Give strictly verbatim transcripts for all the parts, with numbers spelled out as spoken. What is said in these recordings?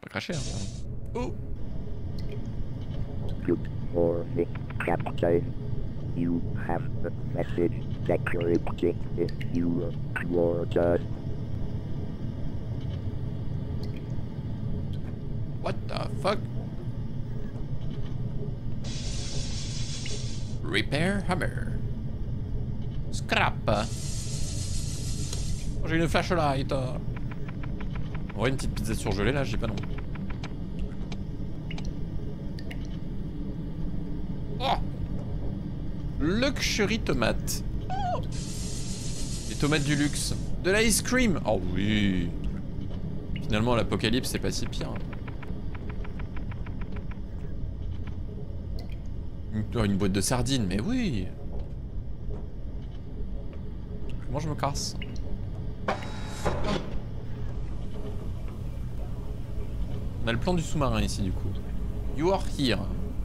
Pas cracher, hein. Oh! Good morning, Captain. You have a message declaring if you toward us. What the fuck? Repair hammer. Scrap. Oh, j'ai une flashlight. On aurait une petite pizza surgelée là, j'ai pas non. Oh! Luxury tomate. Oh! Les tomates du luxe. De l'ice cream. Oh oui. Finalement l'apocalypse c'est pas si pire. Une, une boîte de sardines, mais oui. Comment je me casse? On a le plan du sous-marin ici du coup. You are here.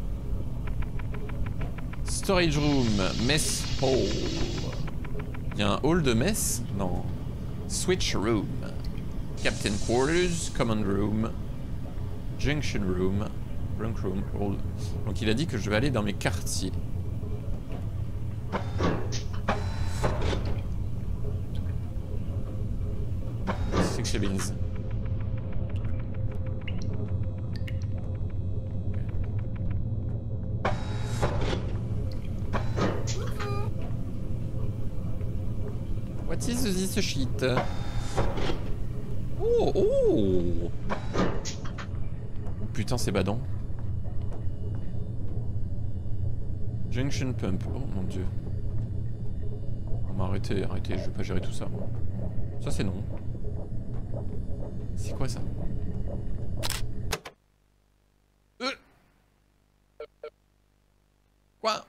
Storage room, mess hall. Il y a un hall de mess? Non. Switch room. Captain quarters, command room. Junction room. Drunk room, hall. Donc il a dit que je vais aller dans mes quartiers. Six shillings. What is this shit? Oh, oh! Oh putain, c'est badant. Junction pump. Oh mon dieu. On m'a arrêté, arrêtez, je vais pas gérer tout ça. Ça c'est non. C'est quoi ça? euh Quoi?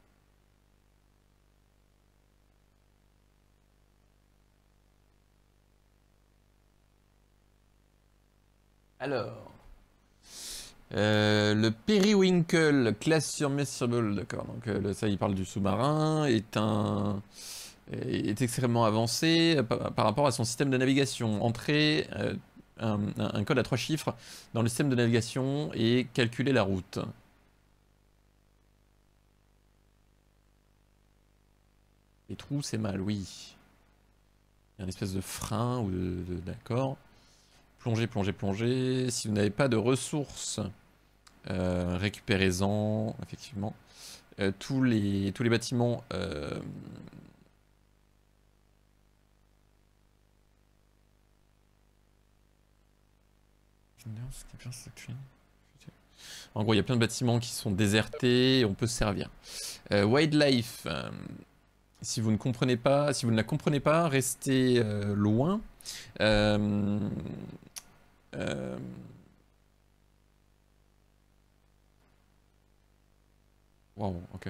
Alors... Euh, le Periwinkle, classe submersible, d'accord, donc euh, ça il parle du sous-marin, est un est extrêmement avancé par, par rapport à son système de navigation. Entrer euh, un, un code à trois chiffres dans le système de navigation et calculer la route. Les trous c'est mal, oui. Il y a une espèce de frein ou de, de d'accord. Plongez, plongez, plongez. Si vous n'avez pas de ressources, euh, récupérez-en, effectivement. Euh, tous, les, tous les bâtiments... Euh... En gros, il y a plein de bâtiments qui sont désertés et on peut se servir. Euh, wildlife, euh, si vous ne comprenez pas, si vous ne la comprenez pas, restez euh, loin. Euh... Euh... Wow, ok.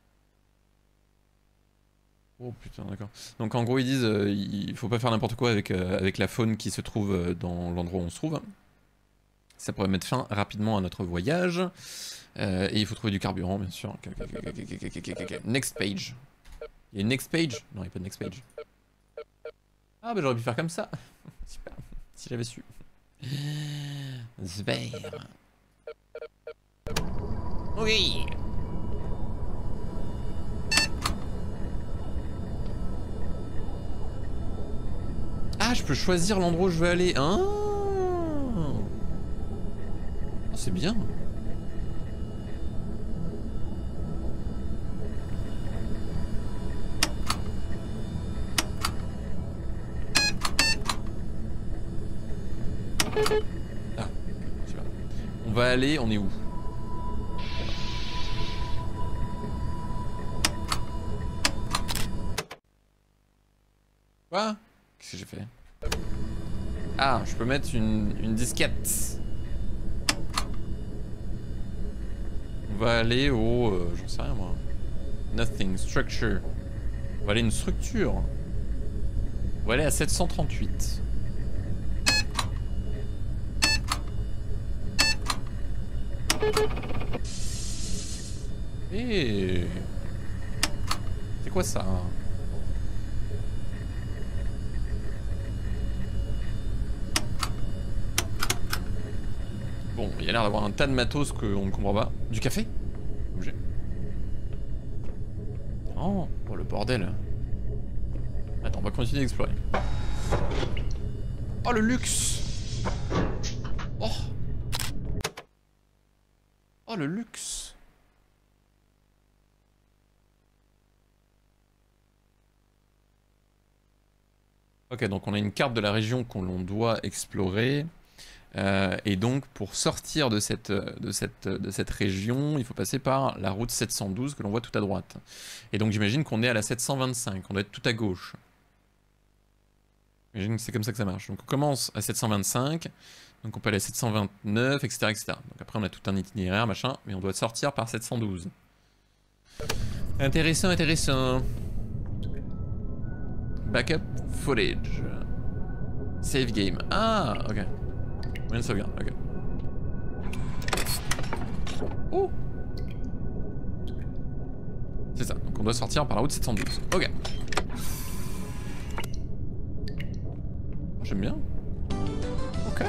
Oh putain, d'accord. Donc en gros ils disent euh, il faut pas faire n'importe quoi avec, euh, avec la faune qui se trouve euh, dans l'endroit où on se trouve. Ça pourrait mettre fin rapidement à notre voyage. Euh, et il faut trouver du carburant bien sûr. Next page. Il y a une next page? Non, il n'y a pas de next page. Ah bah j'aurais pu faire comme ça. Super, si j'avais su. Zber. Oui. Ah, je peux choisir l'endroit où je veux aller. Ah, oh, c'est bien. Ah, super. On va aller, on est où? Quoi? Qu'est-ce que j'ai fait? Ah, je peux mettre une, une disquette. On va aller au... Euh, j'en sais rien moi. Nothing, structure. On va aller à une structure. On va aller à sept cent trente-huit. Et... c'est quoi ça? Il a l'air d'avoir un tas de matos qu'on ne comprend pas. Du café? Objet. Oh, oh, le bordel. Attends, on va continuer d'explorer. Oh, le luxe! Oh! Oh, le luxe! Ok, donc on a une carte de la région qu'on doit explorer. Euh, et donc, pour sortir de cette, de, cette, de cette région, il faut passer par la route sept cent douze que l'on voit tout à droite. Et donc, j'imagine qu'on est à la sept cent vingt-cinq, on doit être tout à gauche. J'imagine que c'est comme ça que ça marche. Donc, on commence à sept cent vingt-cinq, donc on peut aller à sept cent vingt-neuf, et cetera, et cetera. Donc, après, on a tout un itinéraire, machin, mais on doit sortir par sept cent douze. Intéressant, intéressant. Backup footage. Save game. Ah, ok. Moyen de sauvegarde, ok. Oh! C'est ça, donc on doit sortir par la route sept cent douze. Ok. J'aime bien. Ok.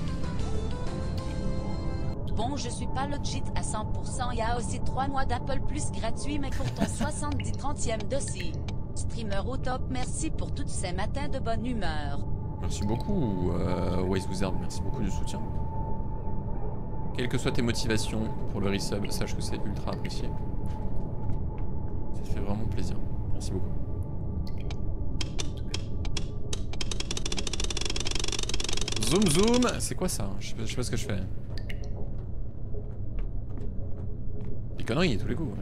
Bon, je suis pas legit à cent pour cent, il y a aussi trois mois d'Apple Plus gratuit, mais pour ton soixante-dix trentième dossier. Streamer au top, merci pour tous ces matins de bonne humeur. Merci beaucoup, euh, Wise Wizard, merci beaucoup du soutien. Quelles que soient tes motivations pour le resub, sache que c'est ultra apprécié. Ça fait vraiment plaisir. Merci beaucoup. Zoom zoom, c'est quoi ça? Je sais pas, je sais pas ce que je fais. Des conneries tous les coups.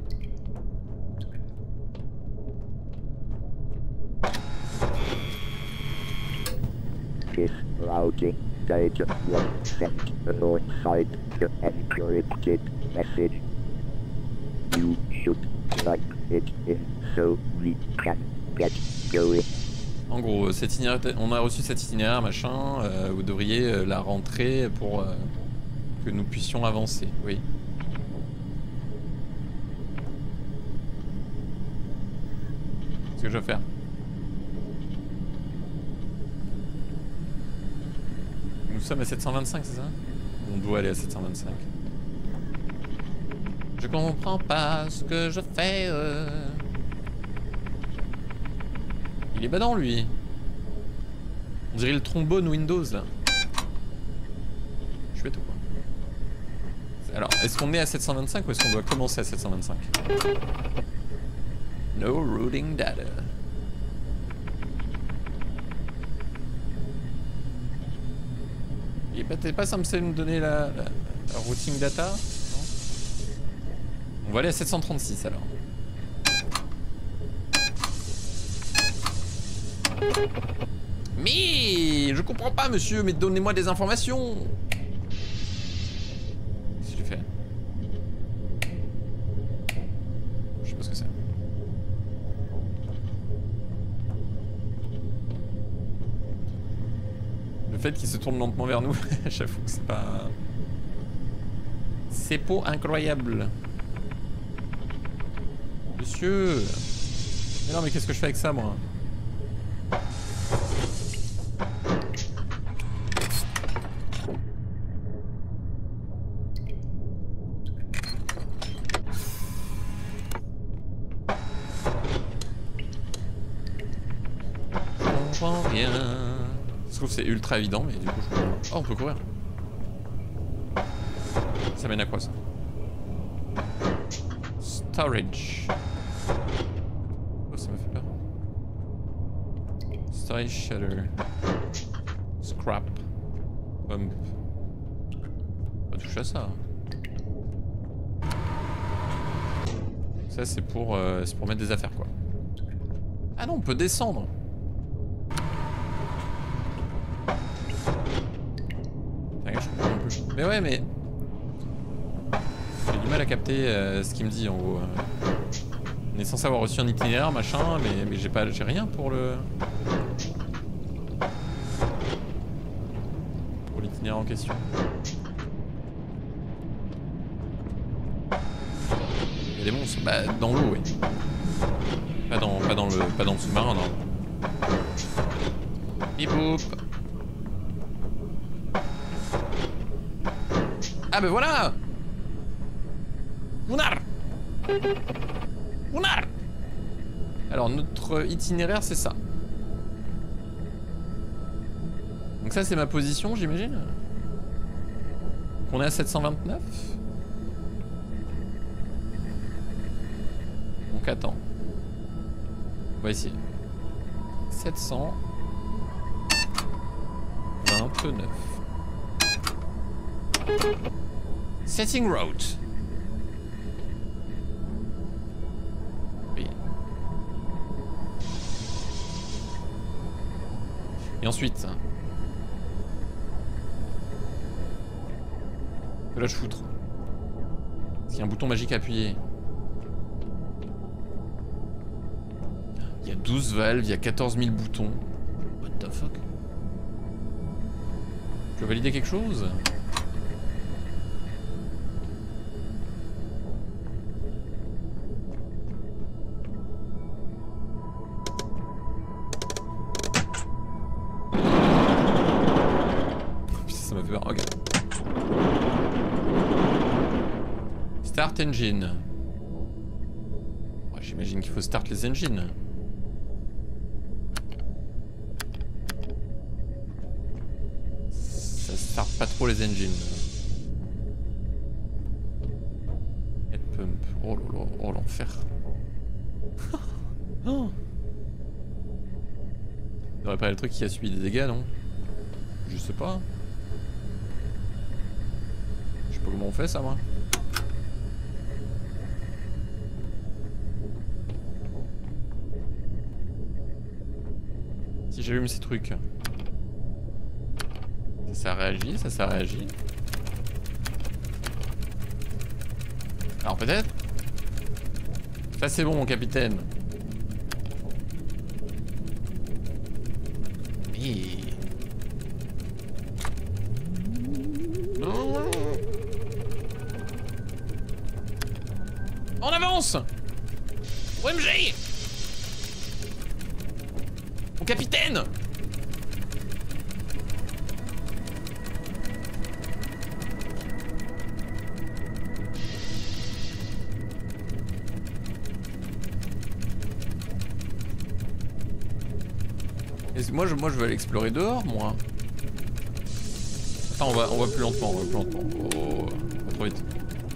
This routing data was sent alongside the encrypted message. You should type it in so we can get going. En gros, cet itinéraire, on a reçu cet itinéraire, machin, euh, vous devriez euh, la rentrer pour euh, que nous puissions avancer, oui. Qu'est-ce que je vais faire? Nous sommes à sept cent vingt-cinq, c'est ça? On doit aller à sept cent vingt-cinq. Je comprends pas ce que je fais. Euh... Il est badant lui. On dirait le trombone Windows là. Je suis bête ou quoi? Alors, est-ce qu'on est à sept cent vingt-cinq ou est-ce qu'on doit commencer à sept cent vingt-cinq? No routing data. Il est pas censé nous donner la, la, la routing data? Non. On va aller à sept cent trente-six alors. Mais je comprends pas monsieur, mais donnez-moi des informations. Qu'est-ce que j'ai fait? Je sais pas ce que c'est. Le fait qu'il se tourne lentement vers nous, j'avoue que c'est pas... C'est pas incroyable. Monsieur. Mais non mais qu'est-ce que je fais avec ça moi? Rien. Je trouve que c'est ultra évident, mais du coup je... Oh, on peut courir. Ça mène à quoi ça? Storage. Oh, ça me fait peur. Storage shutter. Scrap. Pump. On va toucher à ça. Ça c'est pour, euh, c'est pour mettre des affaires quoi. Ah non, on peut descendre. Mais ouais, mais j'ai du mal à capter euh, ce qu'il me dit en gros. On est censé avoir reçu un itinéraire, machin, mais, mais j'ai pas, j'ai rien pour le pour l'itinéraire en question. Il y a des monstres, bah dans l'eau, oui. Pas dans, pas dans le, pas dans le sous-marin, non. Bip boop. Ah ben voilà. Gunnar. Gunnar. Alors notre itinéraire c'est ça. Donc ça c'est ma position j'imagine. On est à sept cent vingt-neuf. Donc attends. On va essayer. sept cent vingt-neuf. Setting route. Oui. Et ensuite. Que lâche foutre. Est-ce qu'il y a un bouton magique à appuyer? Il y a douze valves, il y a quatorze mille boutons. What the fuck? Tu veux valider quelque chose? Putain, ça m'a fait peur. Ok. Start engine. Ouais, j'imagine qu'il faut start les engines. Ça start pas trop les engines. Head pump. Oh là là, oh l'enfer. Oh. Il devrait pas le truc qui a subi des dégâts, non? Je sais pas. Je sais pas comment on fait ça, moi. Si j'allume ces trucs. Ça, ça réagit, ça, ça réagit. Alors peut-être. Ça c'est bon mon capitaine. Et... En avance! O M G! Mon capitaine! Et moi je, moi je veux aller explorer dehors, moi. Attends, on va, on va plus lentement, on va plus lentement. Oh, pas trop vite.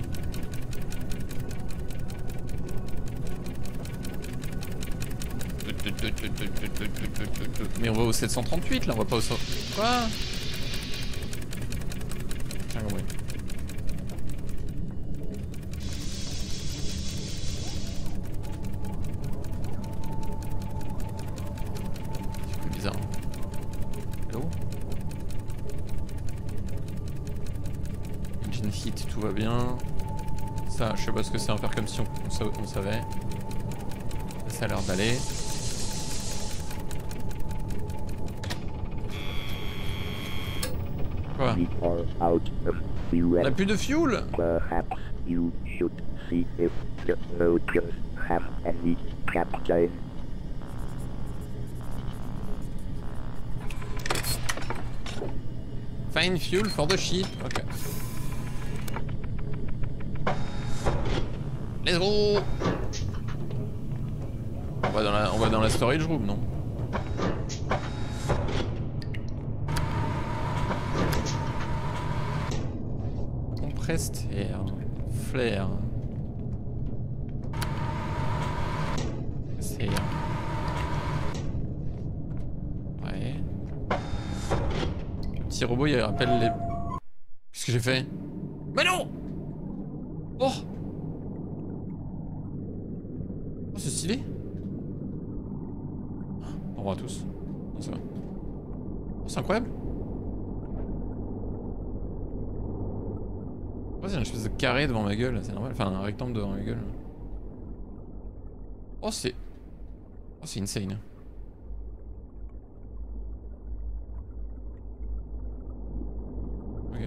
Mais on va au sept cent trente-huit là, on va pas au... Quoi? Tiens, compris. C'est plus bizarre. Hello? Engine hit, tout va bien. Ça, je sais pas ce que c'est à faire comme si on, on, on savait. Ça a l'air d'aller. Quoi? On a plus de fuel? Perhaps you should see if the soldiers have any captain. Find fuel for the ship. Ok. Let's go. On va dans la, on va dans la storage room, non? Compressed air, flare. C'est air. Ouais. Le petit robot il rappelle les... Qu'est-ce que j'ai fait? Mais non! Oh! Oh c'est stylé! Au revoir à tous. Non, c'est vrai. Oh, c'est incroyable! Oh, c'est une espèce de carré devant ma gueule, c'est normal. Enfin, un rectangle devant ma gueule. Oh, c'est... Oh, c'est insane. Ok.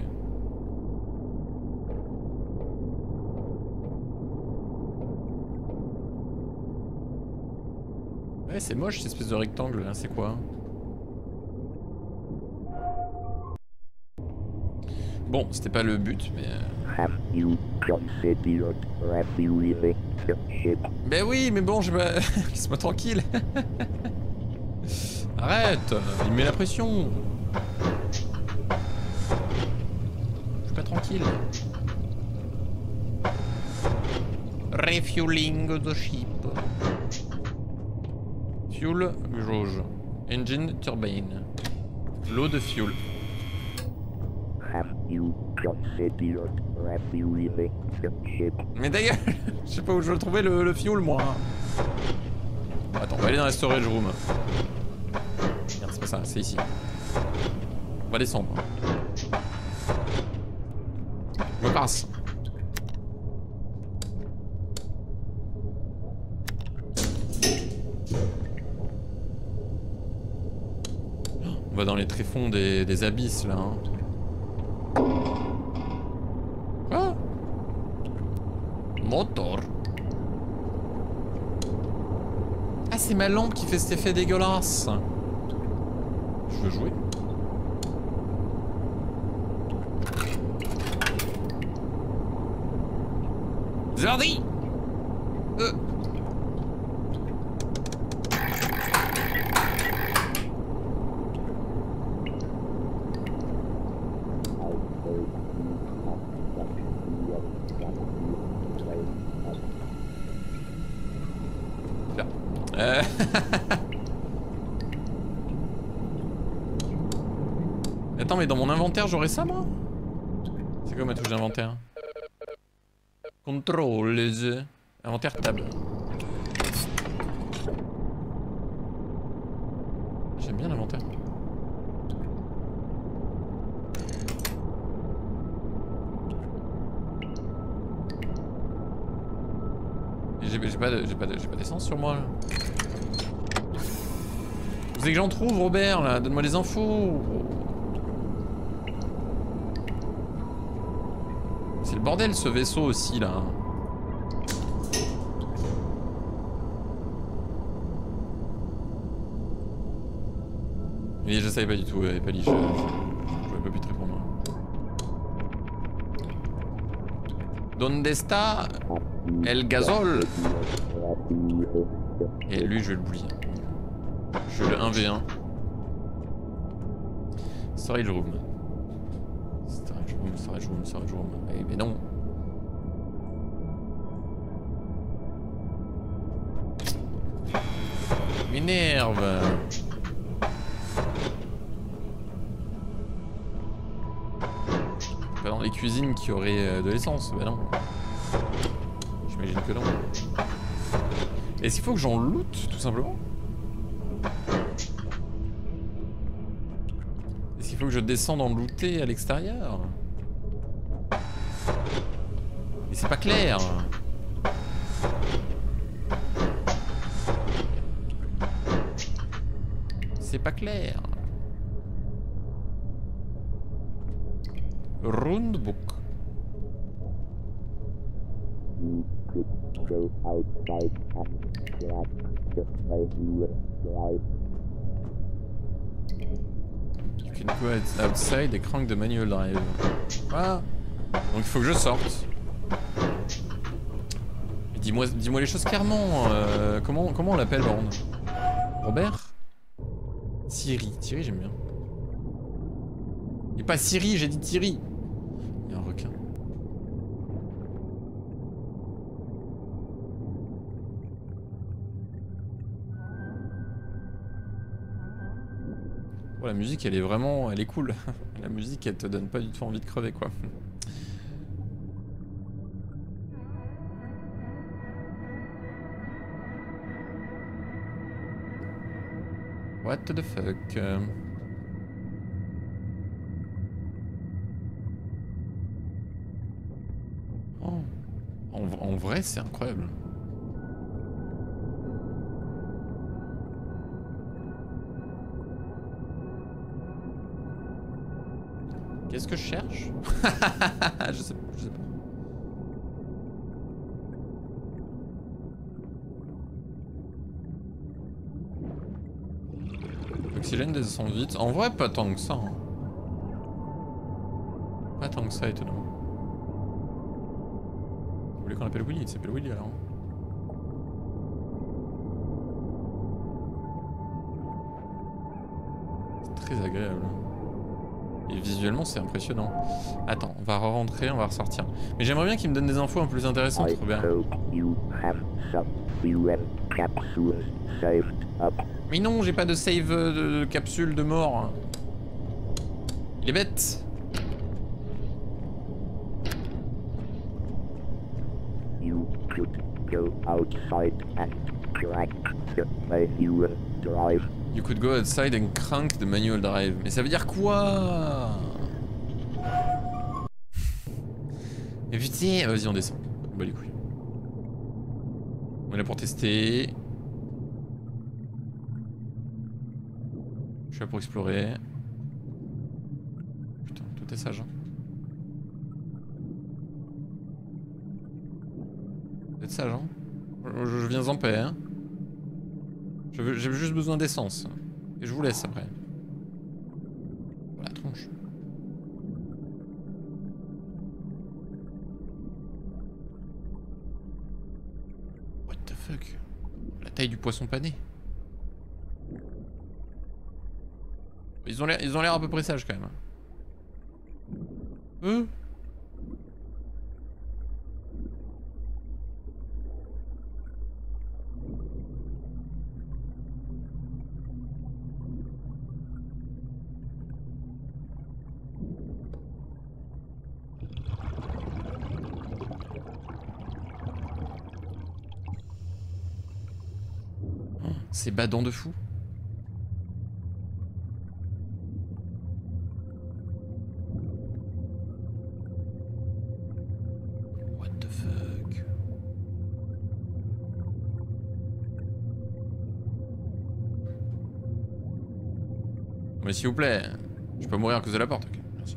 Ouais, c'est moche cette espèce de rectangle là, c'est quoi? Bon, c'était pas le but, mais... Have you considered refueling the ship? Ben oui, mais bon, je vais... Laisse-moi tranquille. Arrête, il met la pression. Je suis pas tranquille. Refueling the ship. Fuel jauge. Engine turbine. L'eau de fuel. Have you considered refueling the ship? Mais ta gueule. Je sais pas où je veux trouver le, le fuel moi. Attends, on va aller dans la storage room. Merde, c'est pas ça, c'est ici. On va descendre. Je me casse. On va dans les tréfonds des, des abysses là. Hein. Quoi? Motor. Ah, c'est ma lampe qui fait cet effet dégueulasse. Je veux jouer. Zardi. Euh. Là. Euh... Attends, mais dans mon inventaire, j'aurais ça, moi? C'est quoi ma touche d'inventaire? Contrôle, inventaire table. J'aime bien l'inventaire. J'ai pas de, j'ai pas de, j'ai pas d'essence sur moi là. Vous savez que j'en trouve, Robert là, donne-moi les infos. C'est le bordel ce vaisseau aussi là. Mais je savais pas du tout, euh, Pali, je, je, je pouvais pas plus te répondre. Donde está el gasol? Et lui je vais le bully. Je vais le un v un. Storage room. Storage room, storage room, storage room. Eh, mais non. M'énerve. Pas dans les cuisines qui auraient de l'essence, bah non. J'imagine que non. Est-ce qu'il faut que j'en loot tout simplement? Est-ce qu'il faut que je descende en looter à l'extérieur? Mais c'est pas clair. C'est pas clair. Roundbook. You could go outside and crack the fire drive. You can go outside et crank the manual drive. Ah. Donc il faut que je sorte. Dis-moi dis-moi les choses clairement. Euh, comment, comment on l'appelle, Baron? Robert? Thierry. Thierry, j'aime bien. Et pas Siri, j'ai dit Thierry. Il y a un requin. Oh, la musique, elle est vraiment... Elle est cool. La musique, elle te donne pas du tout envie de crever, quoi. What the fuck? euh... Oh. En, en vrai, c'est incroyable. Qu'est-ce que je cherche? je, sais, je sais pas. L'oxygène descend vite. En vrai, pas tant que ça. Hein. Pas tant que que ça, étonnamment. Vous voulez qu'on l'appelle Willy? Il s'appelle Willy alors. C'est très agréable. Et visuellement, c'est impressionnant. Attends, on va re-rentrer, on va ressortir. Mais j'aimerais bien qu'il me donne des infos un peu plus intéressantes, Robert. Mais non, j'ai pas de save de, de capsule de mort. Il est bête. You could go outside and crank the manual drive. You could go outside and crank the manual drive. Mais ça veut dire quoi? Mais putain, vas-y on descend. Bah les couilles. On est là pour tester. Je suis là pour explorer. Putain, tout est sage. Hein. Vous êtes sage, hein? Je, je viens en paix, hein? J'ai juste besoin d'essence. Et je vous laisse après. La tronche. What the fuck? La taille du poisson pané. Ils ont l'air ils ont l'air à peu près sages quand même. Eux? C'est badant de fou. What the fuck? Mais s'il vous plaît, je peux mourir à cause de la porte. Okay, merci.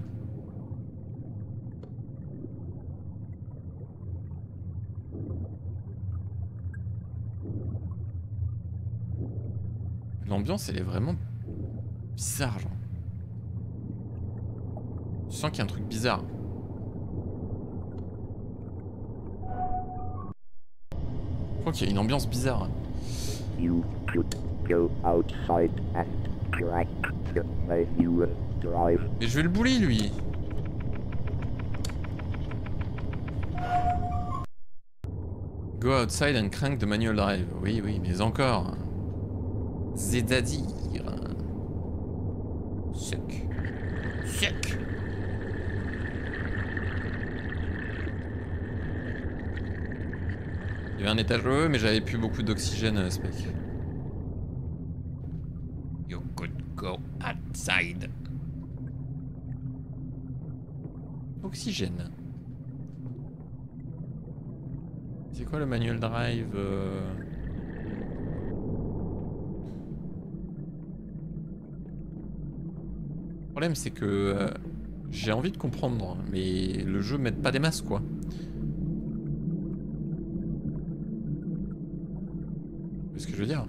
L'ambiance elle est vraiment bizarre genre. Tu sens qu'il y a un truc bizarre. Je crois qu'il y a une ambiance bizarre. You could go outside and crank the manual drive. Mais je vais le bully lui. Go outside and crank the manual drive. Oui oui mais encore. C'est-à-dire... Sec. Sec. Il y avait un étage haut, mais j'avais plus beaucoup d'oxygène, spec. You could go outside. Oxygène. C'est quoi le manual drive euh... Le problème c'est que euh, j'ai envie de comprendre, mais le jeu m'aide pas des masses quoi. C'est ce que je veux dire.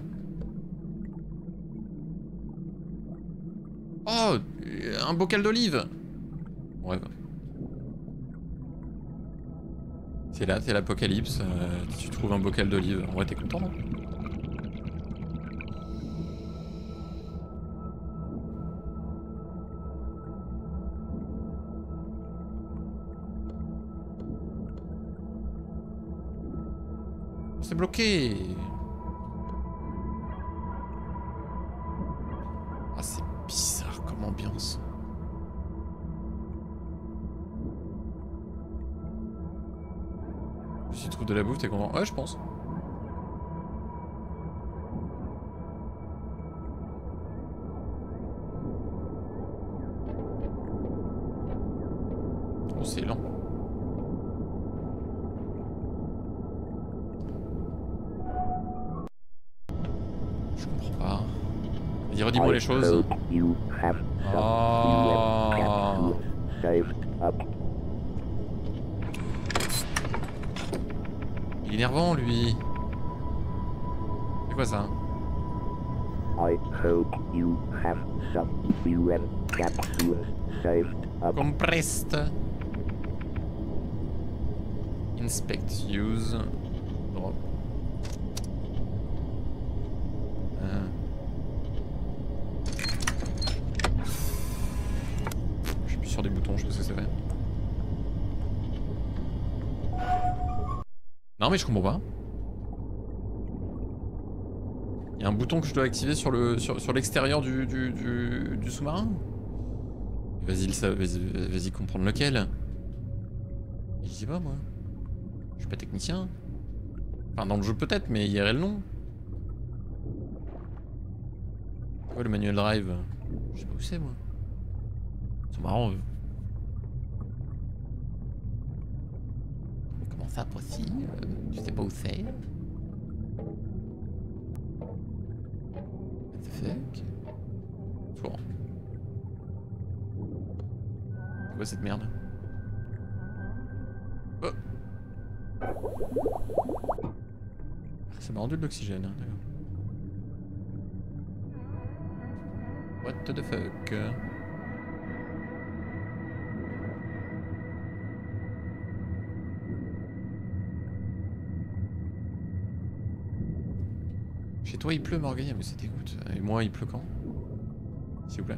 Oh, un bocal d'olive. Bon, rêve. C'est là, c'est l'apocalypse. Euh, tu trouves un bocal d'olive. En vrai, t'es content, non? C'est bloqué. Ah, c'est bizarre comme ambiance. Si tu trouves de la bouffe, t'es content? Ouais, je pense. Oh, c'est lent. Je comprends pas. Vas-y, redis-moi les choses. Oh. Il est énervant, lui. C'est quoi ça? I hope you have some U N capsules saved up. Compressed. Inspect, use, drop. Euh. Je suis sur des boutons, je sais pas ce que ça fait. Non mais je comprends pas. Il y a un bouton que je dois activer sur le sur, sur l'extérieur du, du, du, du sous-marin. Vas-y vas-y vas-y comprendre lequel. Je sais pas moi. Je suis pas technicien. Enfin dans le jeu peut-être mais I R L non. C'est quoi le manuel drive? Je sais pas où c'est moi. C'est marrant eux. Comment ça possible? Je sais pas où c'est. What the fuck? Bon. C'est quoi cette merde? Oh. Ça m'a rendu de l'oxygène, hein, d'accord. What the fuck? Chez toi il pleut Morgana, mais c'est écoute. Et moi il pleut quand? S'il vous plaît.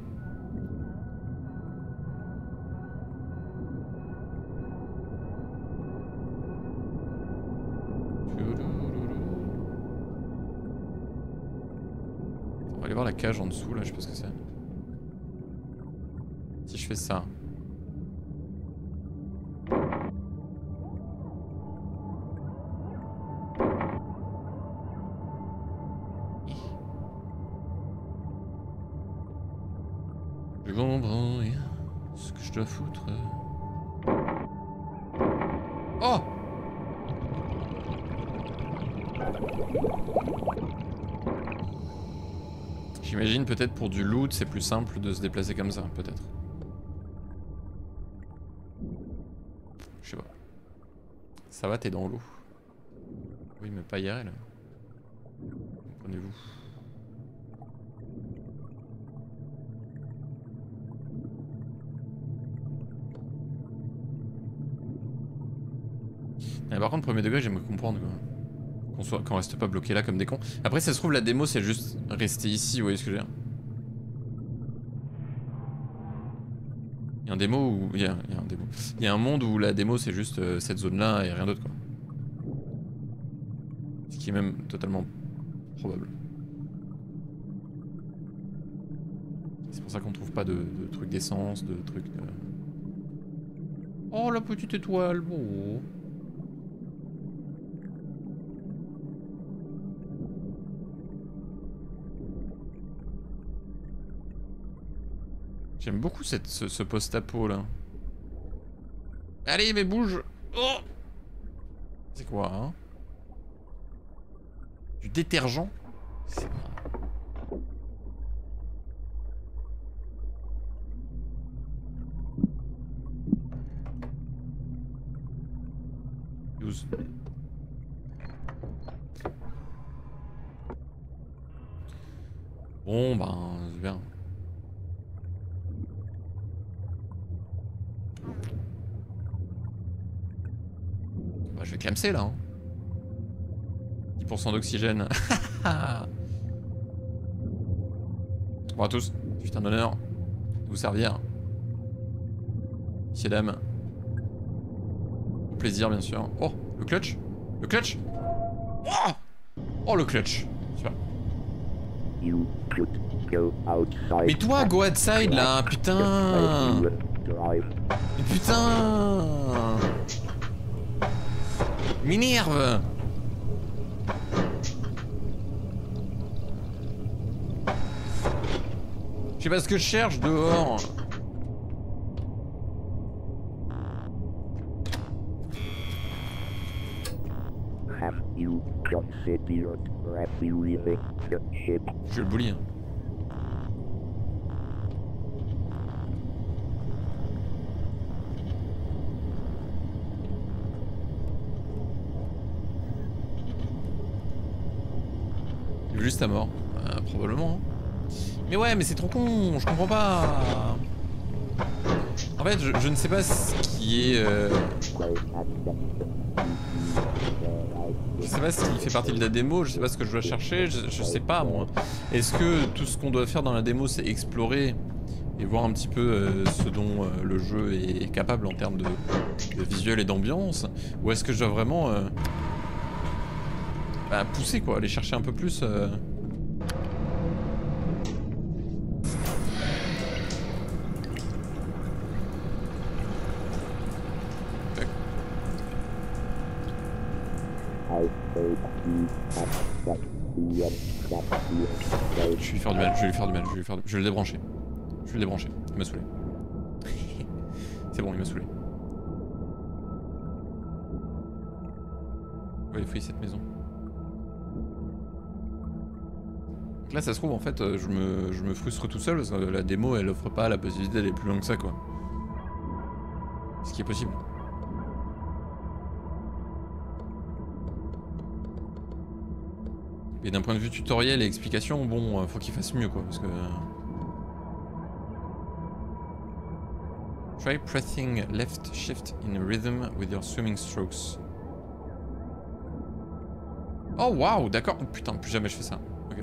On va aller voir la cage en dessous là, je sais pas ce que c'est. Si je fais ça. Je comprends rien, ce que je dois foutre. Oh! J'imagine peut-être pour du loot c'est plus simple de se déplacer comme ça, peut-être. Je sais pas. Ça va, t'es dans l'eau. Oui mais pas I R L. Comprenez-vous. Ah, par contre premier degré j'aimerais comprendre quoi. Qu'on soit, qu'on reste pas bloqué là comme des cons. Après ça se trouve la démo c'est juste rester ici, vous voyez ce que je veux dire. Il y a un démo où... Il y a, il y a un démo. Il y a un monde où la démo c'est juste euh, cette zone là et rien d'autre quoi. Ce qui est même totalement probable. C'est pour ça qu'on trouve pas de, de trucs d'essence, de trucs de... Oh la petite étoile, bon. J'aime beaucoup cette, ce, ce post-apo là. Allez mais bouge. Oh, c'est quoi hein? Du détergent? C'est marrant. douze. Bon ben c'est bien. Bah, je vais clamser là. Hein. dix pour cent d'oxygène. Bon à tous, c'est un honneur de vous servir. Messieurs, dames. Au plaisir bien sûr. Oh, le clutch. Le clutch. Oh, oh le clutch. Super. You could go outside. Mais toi, go outside là, putain. Mais putain. M'énerve. Je sais pas ce que je cherche dehors. Have you considered refueling the ship? Je le bully. Hein. Juste à mort, euh, probablement. Mais ouais, mais c'est trop con, je comprends pas. En fait, je, je ne sais pas ce qui est. Euh... Je sais pas s'il fait partie de la démo, je sais pas ce que je dois chercher, je, je sais pas moi. Est-ce que tout ce qu'on doit faire dans la démo c'est explorer et voir un petit peu euh, ce dont euh, le jeu est capable en termes de, de visuel et d'ambiance? Ou est-ce que je dois vraiment euh, bah, pousser quoi, aller chercher un peu plus euh... Je vais lui faire du mal, je vais lui faire du mal, je vais lui faire du... Je vais le débrancher. Je vais le débrancher, il m'a saoulé. C'est bon, il m'a saoulé. On va aller fouiller cette maison. Donc là ça se trouve en fait je me, je me frustre tout seul parce que la démo elle offre pas la possibilité d'aller plus loin que ça quoi. Ce qui est possible. Et d'un point de vue tutoriel et explication, bon, faut qu'il fasse mieux quoi, parce que... Try pressing left shift in rhythm with your swimming strokes. Oh waouh, d'accord. Oh putain, plus jamais je fais ça. Ok.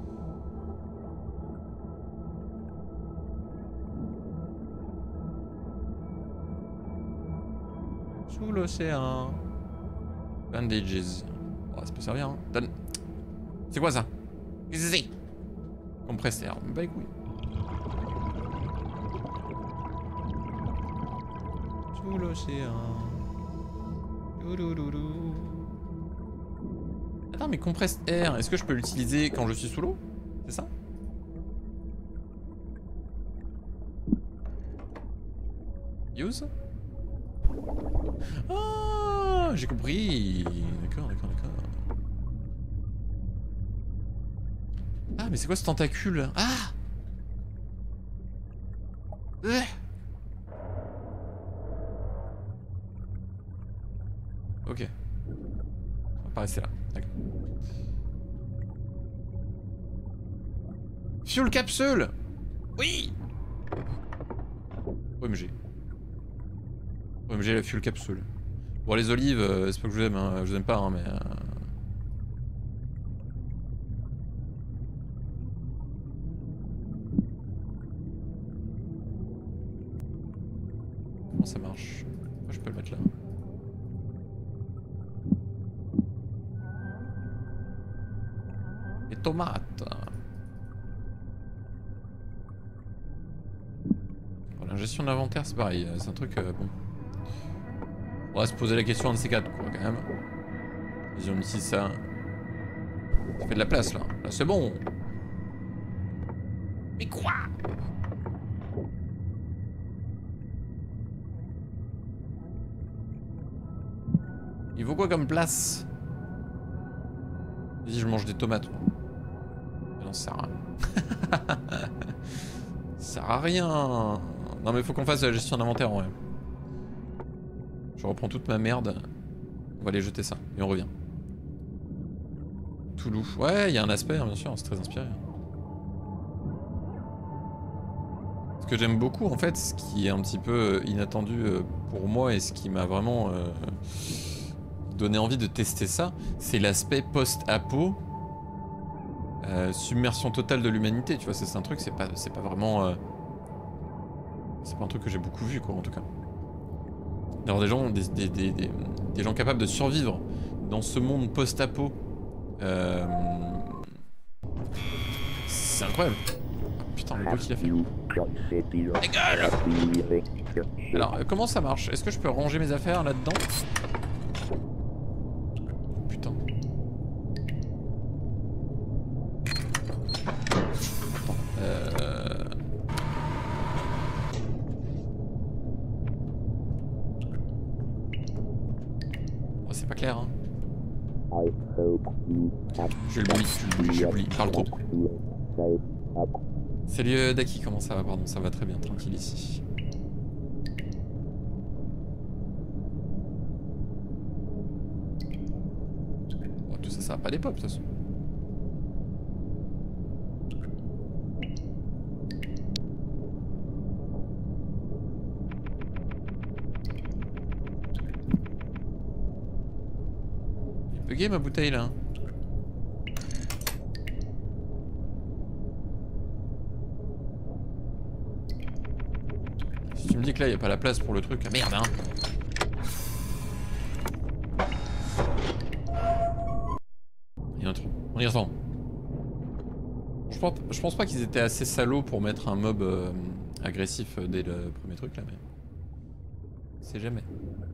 Sous l'océan. Bandages. Oh, ça peut servir, hein. Donne. C'est quoi ça? Qu'est-ce que c'est? Compresseur. Bah écoute. Sous l'océan. Attends, mais compresse air, est-ce que je peux l'utiliser quand je suis sous l'eau? C'est ça? Use? Ah, j'ai compris. D'accord, d'accord, d'accord. Ah, mais c'est quoi ce tentacule? Ah! euh Ok. On va pas rester là. D'accord. Fuel capsule! Oui! O M G. O M G la fuel capsule. Bon, les olives, euh, c'est pas que je vous aime, hein. Je vous aime pas, hein, mais... Euh... Comment ça marche? Moi, je peux le mettre là. Les tomates. Bon, la gestion d'inventaire, c'est pareil. C'est un truc, euh, bon. On va se poser la question un de ces quatre, quoi, quand même. Vas-y, on utilise ça. Ça fait de la place, là. Là, c'est bon. Mais quoi? Il vaut quoi comme place? Vas-y, je mange des tomates. Mais non, ça sert à rien. Ça sert à rien. Non, mais faut qu'on fasse la gestion d'inventaire, en vrai. Je reprends toute ma merde. On va aller jeter ça. Et on revient. Toulouse. Ouais, il y a un aspect, hein, bien sûr. C'est très inspiré. Ce que j'aime beaucoup, en fait, ce qui est un petit peu inattendu pour moi et ce qui m'a vraiment... Euh, donner envie de tester ça, c'est l'aspect post-apo, euh, submersion totale de l'humanité, tu vois, c'est un truc, c'est pas, c'est pas vraiment... Euh, c'est pas un truc que j'ai beaucoup vu, quoi, en tout cas. D'avoir des gens, des, des, des, des, des gens capables de survivre dans ce monde post-apo, euh, c'est incroyable. Oh, putain, le bruit qu'il a fait. Ta gueule! Alors, euh, comment ça marche? Est-ce que je peux ranger mes affaires là-dedans? Je le bully, je le bully, je le bully, il parle trop. Salut Daki, comment ça va? Pardon, ça va très bien, tranquille ici. Bon, tout ça, ça va pas des pop de toute façon. bugué ma bouteille là. Si tu me dis que là y a pas la place pour le truc, ah merde hein. Il y a un truc. On y retourne. Je pense, je pense pas qu'ils étaient assez salauds pour mettre un mob euh, agressif dès le premier truc là, mais c'est jamais.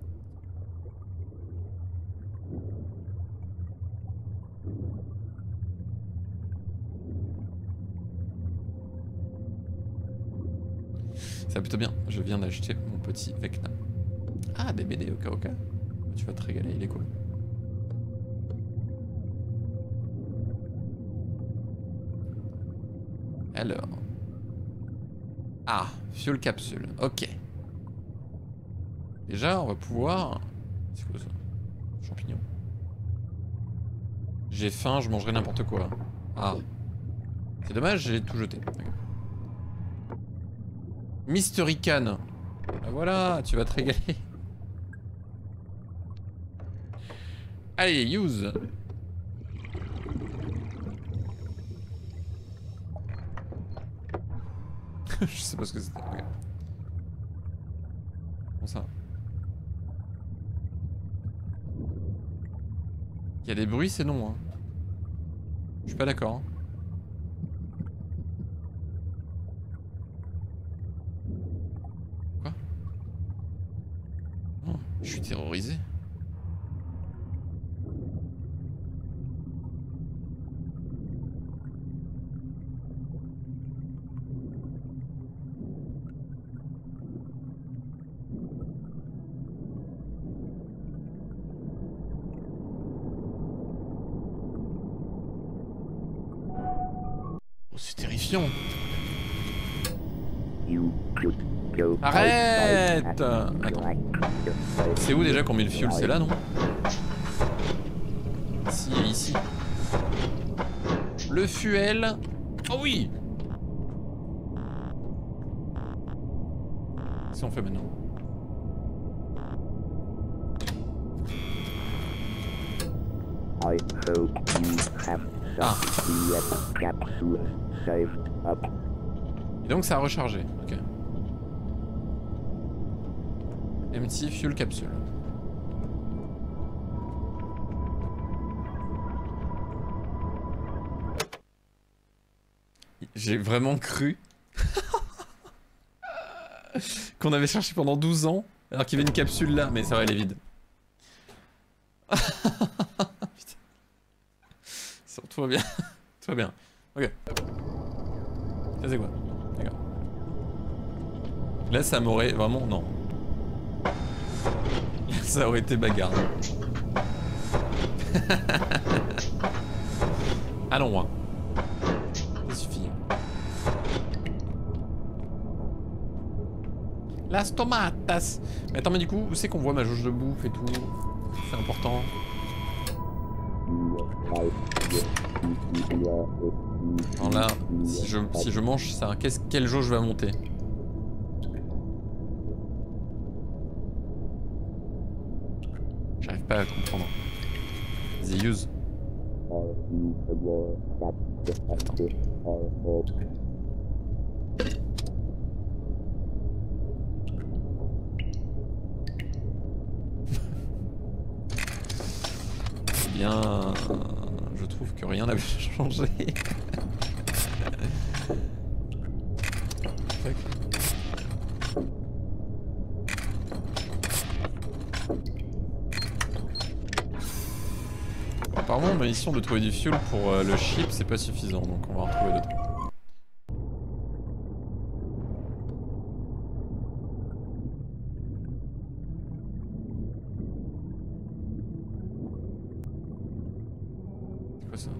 Ça va plutôt bien, je viens d'acheter mon petit Vecna. Ah, des B D, ok ok. Tu vas te régaler, il est cool. Alors. Ah, fuel capsule, ok. Déjà, on va pouvoir... C'est quoi ça? Champignon. J'ai faim, je mangerai n'importe quoi. Ah. C'est dommage, j'ai tout jeté. Mystery Can. Ah, voilà, tu vas te régaler. Allez, use. Je sais pas ce que c'était. Okay. Comment ça? Il y a des bruits, c'est non. Hein. Je suis pas d'accord. Hein. Quoi? Oh, je suis terrorisé. C'est terrifiant. Arrête! Attends. C'est où déjà qu'on met le fuel? C'est là, non? Si, ici. Le fuel. Oh oui! Si on fait maintenant. I hope you have Ah. the capsule saved up. Et donc ça a rechargé, ok. Empty fuel capsule. J'ai vraiment cru qu'on avait cherché pendant douze ans alors qu'il y avait une capsule là, mais ça va, elle est vide. Putain. Ça, tout va bien. Tout va bien. Ok. Ça c'est quoi? D'accord. Là ça m'aurait vraiment... Non. Ça aurait été bagarre. Allons, hein. Ça suffit. Las tomatas. Mais attends, mais du coup, où c'est qu'on voit ma jauge de bouffe et tout? C'est important. Alors là, si je, si je mange ça, qu'est-ce, quelle jauge va monter? J'arrive pas à comprendre. The use. Attends. Eh bien, je trouve que rien n'a changé. Apparemment, ma mission de trouver du fuel pour euh, le ship, c'est pas suffisant, donc on va en retrouver d'autres. C'est quoi ça?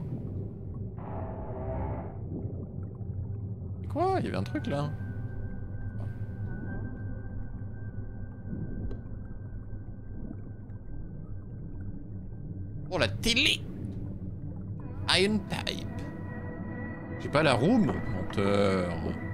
C'est quoi? Il y avait un truc là. Oh la télé! Iron Type. J'ai pas la room, menteur.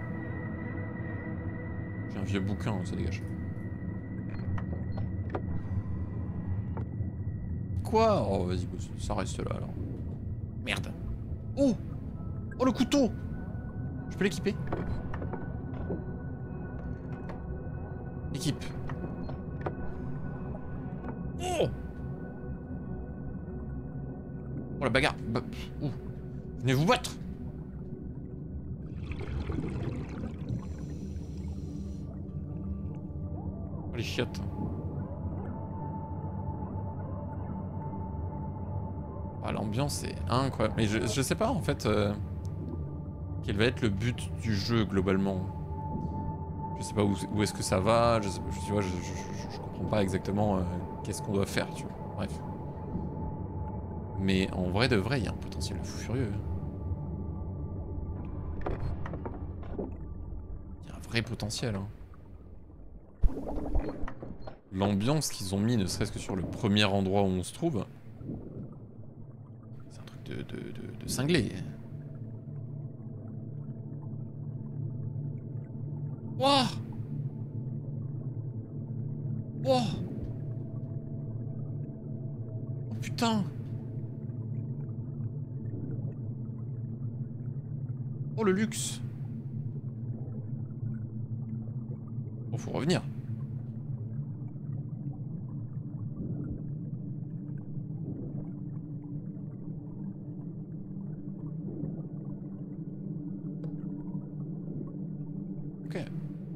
J'ai un vieux bouquin, ça dégage. quoi? Oh, vas-y, ça reste là alors. Merde. Oh! Oh, le couteau! Je peux l'équiper? Équipe. Oh! Oh, la bagarre. Ba oh. Venez vous battre! Oh, les chiottes. Oh, l'ambiance est incroyable. Mais je, je sais pas en fait euh, quel va être le but du jeu globalement. Je sais pas où, où est-ce que ça va. Je, sais, je, tu vois, je, je, je, je comprends pas exactement euh, qu'est-ce qu'on doit faire. Tu vois. Bref. Mais en vrai de vrai, il y a un potentiel de fou furieux. Il y a un vrai potentiel. Hein. L'ambiance qu'ils ont mis, ne serait-ce que sur le premier endroit où on se trouve. De, de, de, de cinglé. Wouah! Wouah! Oh putain! Oh le luxe! Oh, faut revenir. Ok.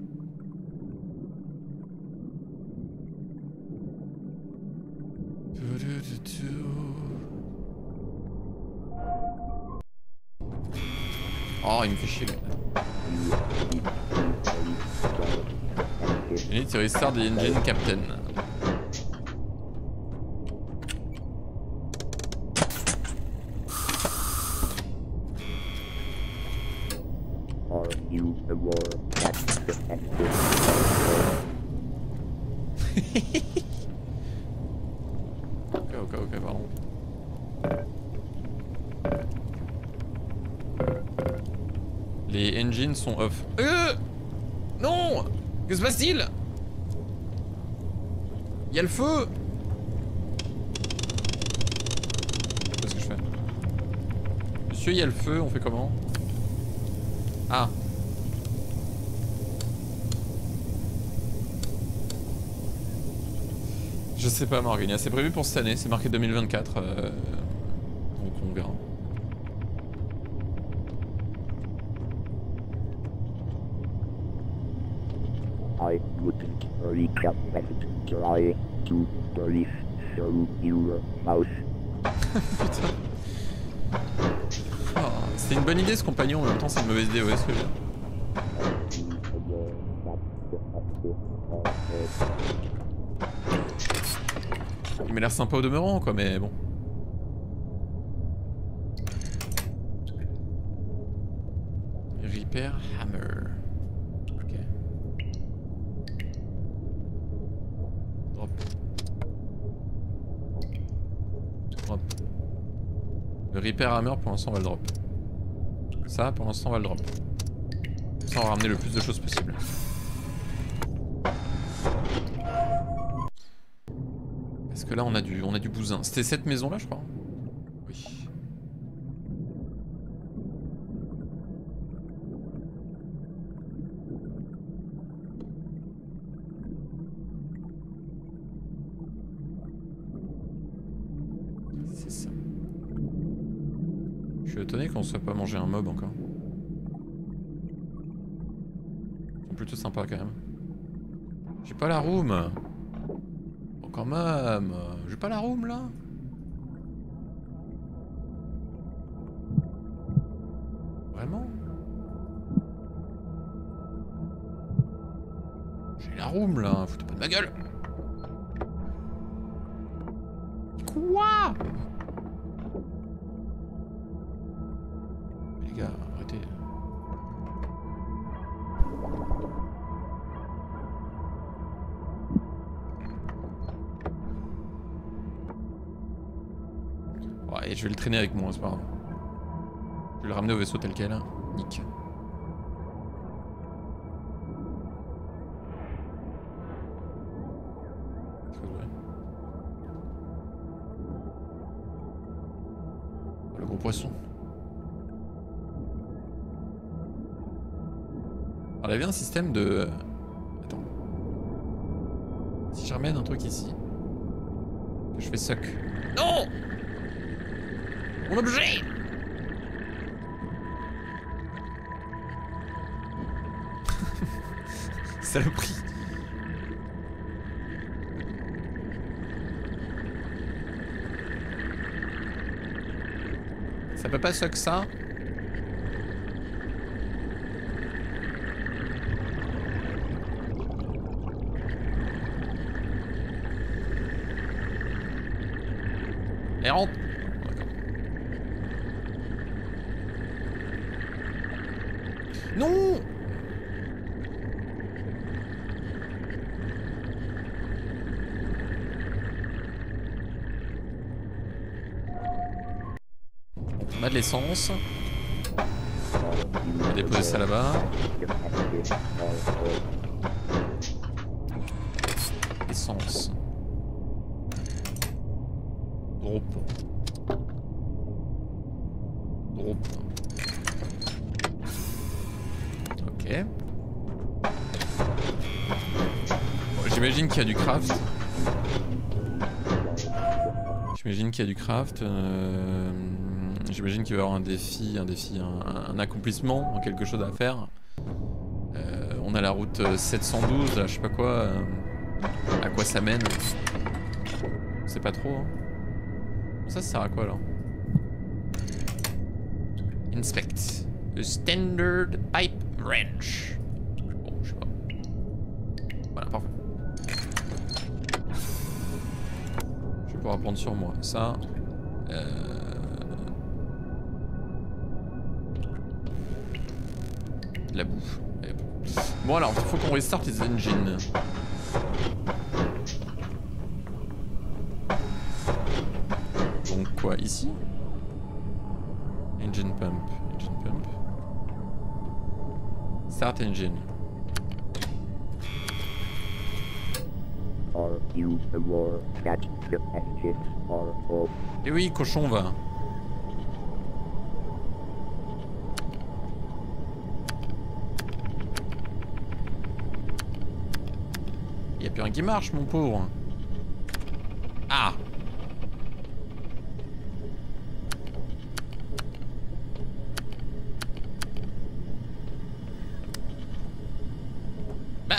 Oh, il me fait chier. I need to restart the engine, Captain. Are you aware that the engine Ok, ok, ok, pardon. Les engines sont off. Euh Non! Que se passe-t-il? Il y a le feu! Qu'est-ce que je fais? Monsieur, il y a le feu, on fait comment? Ah. Je sais pas, Morgania, c'est prévu pour cette année, c'est marqué deux mille vingt-quatre. Euh... Donc on verra. I wouldn't recommend trying to breathe through your mouth. Putain. Oh, c'était une bonne idée ce compagnon, en même temps c'est une mauvaise idée, ouais, ce que je veux dire. Il m'a l'air sympa au demeurant, quoi, mais bon. Repair hammer. Ok. Drop. Drop. Le repair hammer, pour l'instant, on va le drop. Ça, pour l'instant, on va le drop. Ça, on va ramener le plus de choses possible. Parce que là, on a du, on a du bousin. C'était cette maison-là, je crois. Oui. C'est ça. Je suis étonné qu'on ne soit pas mangé un mob encore. Ils sont plutôt sympas quand même. J'ai pas la room. Oh, quand même. J'ai pas la room là. Vraiment? J'ai la room là. Foutez pas de ma gueule. Quoi? Les gars, arrêtez. Ouais, je vais le traîner avec moi, c'est pas grave. Je vais le ramener au vaisseau tel quel. Nick. poisson. Alors, il y avait un système de... Attends. Si je ramène un truc ici... Que je fais suck. Non! Mon objet! Saloperie. Ça peut pas suck ça? Et rentre. Non! On a de l'essence. On va déposer ça là-bas. Essence. Drop. Drop. Ok. Bon, j'imagine qu'il y a du craft. J'imagine qu'il y a du craft. Euh... J'imagine qu'il va y avoir un défi, un défi, un, un accomplissement, quelque chose à faire. Euh, on a la route sept cent douze, là, je sais pas quoi. Euh, à quoi ça mène? C'est pas trop. Hein. Ça, ça sert à quoi là? Inspect. The standard pipe wrench. Bon, je sais pas. Voilà, parfait. Je vais pouvoir prendre sur moi ça. Euh... De la bouffe. Bon alors, il faut qu'on restart les engines. Donc quoi, ici? Engine pump, engine pump. Start engine. Are you aware that the engines are off? Et oui, cochon va. Y'a plus rien qui marche, mon pauvre. Ah! Bah!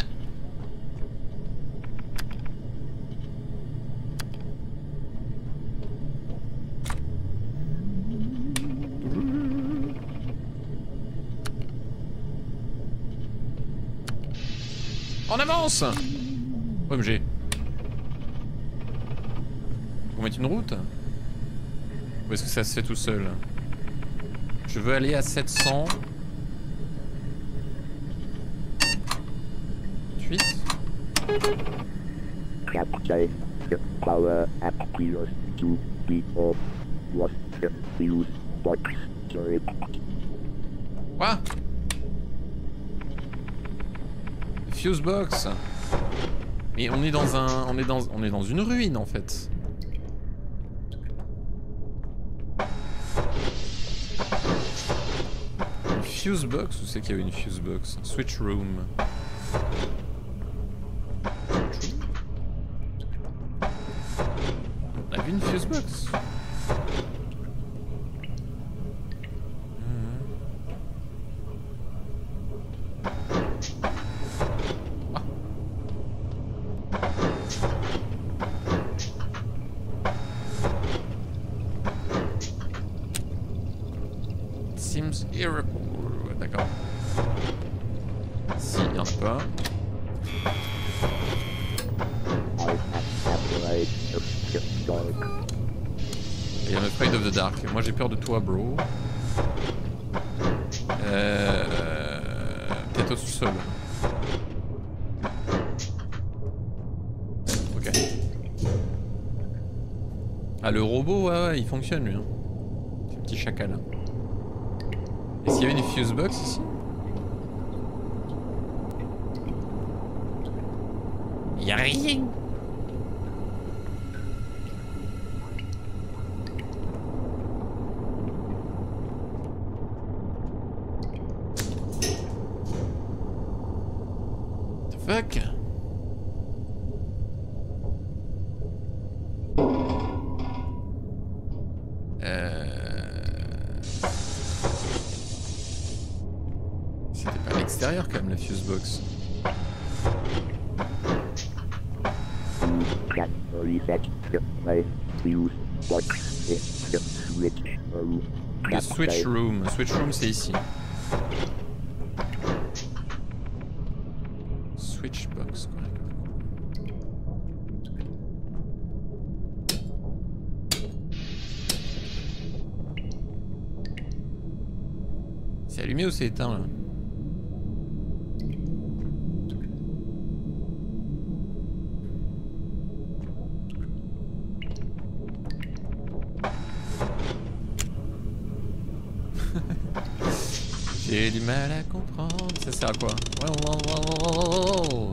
En avance! O M G. Faut mettre une route? Ou est-ce que ça se fait tout seul? Je veux aller à sept cents. huit. Captain, the power appears to be off. Was the fuse box sorry? Quoi? Fuse box. Mais on est dans un, on est dans, on est dans une ruine en fait. Une fuse box? Où c'est qu'il y avait une fuse box? Switch room. On a vu une fuse box? D'accord. Si, il y en a pas. Et I'm afraid of the dark. Moi j'ai peur de toi, bro. Euh... Peut-être au sous-sol. Ok. Ah, le robot, ouais, ouais, il fonctionne lui. Hein. Ce petit chacal. Est-ce qu'il y avait une fuse box ici? Y'a rien. fuck? Euh... C'était pas à l'extérieur quand même la fuse box. You can reset the my fuse box in the switch room. Le switch room. Switch room c'est ici. Switch box quoi. C'est allumé ou c'est éteint là? J'ai du mal à comprendre. Ça sert à quoi? Wow, wow, wow, wow, wow.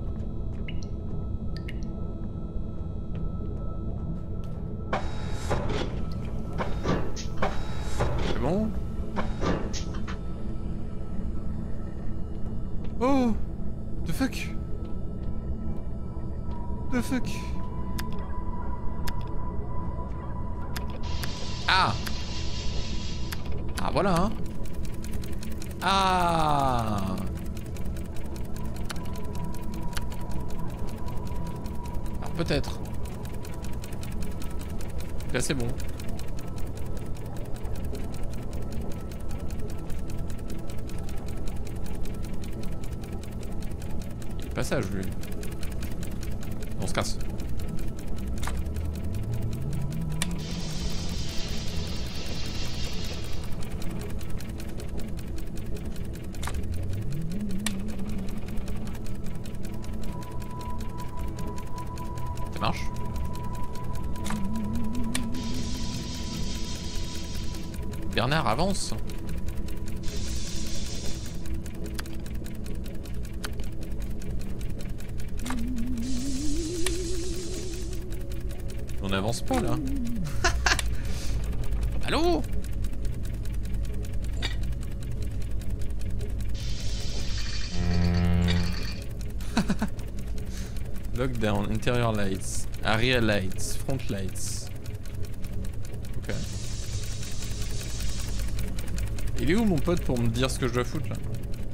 C'est bon? Oh! The fuck? The fuck? Ah! Ah voilà hein! Ah! Alors peut-être. Là c'est bon. Il est passage lui. On se casse. Marche. Bernard avance. On n'avance pas là. Allô? Lockdown, interior lights, area lights, front lights. Ok. Il est où mon pote pour me dire ce que je dois foutre là?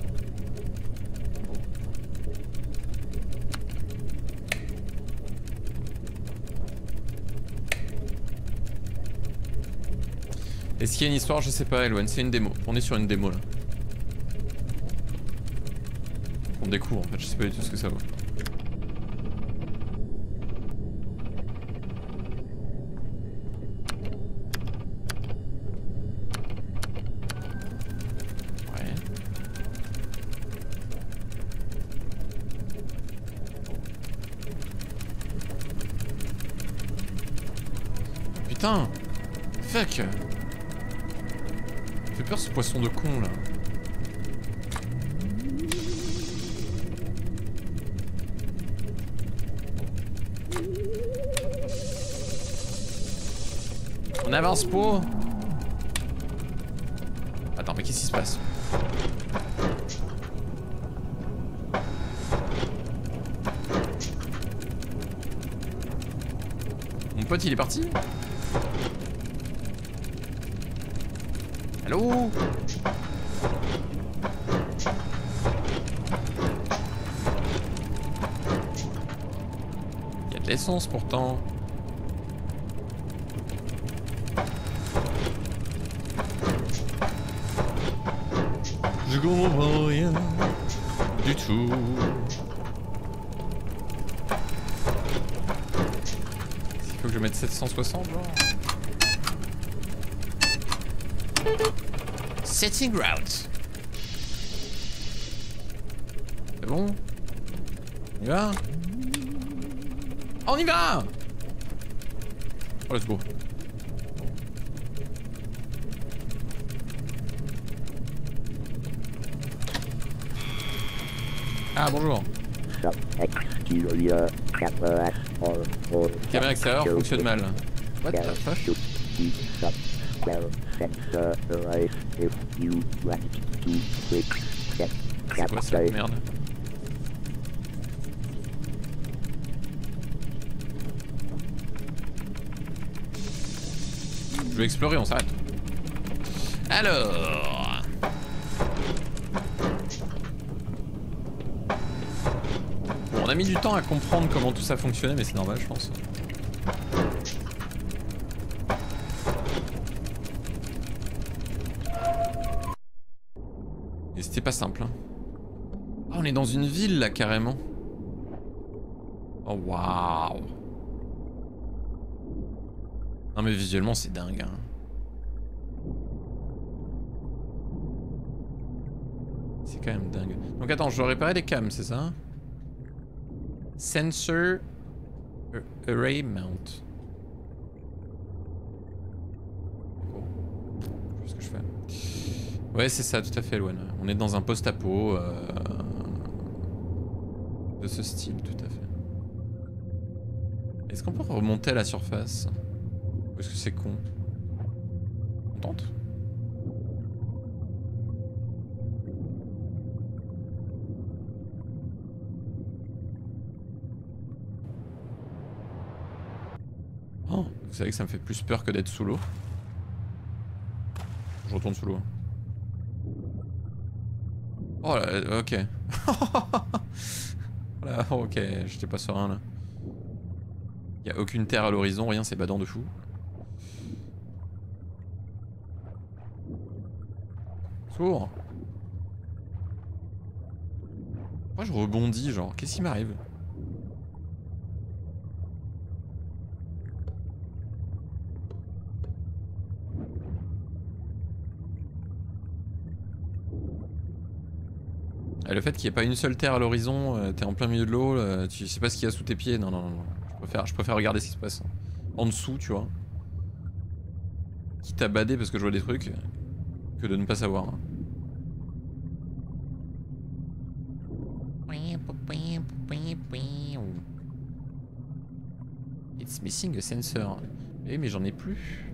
Est-ce qu'il y a une histoire? Je sais pas, Elwen, c'est une démo. On est sur une démo là. On découvre en fait, je sais pas du tout ce que ça vaut. Putain! Fuck! Il fait peur ce poisson de con là. On avance pas! Attends, mais qu'est-ce qui se passe? Mon pote il est parti? Allô? Il y a de l'essence pourtant. Je comprends rien du tout. Il faut que je mette sept cent soixante genre. Setting route. C'est bon? On y va? On y va! Oh let's go. Ah bonjour. Caméra extérieure fonctionne mal. What the fuck? C'est quoi cette merde? Je vais explorer, on s'arrête. Alors... Bon, on a mis du temps à comprendre comment tout ça fonctionnait, mais c'est normal, je pense. Et c'était pas simple, hein. Ah, on est dans une ville, là, carrément. Oh, waouh. Non, mais visuellement, c'est dingue, hein. C'est quand même dingue. Donc attends, je dois réparer les cams, c'est ça? Sensor Array Mount. Oh. Je sais ce que je fais. Ouais, c'est ça, tout à fait, Loane. On est dans un post-apo euh... de ce style, tout à fait. Est-ce qu'on peut remonter à la surface? Ou est-ce que c'est con? On tente? Oh, vous savez que ça me fait plus peur que d'être sous l'eau. Je retourne sous l'eau. Oh là, ok. Voilà, ok, j'étais pas serein là. Y a aucune terre à l'horizon, rien, c'est badant de fou. Sourd. Pourquoi je rebondis, genre, qu'est-ce qui m'arrive? Et le fait qu'il n'y ait pas une seule terre à l'horizon, euh, t'es en plein milieu de l'eau, euh, tu sais pas ce qu'il y a sous tes pieds, non non non, non. Je préfère, je préfère regarder ce qui se passe en dessous, tu vois. Quitte à bader parce que je vois des trucs, que de ne pas savoir. Hein. It's missing a sensor. Eh mais j'en ai plus.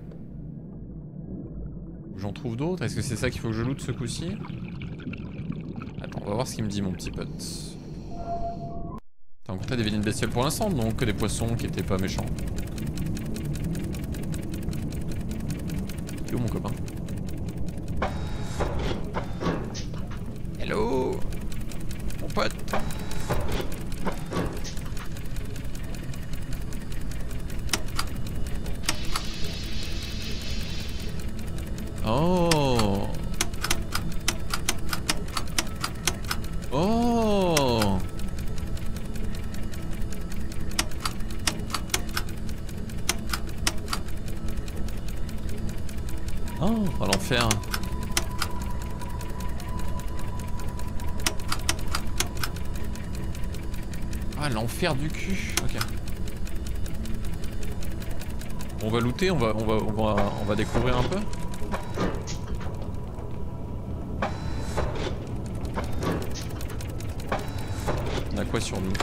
J'en trouve d'autres, est-ce que c'est ça qu'il faut que je loot ce coup-ci? Attends, on va voir ce qu'il me dit mon petit pote. T'as rencontré des vilaines bestioles pour l'instant, donc que des poissons qui étaient pas méchants. Yo mon copain. Hello mon pote. Oh. Oh. Oh, à l'enfer. Ah, l'enfer du cul. Ok. On va looter, on va, on va, on va, on va découvrir un peu. On a quoi sur nous?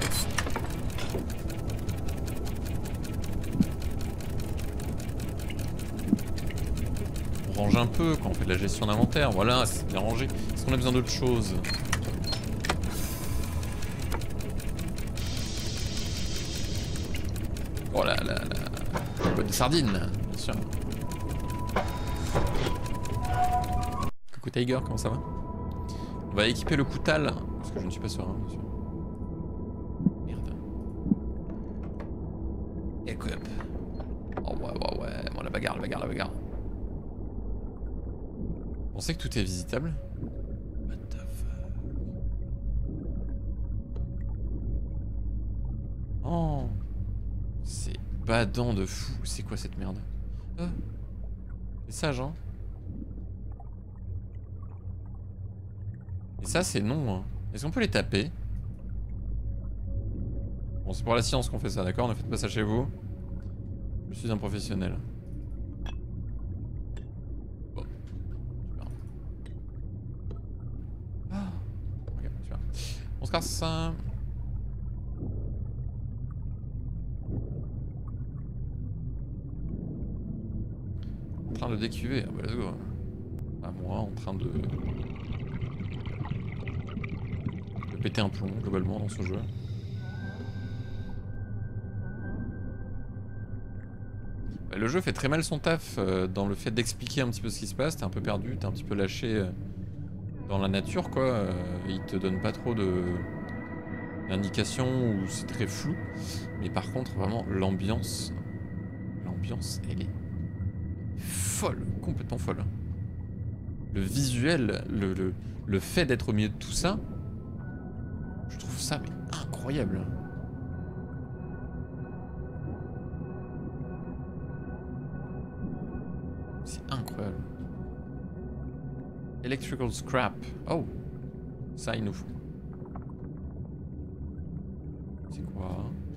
On range un peu quand on fait de la gestion d'inventaire. Voilà, c'est bien rangé. Est-ce qu'on a besoin d'autre chose? Oh là là là. Boîte de sardines, bien sûr. Coucou Tiger, comment ça va? On va équiper le coutal, parce que je ne suis pas serein, bien sûr. Merde. Équipe. Oh ouais, ouais, ouais. Bon, la bagarre, la bagarre, la bagarre. Vous pensez que tout est visitable? What the fuck? Oh. C'est badant de fou. C'est quoi cette merde? Ah. C'est sage, hein? Et ça, c'est non. Hein. Est-ce qu'on peut les taper? Bon, c'est pour la science qu'on fait ça, d'accord? Ne faites pas ça chez vous. Je suis un professionnel. Bon. Super. Ah. Ok, super. On se casse ça. En train de décuver. Ah bah, let's go. Ah, moi, en train de... péter un plomb globalement dans ce jeu. Le jeu fait très mal son taf euh, dans le fait d'expliquer un petit peu ce qui se passe. T'es un peu perdu, t'es un petit peu lâché euh, dans la nature quoi. Euh, il te donne pas trop de d'indications ou c'est très flou. Mais par contre vraiment l'ambiance, l'ambiance elle est folle, complètement folle. Le visuel, le, le, le fait d'être au milieu de tout ça, je trouve ça mais incroyable. C'est incroyable. Electrical scrap. Oh, ça il nous faut. C'est quoi?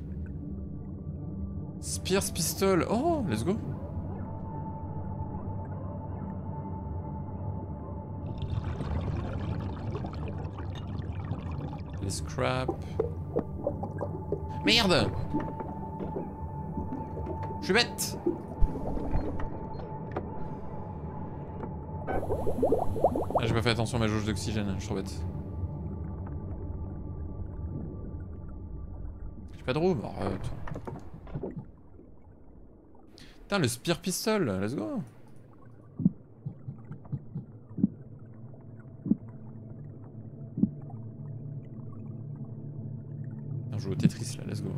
Spears pistol. Oh, let's go. Les scrap. Merde. Je suis bête. Ah, j'ai pas fait attention à ma jauge d'oxygène, je suis trop bête. J'ai pas de roue, arrête. Putain, le spear pistol, let's go. On joue au Tetris là, let's go.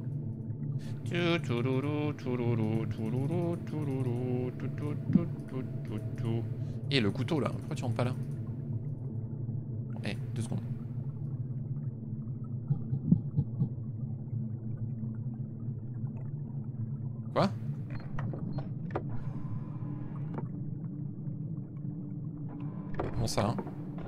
Et le couteau là, pourquoi tu rentres pas là? Eh, hey, deux secondes. Quoi? Bon ça hein.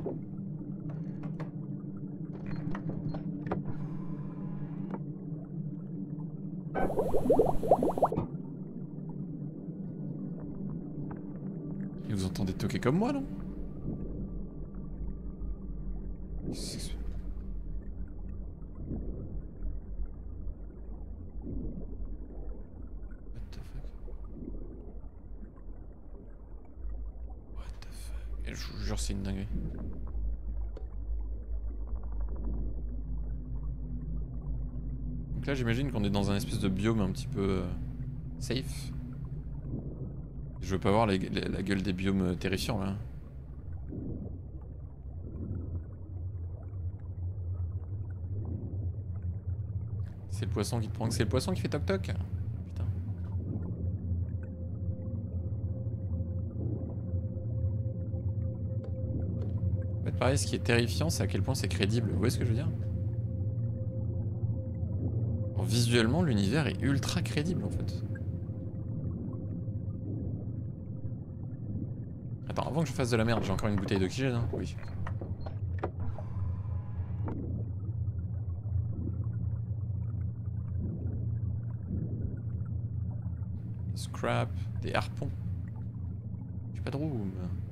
Et vous entendez toquer comme moi, non? What the fuck? What the fuck? Et je vous jure, c'est une dinguerie. Donc là, j'imagine qu'on est dans un espèce de biome un petit peu euh, safe. Je veux pas voir les, les, la gueule des biomes terrifiants là. C'est le poisson qui te prend. C'est le poisson qui fait toc toc. Putain. En fait, pareil, ce qui est terrifiant, c'est à quel point c'est crédible. Vous voyez ce que je veux dire? Alors, visuellement, l'univers est ultra crédible en fait. Attends, avant que je fasse de la merde, j'ai encore une bouteille d'oxygène, hein? Oui. Scrap, des harpons. J'ai pas de room.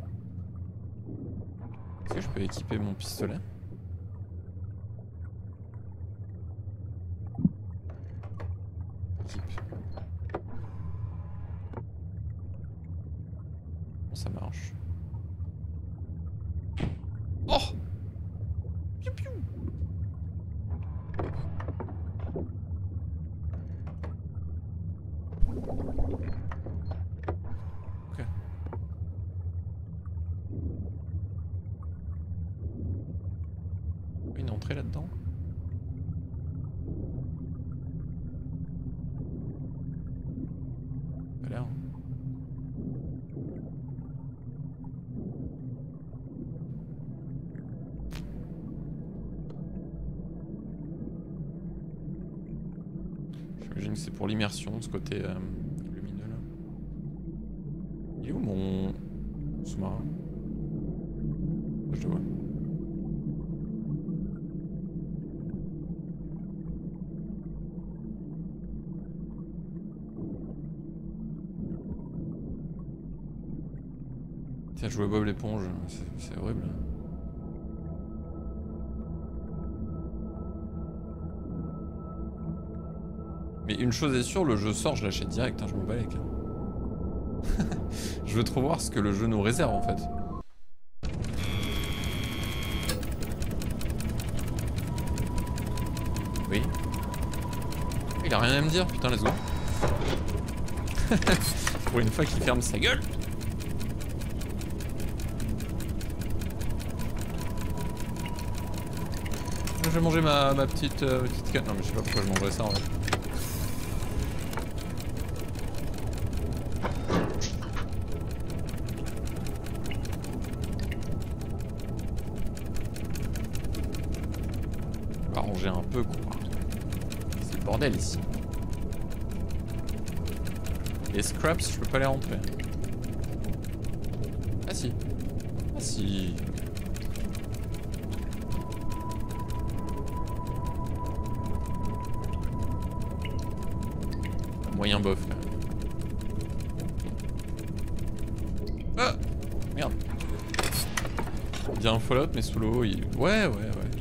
Est-ce que je peux équiper mon pistolet? Équipe. Bon, ça marche. Oh! Piou piou! Ok. Une entrée là-dedans? Pas l'air. J'imagine que c'est pour l'immersion, ce côté euh, lumineux là. Il est où mon sous-marin? Je le vois. Tiens, je jouais Bob l'éponge, c'est horrible. Mais une chose est sûre, le jeu sort, je l'achète direct, hein, je m'en bats les couilles. Je veux trop voir ce que le jeu nous réserve en fait. Oui. Il a rien à me dire, putain, let's go. Pour une fois qu'il ferme sa gueule. Je vais manger ma, ma petite, euh, petite canne. Non mais je sais pas pourquoi je mangerais ça en vrai. On va ranger un peu quoi. C'est le bordel ici. Les scraps, je peux pas les rentrer. Ah si. Ah si. Moyen bof là. Ah merde. Bien un Fallout mais sous l'eau il... Ouais ouais ouais.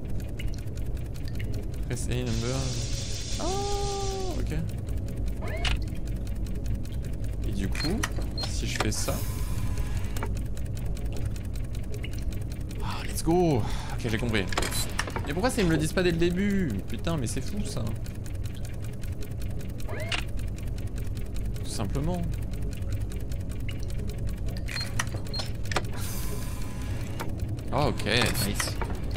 Press A number. Oh ok. Et du coup, si je fais ça... Ah let's go. Ok j'ai compris. Mais pourquoi ça ils me le disent pas dès le début? Putain mais c'est fou ça. Simplement. Oh, ok, nice.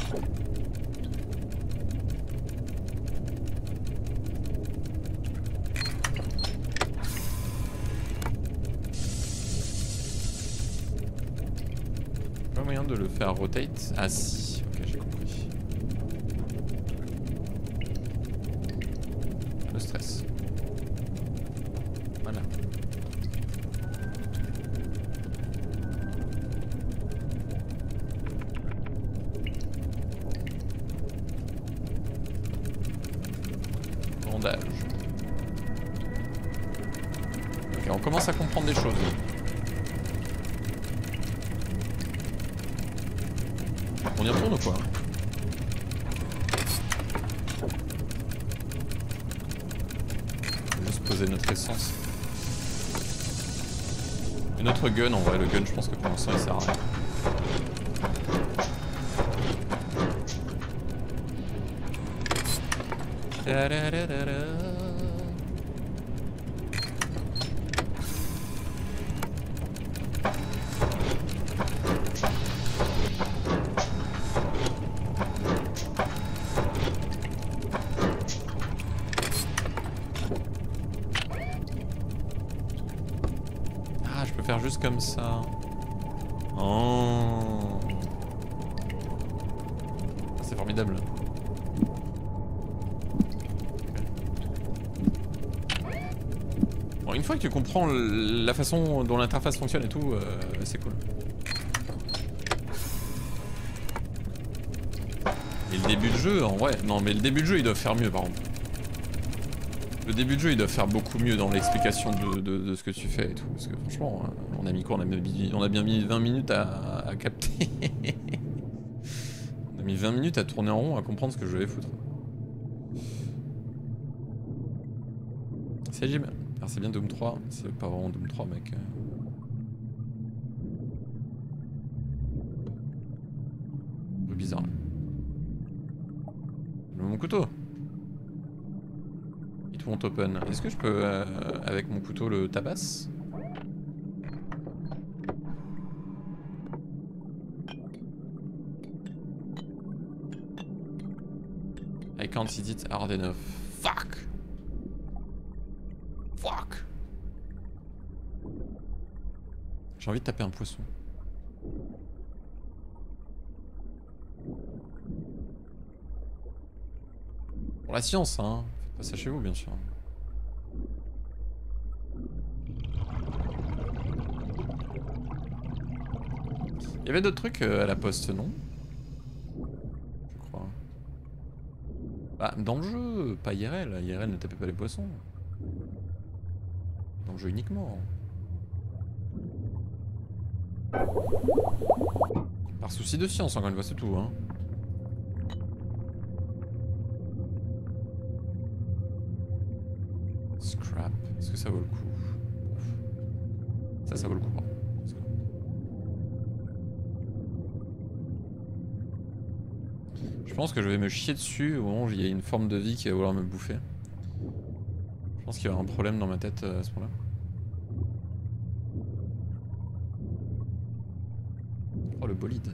Pas moyen de le faire rotate? Ah si, ok j'ai compris. Le stress. Voilà. Bandage. Ok, on commence à comprendre des choses. On y retourne ou quoi? On va juste poser notre essence. Et notre gun, en vrai, le gun, je pense que pour l'instant il sert à rien. Ah, je peux faire juste comme ça. Oh. C'est formidable. Bon, une fois que tu comprends la façon dont l'interface fonctionne et tout, euh, c'est cool. Et le début de jeu, en vrai, non mais le début de jeu ils doivent faire mieux par contre. Le début de jeu ils doivent faire beaucoup mieux dans l'explication de, de, de ce que tu fais et tout. Parce que franchement, on a mis quoi? On a, mis, on a bien mis vingt minutes à, à capter. On a mis vingt minutes à tourner en rond à comprendre ce que je vais foutre. C'est Jim. Alors c'est bien Doom trois, c'est pas vraiment Doom trois mec. Un peu bizarre. Mon couteau. It won't open. Est-ce que je peux euh, avec mon couteau le tabasse? I can't hit it hard enough. Fuck. Fuck. J'ai envie de taper un poisson. Pour la science, hein. Faites pas ça chez vous, bien sûr. Il y avait d'autres trucs euh, à la poste, non? Je crois. Bah, dans le jeu, pas I R L. I R L ne tapait pas les poissons. Dans le jeu uniquement. Par souci de science, encore une fois, c'est tout, hein. Scrap, est-ce que ça vaut le coup? Ça, ça vaut le coup, pardon. Je pense que je vais me chier dessus au moment où il y a une forme de vie qui va vouloir me bouffer. Je pense qu'il y aura un problème dans ma tête à ce moment-là. bolide.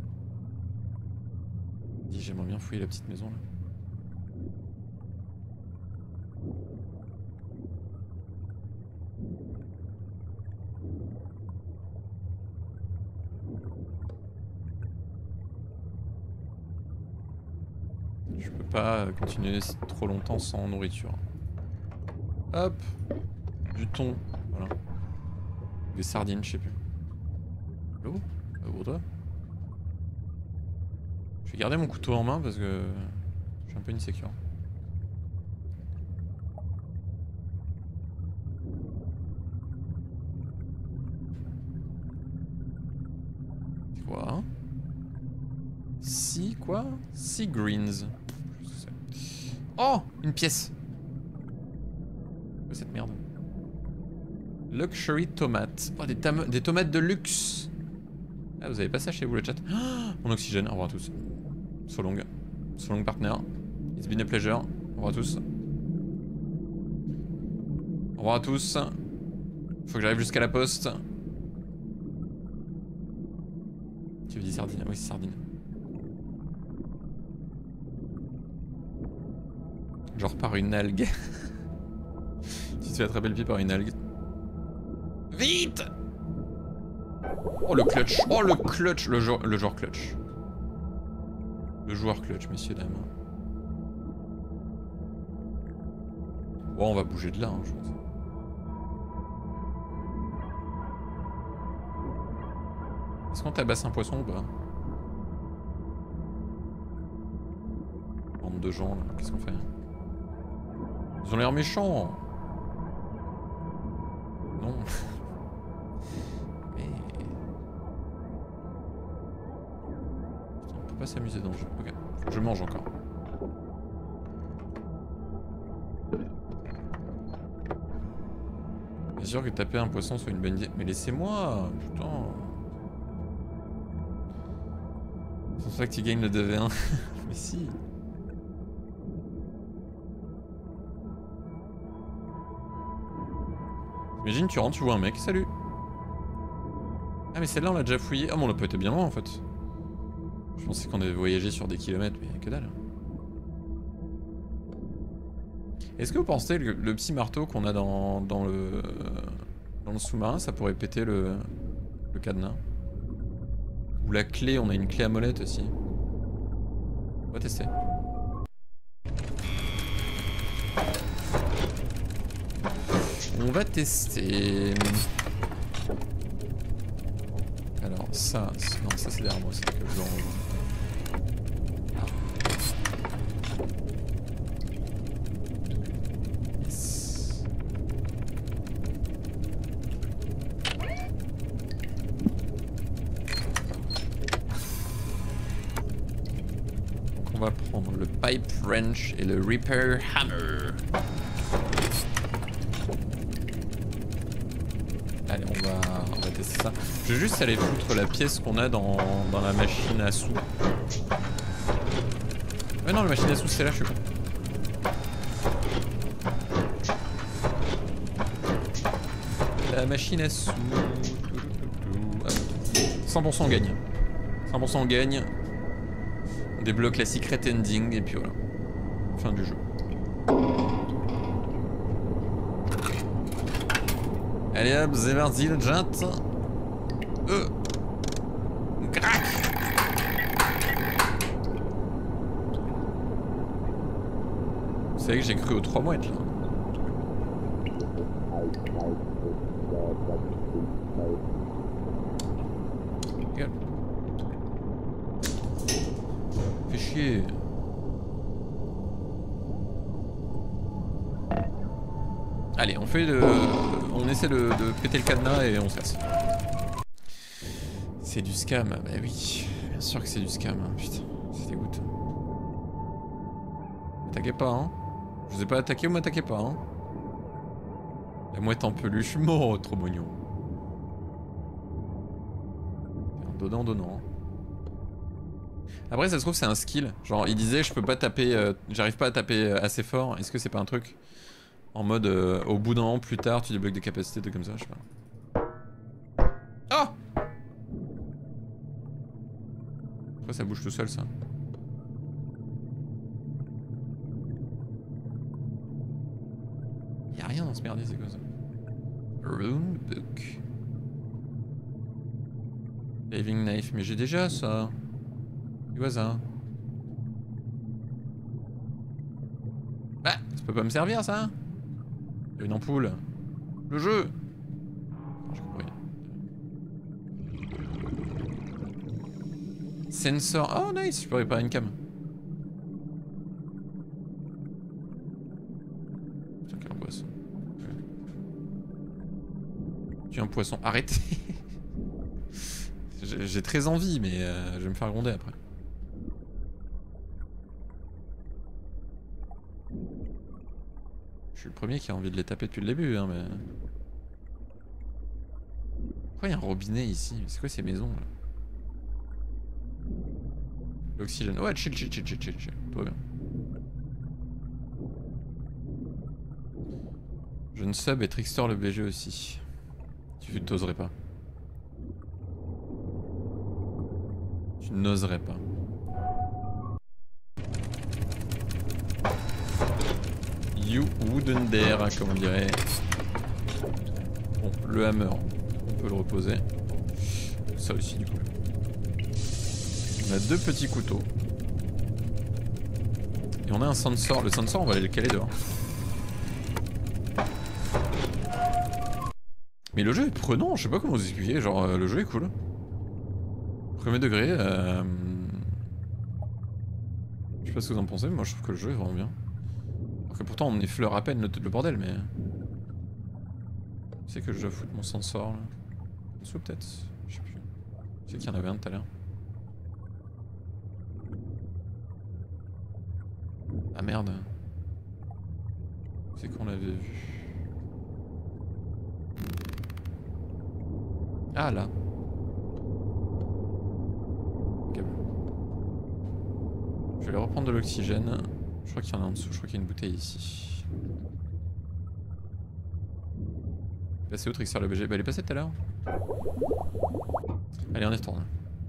Dis, j'aimerais bien fouiller la petite maison là. Je peux pas continuer trop longtemps sans nourriture. Hop, du thon, voilà. Des sardines, je sais plus. L'eau, pour toi. Je vais garder mon couteau en main parce que je suis un peu insécure. C'est quoi hein? Sea quoi? Sea greens. Oh, une pièce. Cette merde. Luxury tomate. Oh, des, des tomates de luxe. Ah, vous avez pas ça chez vous le chat? Oh, mon oxygène, au revoir à tous. So long. So long partner. It's been a pleasure. Au revoir à tous. Au revoir à tous. Faut que j'arrive jusqu'à la poste. Tu veux dire sardine? Ah oui, c'est sardine. Genre par une algue. Tu te fais attraper le pied par une algue. Vite! Oh le clutch. Oh le clutch. Le joueur, le joueur clutch. Le joueur clutch, messieurs, dames. Bon, on va bouger de là, hein, je pense. Est-ce qu'on tabasse un poisson ou pas? Bande de gens, là. Qu'est-ce qu'on fait? Ils ont l'air méchants. Non. Mais... Putain, on peut pas s'amuser dans le jeu. Ok, faut que je mange encore. Bien sûr que taper un poisson soit une bonne idée. Mais laissez-moi. Putain. C'est pour ça que tu gagnes le deux v un. Mais si. Imagine, tu rentres, tu vois un mec, salut. Ah mais celle-là on l'a déjà fouillée. Ah mais on a pas été bien loin en fait. Je pensais qu'on avait voyagé sur des kilomètres, mais que dalle. Est-ce que vous pensez que le, le petit marteau qu'on a dans, dans le dans le sous-marin, ça pourrait péter le, le cadenas? Ou la clé, on a une clé à molette aussi. On va tester. On va tester. Alors ça, non ça c'est derrière moi, c'est que je dois en... Yes. Donc on va prendre le pipe wrench et le repair hammer. Allez, on va, on va tester ça. Je vais juste aller foutre la pièce qu'on a dans, dans la machine à sous. Ouais non, la machine à sous c'est là, je suis con. La machine à sous... cent pour cent on gagne. cent pour cent on gagne. On débloque la secret ending et puis voilà. Fin du jeu. Allez hop, c'est parti le jet. Euh. Crac. Vous savez que j'ai cru aux trois mouettes là. Regarde. Fais chier. Allez, on fait le... On essaie de, de péter le cadenas et on se casse. C'est du scam, bah oui. Bien sûr que c'est du scam, hein. Putain, c'est dégoûtant. M'attaquez pas, hein. Je vous ai pas attaqué, vous m'attaquez pas, hein. La mouette en peluche, mort, trop mignon. Donnant, donnant. Après, ça se trouve, c'est un skill. Genre, il disait, je peux pas taper, euh, j'arrive pas à taper assez fort. Est-ce que c'est pas un truc en mode, euh, au bout d'un an, plus tard, tu débloques des capacités, de comme ça, je sais pas. Oh! Pourquoi ça bouge tout seul, ça? Y'a rien dans ce merdier, c'est quoi ça? Rune book. Living knife, mais j'ai déjà ça. C'est quoi ça? Bah, ça peut pas me servir ça? Une ampoule. Le jeu. J'ai compris. Sensor. Oh nice, je peux réparer une cam. Putain, quel poisson. Tu es un poisson. Arrêtez. J'ai très envie, mais euh, je vais me faire gronder après. Je suis le premier qui a envie de les taper depuis le début, hein, mais... Pourquoi il y a un robinet ici? C'est quoi ces maisons, là? L'oxygène. Ouais, chill, chill, chill, chill, chill, chill. Tout va bien. Je ne sub et Trickster le B G aussi. Tu t'oserais pas. Tu n'oserais pas. You wouldn't dare, comme on dirait. Bon, le hammer, on peut le reposer. Ça aussi, du coup. On a deux petits couteaux. Et on a un sensor. Le sensor, on va aller le caler dehors. Mais le jeu est prenant, je sais pas comment vous expliquer. Genre, euh, le jeu est cool. Premier degré, euh... je sais pas ce que vous en pensez, mais moi je trouve que le jeu est vraiment bien. Alors que pourtant on effleure à peine le, le bordel, mais... C'est que je dois foutre mon sensor là. En dessous peut-être, je sais plus. Je sais qu'il y en avait un tout à l'heure. Ah merde. C'est qu'on l'avait vu. Ah là. Je vais aller reprendre de l'oxygène. Je crois qu'il y en a en dessous, je crois qu'il y a une bouteille ici. Passer au Trickster le B G. Bah elle est passée tout à l'heure. Allez on y retourne.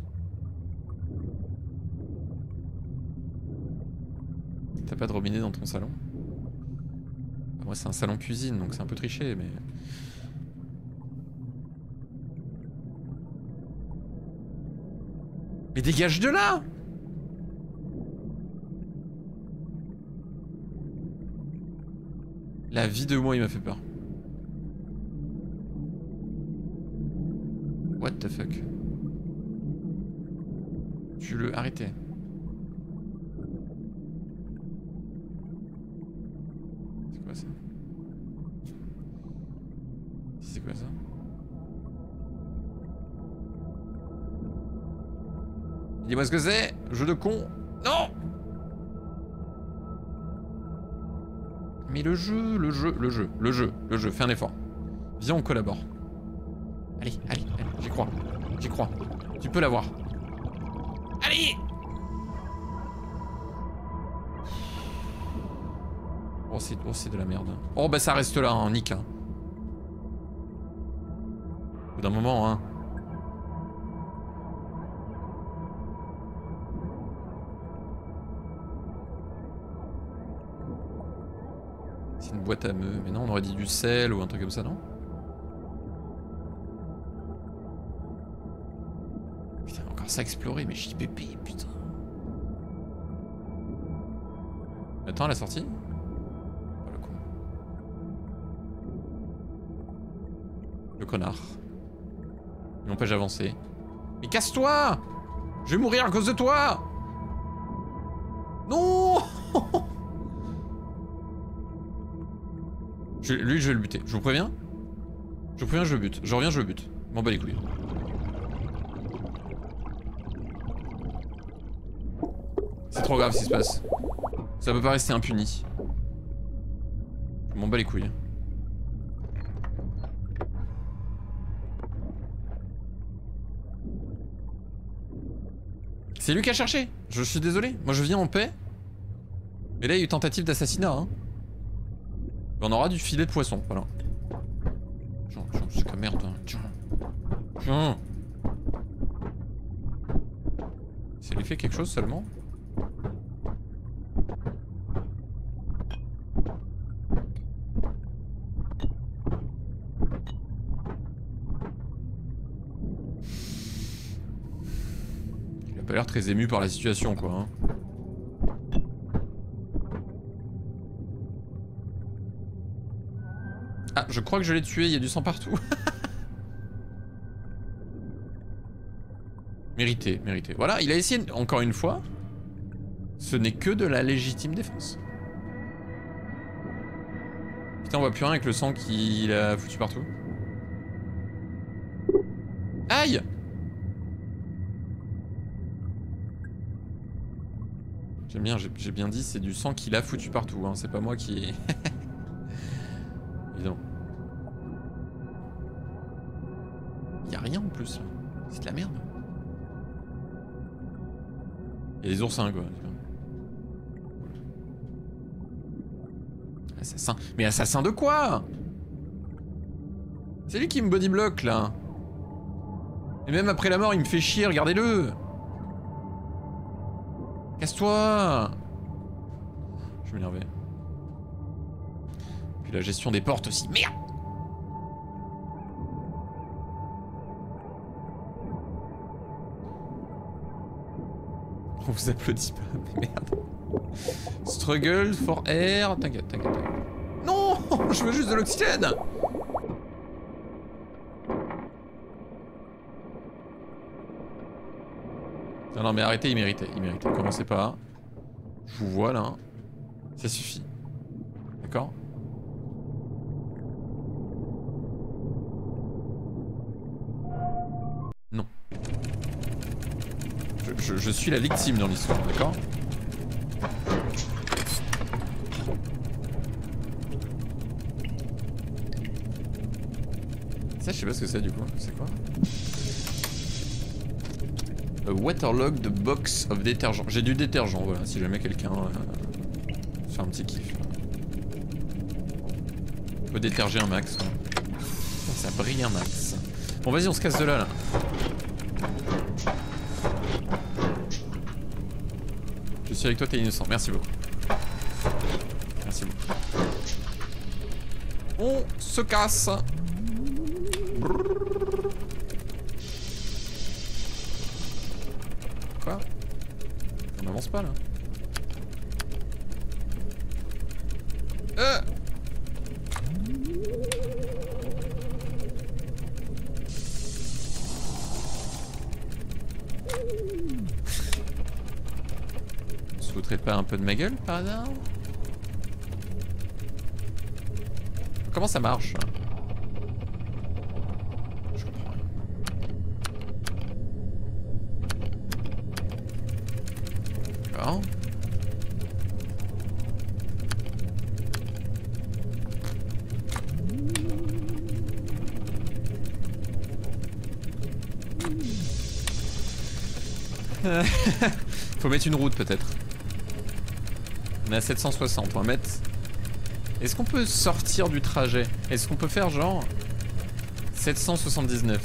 T'as pas de robinet dans ton salon? Bah, moi c'est un salon cuisine donc c'est un peu triché mais... Mais dégage de là! La vie de moi, il m'a fait peur. What the fuck? Tu le... Arrêtez. C'est quoi ça? C'est quoi ça? Dis-moi ce que c'est! Jeu de con! Non! Mais le jeu, le jeu, le jeu, le jeu, le jeu, fais un effort. Viens, on collabore. Allez, allez, allez, j'y crois. J'y crois. Tu peux l'avoir. Allez! Oh, c'est oh, c'est de la merde. Oh, bah ça reste là, hein, nique. Hein. Au bout d'un moment, hein. C'est une boîte à meux. Mais non, on aurait dit du sel ou un truc comme ça, non? Putain, encore ça à explorer, mais J P P, putain. Attends, la sortie? Oh, le con. Le connard. Il m'empêche d'avancer. Mais casse-toi! Je vais mourir à cause de toi! Non! Je, lui, je vais le buter. Je vous préviens. Je vous préviens, je le bute. Je reviens, je le bute. M'en bats les couilles. C'est trop grave ce qui se passe. Ça peut pas rester impuni. Je m'en bats les couilles. C'est lui qui a cherché. Je suis désolé. Moi, je viens en paix. Et là, il y a eu tentative d'assassinat, hein. On aura du filet de poisson, voilà. Tiens, tiens, c'est que merde, hein. Tiens. Tiens. Ça lui fait quelque chose seulement? Il a pas l'air très ému par la situation quoi. Hein. Ah, je crois que je l'ai tué, il y a du sang partout. Mérité, mérité. Voilà, il a essayé, encore une fois, ce n'est que de la légitime défense. Putain, on voit plus rien avec le sang qu'il a foutu partout. Aïe! J'aime bien, j'ai bien dit, c'est du sang qu'il a foutu partout, hein. C'est pas moi qui... Évidemment. Y'a rien en plus, là. C'est de la merde. Il y a des oursins quoi. Assassin. Mais assassin de quoi? C'est lui qui me bodyblock là. Et même après la mort il me fait chier, regardez-le. Casse-toi. Je vais m'énerver. Puis la gestion des portes aussi. Merde. On vous applaudit pas, mais merde. Struggle for air. T'inquiète, t'inquiète. Non, je veux juste de l'oxygène. Non, non, mais arrêtez, il méritait, il méritait. Commencez pas. Je vous vois là. Ça suffit. D'accord? Non. Je, je, je suis la victime dans l'histoire, d'accord? Ça, je sais pas ce que c'est du coup. C'est quoi? A waterlogged box of détergent. J'ai du détergent, voilà, si jamais quelqu'un euh, fait un petit kiff. On peut déterger un max. Quoi. Ça brille un max. Bon, vas-y, on se casse de là, là. Je suis avec toi, t'es innocent. Merci beaucoup. Merci beaucoup. On se casse. Quoi? On n'avance pas là. Euh On se foutrait pas un peu de ma gueule par hasard? Comment ça marche? Je comprends rien. D'accord. Faut mettre une route peut-être. On est à sept cent soixante, on va mettre... Est-ce qu'on peut sortir du trajet? Est-ce qu'on peut faire genre... sept cent soixante-dix-neuf?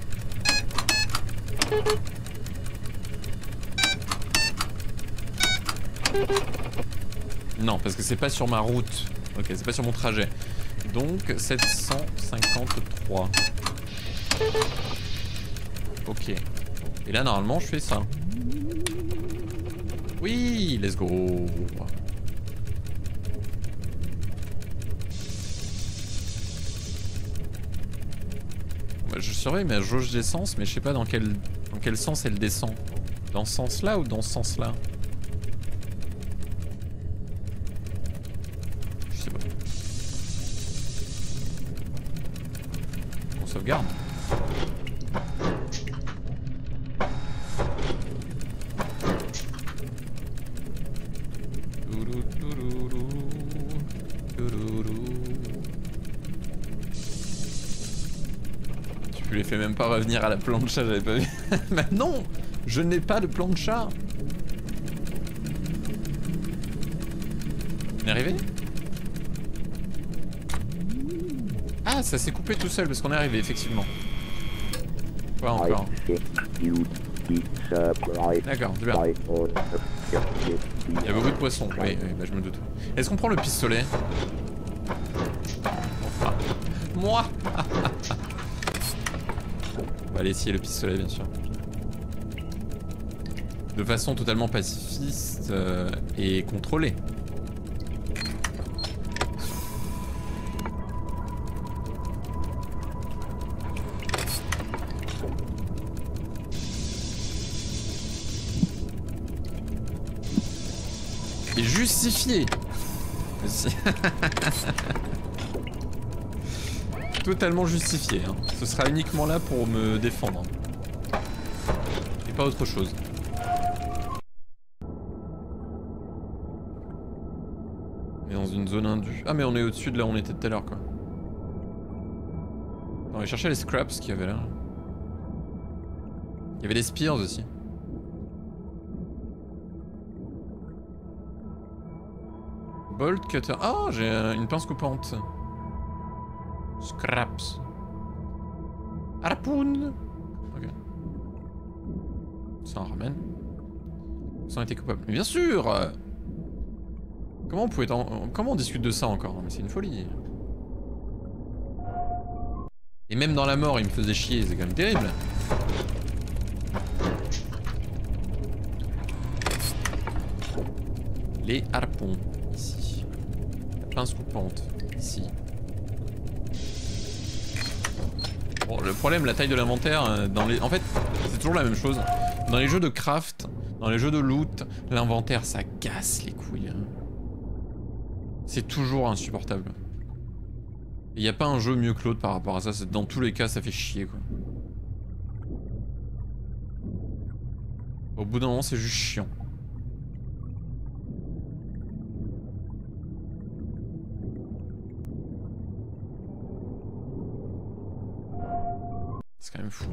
Non, parce que c'est pas sur ma route. Ok, c'est pas sur mon trajet. Donc sept cent cinquante-trois. Ok. Et là normalement je fais ça. Oui, let's go. Bah, je surveille ma jauge d'essence, mais je sais pas dans quel, dans quel sens elle descend. Dans ce sens-là ou dans ce sens-là? Je sais pas. On sauvegarde. Je les fais même pas revenir à la plancha, j'avais pas vu. Mais non, je n'ai pas de plancha. On est arrivé? Ah, ça s'est coupé tout seul parce qu'on est arrivé, effectivement. Quoi encore? D'accord, c'est bien. Il y a beaucoup de poissons, oui, oui bah je me doute. Est-ce qu'on prend le pistolet? Enfin, moi. On va aller essayer le pistolet, bien sûr. De façon totalement pacifiste euh, et contrôlée. Et justifié. Totalement justifié. Hein. Ce sera uniquement là pour me défendre. Et pas autre chose. On est dans une zone indue. Ah mais on est au-dessus de là où on était tout à l'heure quoi. On va chercher les scraps qu'il y avait là. Il y avait des spears aussi. Bolt cutter. Ah, oh, j'ai une pince coupante. Scraps. Harpoon. Ok. Ça en ramène. Ça a été coupable. Mais bien sûr. Comment on pouvait en... Comment on discute de ça encore? Mais c'est une folie. Et même dans la mort, il me faisait chier. C'est quand même terrible. Les harpons. Ici. La pince coupante. Ici. Bon, le problème, la taille de l'inventaire, dans les... En fait, c'est toujours la même chose. Dans les jeux de craft, dans les jeux de loot, l'inventaire, ça casse les couilles. C'est toujours insupportable. Il n'y a pas un jeu mieux que l'autre par rapport à ça. Dans tous les cas, ça fait chier, quoi. Au bout d'un moment, c'est juste chiant. C'est quand même fou.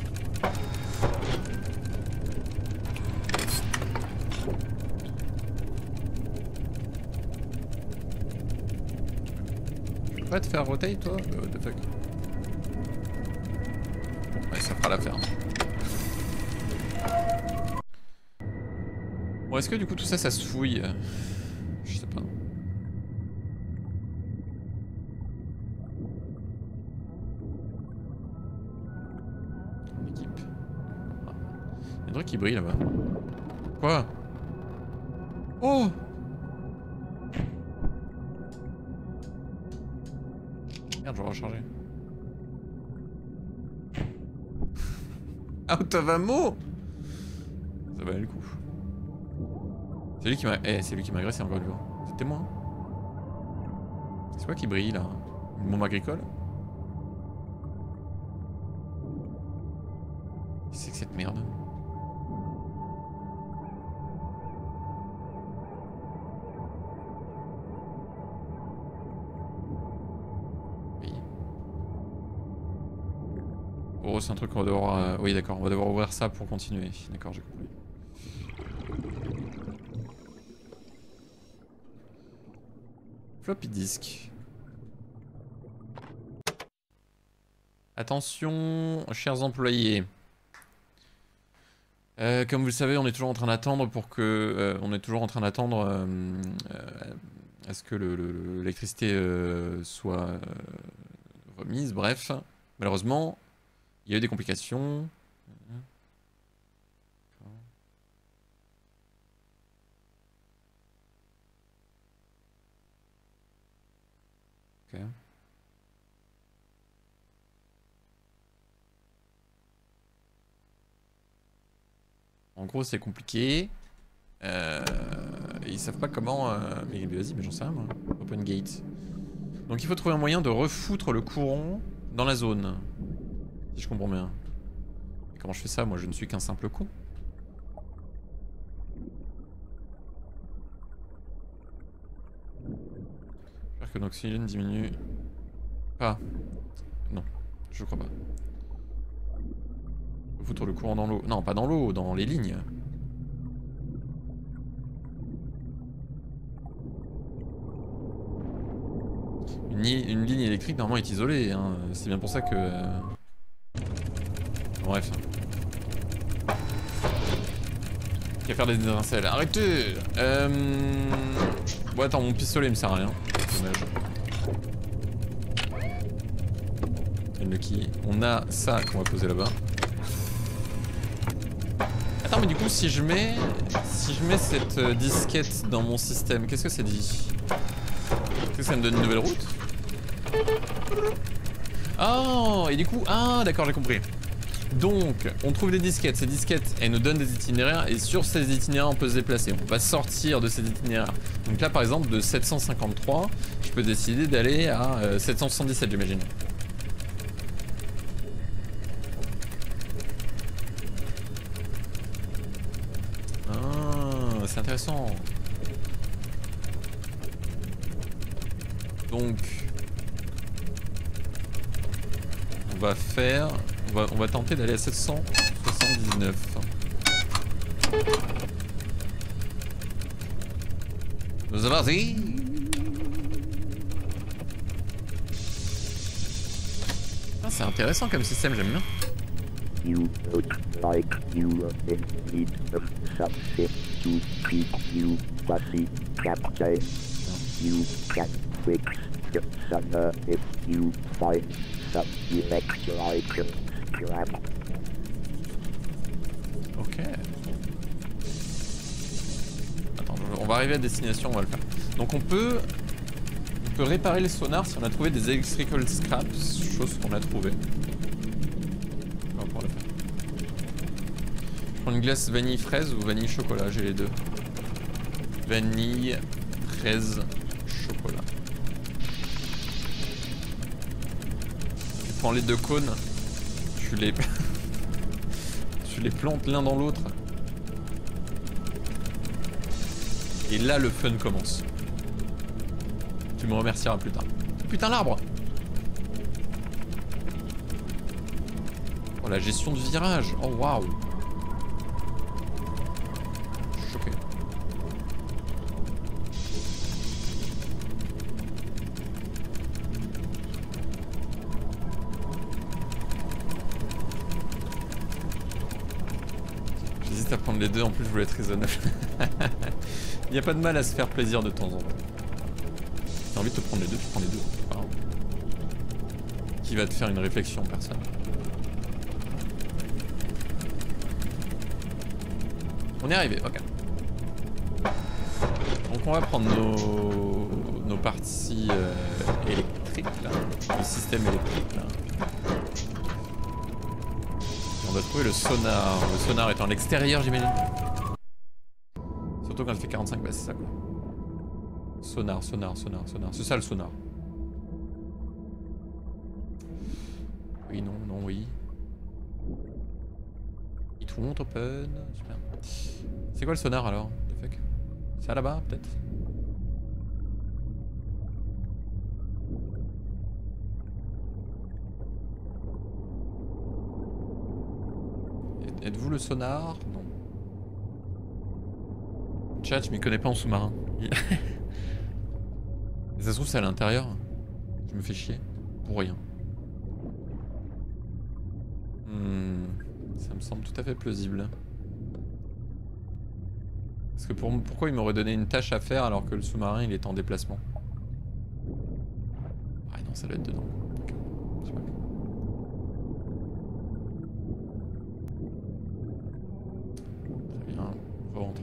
Je peux pas te faire rotate toi? euh, What the fuck? Ouais, ça fera l'affaire. Bon, est-ce que du coup tout ça, ça se fouille? Je sais pas. L'équipe. Ah. Il y a un truc qui brille là-bas. Quoi? Oh! Merde, je vais recharger. Out of ammo! Ça valait le coup. C'est lui qui m'a... Eh, c'est lui qui m'a agressé encore une fois. C'était moi. C'est quoi qui brille là? Une bombe agricole? Qu'est-ce que c'est que cette merde? Oui. Oh, c'est un truc qu'on va devoir... Euh... Oui, d'accord, on va devoir ouvrir ça pour continuer. D'accord, j'ai compris. Floppy disk. Attention, chers employés. Euh, comme vous le savez, on est toujours en train d'attendre pour que... Euh, on est toujours en train d'attendre euh, euh, à ce que l'électricité euh, soit euh, remise. Bref, malheureusement, il y a eu des complications. Ok. En gros, c'est compliqué. Euh, ils savent pas comment... Euh, mais vas-y, mais j'en sais rien, moi. Open gate. Donc il faut trouver un moyen de refoutre le courant dans la zone. Si je comprends bien. Et comment je fais ça? Moi, je ne suis qu'un simple con. J'espère que l'oxygène diminue. Ah. Non, je crois pas. Foutre le courant dans l'eau. Non, pas dans l'eau, dans les lignes. Une, une ligne électrique normalement est isolée. Hein. C'est bien pour ça que... Bref. Qu'à faire des étincelles. Arrêtez. Euh... Bon attends, mon pistolet il me sert à rien. Dommage. Qui... On a ça qu'on va poser là-bas. Attends, mais du coup, si je mets, si je mets cette euh, disquette dans mon système, qu'est-ce que ça dit? Est-ce que ça me donne une nouvelle route? Oh, et du coup, ah, d'accord, j'ai compris. Donc, on trouve des disquettes. Ces disquettes, elles nous donnent des itinéraires, et sur ces itinéraires, on peut se déplacer. On va sortir de ces itinéraires. Donc là, par exemple, de sept cent cinquante-trois, je peux décider d'aller à euh, sept cent soixante-dix-sept, j'imagine. C'est intéressant. Donc, on va faire, on va, on va tenter d'aller à sept cent soixante-dix-neuf. Nous allons y. Ah, c'est intéressant comme système, j'aime bien. You look like you are in need of something to keep you busy, Captain. You can fix the sonar if you find some electrolyte scrap. Ok. Attends, on va arriver à destination, on va le faire. Donc on peut, on peut réparer les sonars si on a trouvé des electrical scraps, chose qu'on a trouvé. Une glace vanille fraise ou vanille chocolat, j'ai les deux. Vanille, fraise, chocolat. Tu prends les deux cônes, tu les tu les plantes l'un dans l'autre. Et là le fun commence. Tu me remercieras plus tard. Putain, l'arbre! Oh, la gestion du virage. Oh waouh. Choqué. J'hésite à prendre les deux, en plus je voulais être raisonnable. Il n'y a pas de mal à se faire plaisir de temps en temps. T'as envie de te prendre les deux, tu prends les deux. C'est pas grave. Qui va te faire une réflexion, personne. On est arrivé, ok. Donc on va prendre nos, nos parties euh, électriques là, le système électrique là. Et on doit trouver le sonar. Le sonar étant à l'extérieur, j'imagine. Surtout quand il fait quarante-cinq, bah c'est ça quoi. Sonar, sonar, sonar, sonar. C'est ça le sonar. Oui, non, non, oui. It won't open. Super. C'est quoi le sonar alors? C'est là-bas peut-être? Êtes-vous le sonar? Non. Chat, je m'y connais pas en sous-marin. Ça se trouve c'est à l'intérieur. Je me fais chier. Pour rien. Hmm, ça me semble tout à fait plausible. Parce que pour, pourquoi il m'aurait donné une tâche à faire alors que le sous-marin il est en déplacement? Ah non, ça doit être dedans. Okay. Super. Très bien, re-rentrons.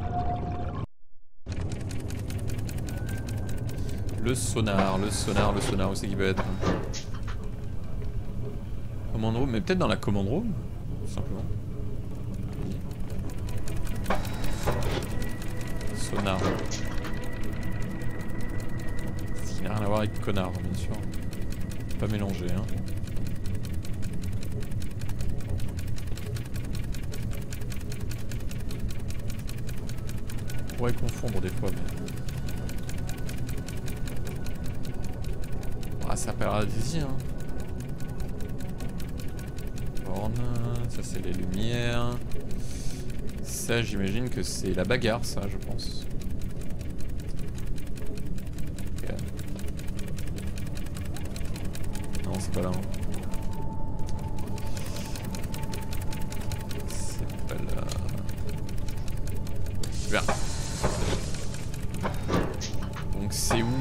Le sonar, le sonar, le sonar, où c'est qu'il peut être? Command room, mais peut-être dans la command room, tout simplement. Sonar. Ce qui n'a rien à voir avec connard, bien sûr. Pas mélanger, hein. On pourrait confondre des fois, mais... Ah, ça appellera d'ici, hein. Borne, ça c'est les lumières. Ça, j'imagine que c'est la bagarre, ça, je pense. Okay. Non, c'est pas là. Hein. C'est pas là. Super. Donc c'est où?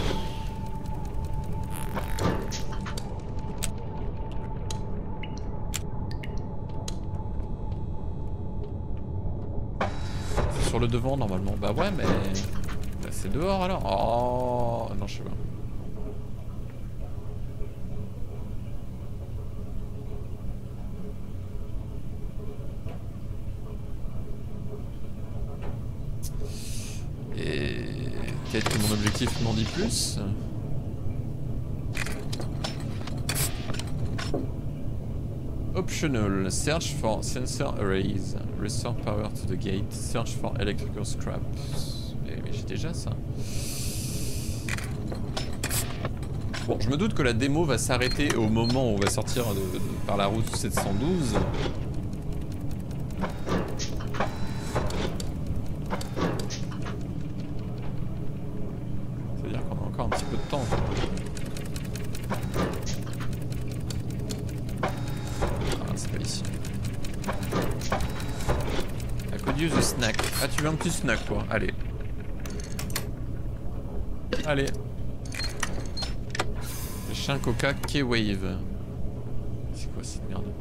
C'est sur le devant normalement. Bah ouais mais... Bah, c'est dehors alors. Oh non je sais pas. Et peut-être que mon objectif m'en dit plus. Optional, search for sensor arrays, restore power to the gate, search for electrical scrap. Mais, mais j'ai déjà ça. Bon, je me doute que la démo va s'arrêter au moment où on va sortir de, de, par la route sept cent douze. C'est-à-dire qu'on a encore un petit peu de temps. Ah, c'est pas ici. I could use a snack. Ah, tu veux un petit snack, quoi. Allez. Allez. Le chien Coca K-Wave. C'est quoi cette merde?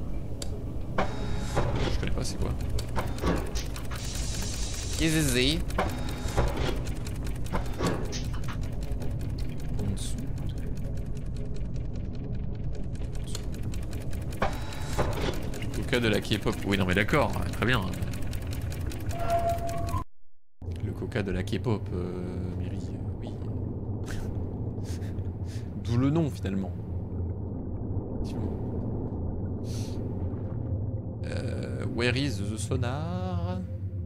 Je connais pas, c'est quoi? Easy. En dessous. Coca de la K-pop. Oui, non, mais d'accord, très bien. Le Coca de la K-pop, euh, Mary, euh, oui. D'où le nom finalement. Euh, where is the sonar?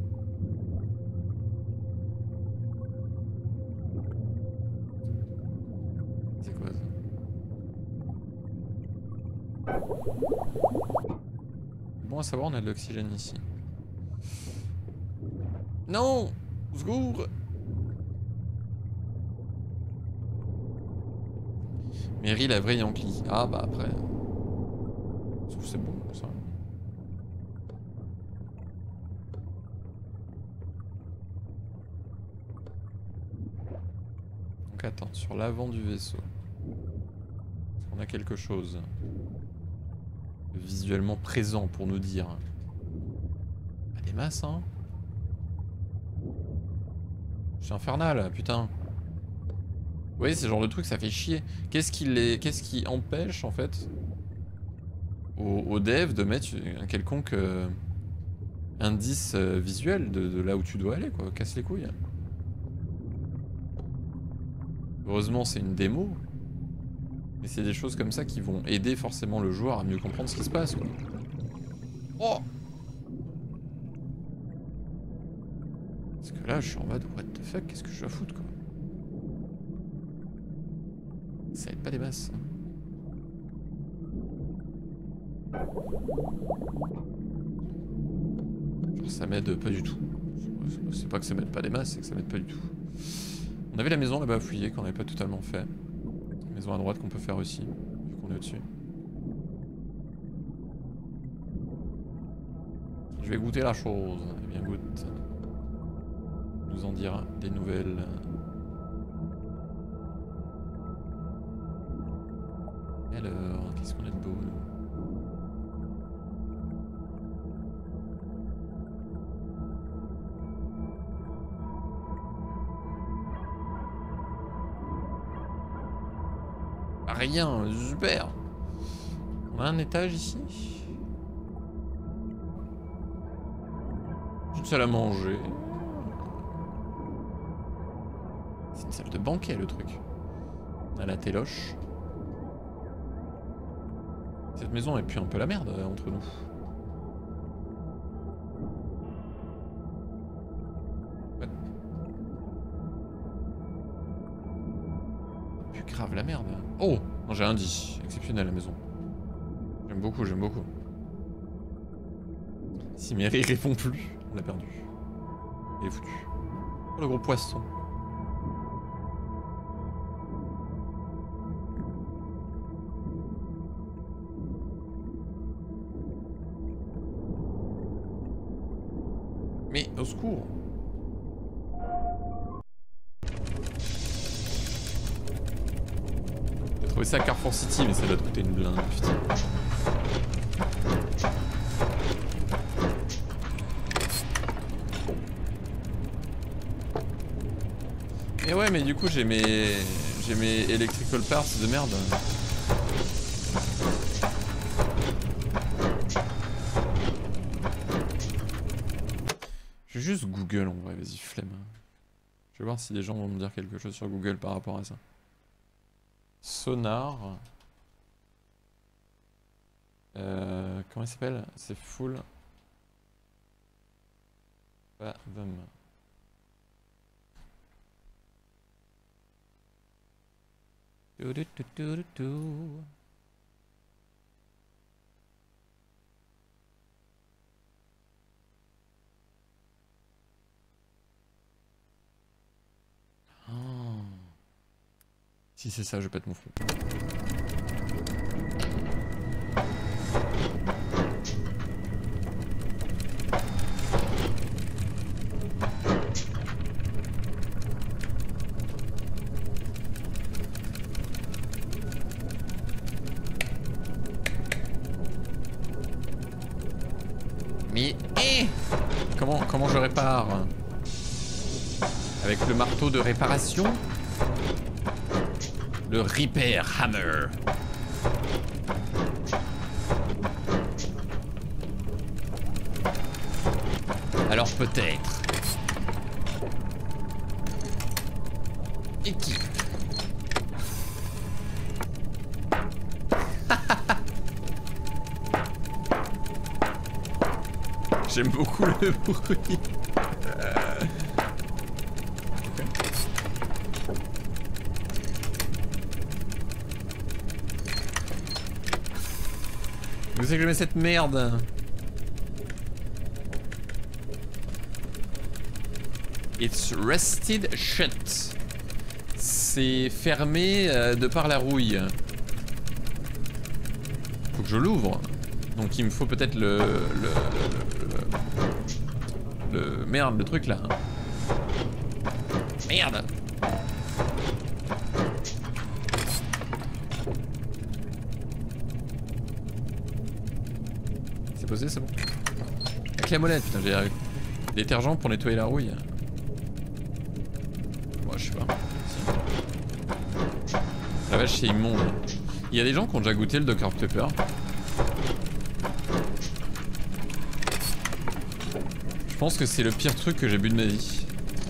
C'est quoi ça? Bon à savoir, on a de l'oxygène ici. Non! Au secours! Mary la vraie Yankee. Ah bah après. C'est bon ça. Donc attends, sur l'avant du vaisseau. Est-ce qu'on a quelque chose de visuellement présent pour nous dire? Pas des masses hein. Je suis infernal, putain. Vous voyez, c'est le genre de truc, ça fait chier. Qu'est-ce qui, les... Qu'est-ce qui empêche, en fait, aux, aux devs de mettre un quelconque euh, indice euh, visuel de, de là où tu dois aller, quoi. Casse les couilles. Heureusement, c'est une démo. Mais c'est des choses comme ça qui vont aider forcément le joueur à mieux comprendre ce qui se passe, quoi. Oh! Parce que là, je suis en mode, what the fuck, qu'est-ce que je dois foutre, quoi. Ça aide pas des masses. Genre ça m'aide pas du tout. C'est pas que ça m'aide pas des masses, c'est que ça m'aide pas du tout. On avait la maison là-bas à fouiller qu'on n'avait pas totalement fait. La maison à droite qu'on peut faire aussi, vu qu'on est au-dessus. Je vais goûter la chose. Eh bien goûte. Nous en dira des nouvelles. Alors, qu'est-ce qu'on a de beau, nous? Rien, super. On a un étage ici. Une salle à manger. C'est une salle de banquet, le truc. On a la téloche. Cette maison elle pue un peu la merde euh, entre nous. Ouais. Elle pue grave la merde. Oh non, j'ai un dit. Exceptionnel la maison. J'aime beaucoup, j'aime beaucoup. Si Mary répond plus, on l'a perdu. Il est foutu. Oh le gros poisson. Mais au secours. trouvé ça à Carrefour City, mais ça doit te coûter une blinde, putain. Et ouais, mais du coup, j'ai mes... j'ai mes electrical parts de merde. Je vais juste Google en vrai, vas-y, flemme. Je vais voir si des gens vont me dire quelque chose sur Google par rapport à ça. Sonar. Euh, comment il s'appelle? C'est full. Fathom. Du, du, du, du, du, du. Oh. Si c'est ça, je pète mon front. Mais eh comment, comment je répare? Avec le marteau de réparation? Le Repair Hammer. Alors peut-être. Et qui? J'aime beaucoup le bruit. Euh... Okay. Où c'est que je mets cette merde? It's rusted shut. C'est fermé euh, de par la rouille. Faut que je l'ouvre. Donc il me faut peut-être le le, le, le, le... le... Merde, le truc là. Merde. C'est posé, c'est bon. Avec la molette, putain, j'ai détergent pour nettoyer la rouille. Moi, je sais pas. Si. La vache, c'est immonde. Il y a des gens qui ont déjà goûté le docteur Pepper. Je pense que c'est le pire truc que j'ai bu de ma vie.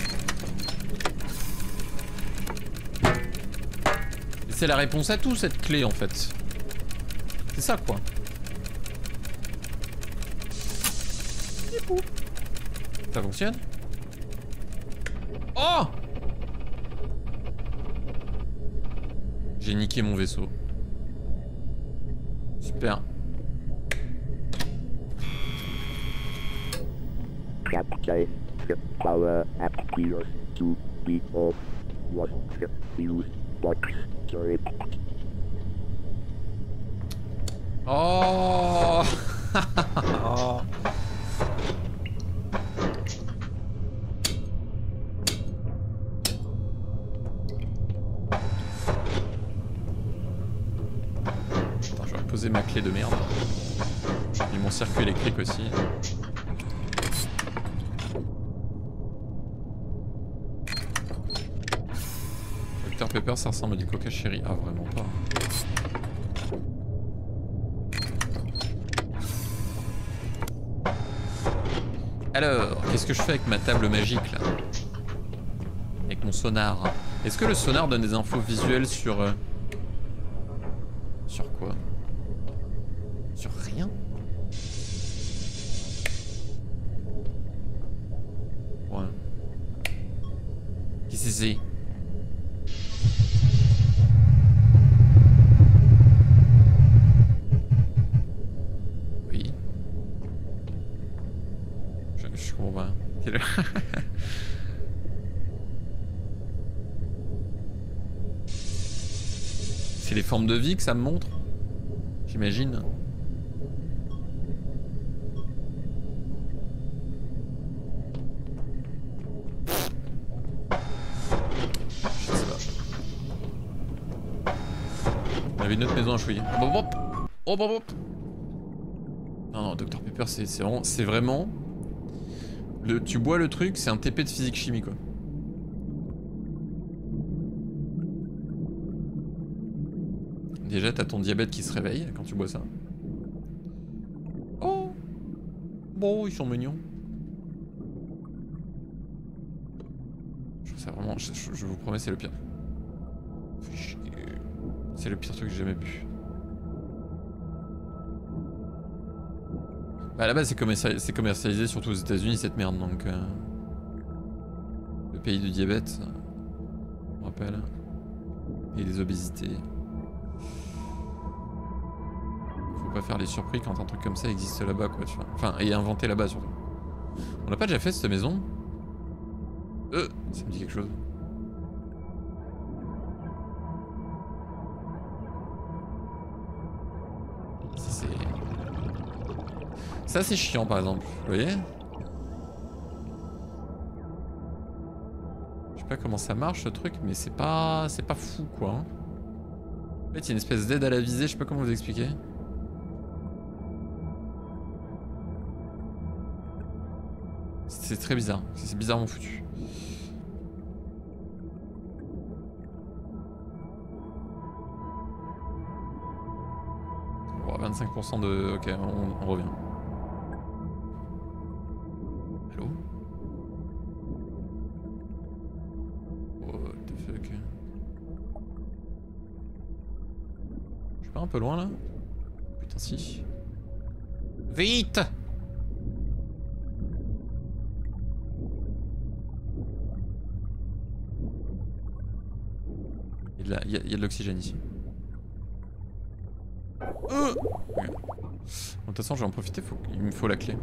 C'est la réponse à tout, cette clé, en fait. C'est ça, quoi. Ça fonctionne? Oh! J'ai niqué mon vaisseau. Super. Capture the power appears to be off. Was the fuse box sorry? Oh! Oh. Attends, je vais poser ma clé de merde. Et mon circuit électrique aussi. docteur Pepper, ça ressemble à du Coca Cherry. Ah, vraiment pas. Alors, qu'est-ce que je fais avec ma table magique là? Avec mon sonar. Est-ce que le sonar donne des infos visuelles sur... Euh... Sur quoi? Sur rien? Ouais. Qu'est-ce que c'est? Oui. Je, je comprends pas. C'est les formes de vie que ça me montre? J'imagine. Je sais pas. On avait une autre maison à chouiller. Hop hop hop. Hop hop hop. Non non, docteur Pepper c'est vraiment... C'est vraiment... Le, tu bois le truc, c'est un T P de physique chimie quoi. Déjà t'as ton diabète qui se réveille quand tu bois ça. Oh. Bon, ils sont mignons. Je trouve ça vraiment... Je, je, je vous promets c'est le pire. C'est le pire truc que j'ai jamais bu. Bah à la base c'est commercialisé, commercialisé surtout aux États-Unis cette merde donc. Euh... Le pays du diabète, on me rappelle. Et des obésités. Faut pas faire les surpris quand un truc comme ça existe là-bas quoi tu vois. Enfin et inventé là-bas surtout. On l'a pas déjà fait cette maison? Euh, ça me dit quelque chose. Ça c'est chiant par exemple, vous voyez? Je sais pas comment ça marche ce truc, mais c'est pas... c'est pas fou quoi. Hein. En fait il y a une espèce d'aide à la visée, je sais pas comment vous expliquer. C'est très bizarre, c'est bizarrement foutu. Bon, vingt-cinq pour cent de... Ok, on, on revient. Allô? What the fuck? Je suis pas un peu loin là? Putain si. Vite! Il y a de, la... de l'oxygène ici. Euh okay. De toute façon je vais en profiter, faut... il me faut la clé.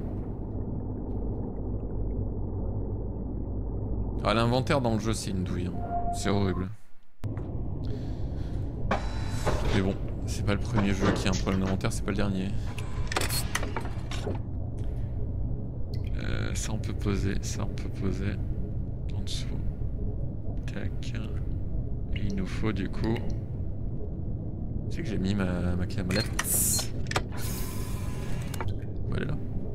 Ah l'inventaire dans le jeu c'est une douille, hein. C'est horrible. Mais bon, c'est pas le premier jeu qui a un problème d'inventaire, c'est pas le dernier. Euh, ça on peut poser, ça on peut poser en dessous. Tac. Et il nous faut du coup... C'est que j'ai mis ma, ma clé à molette. Bon, elle est là.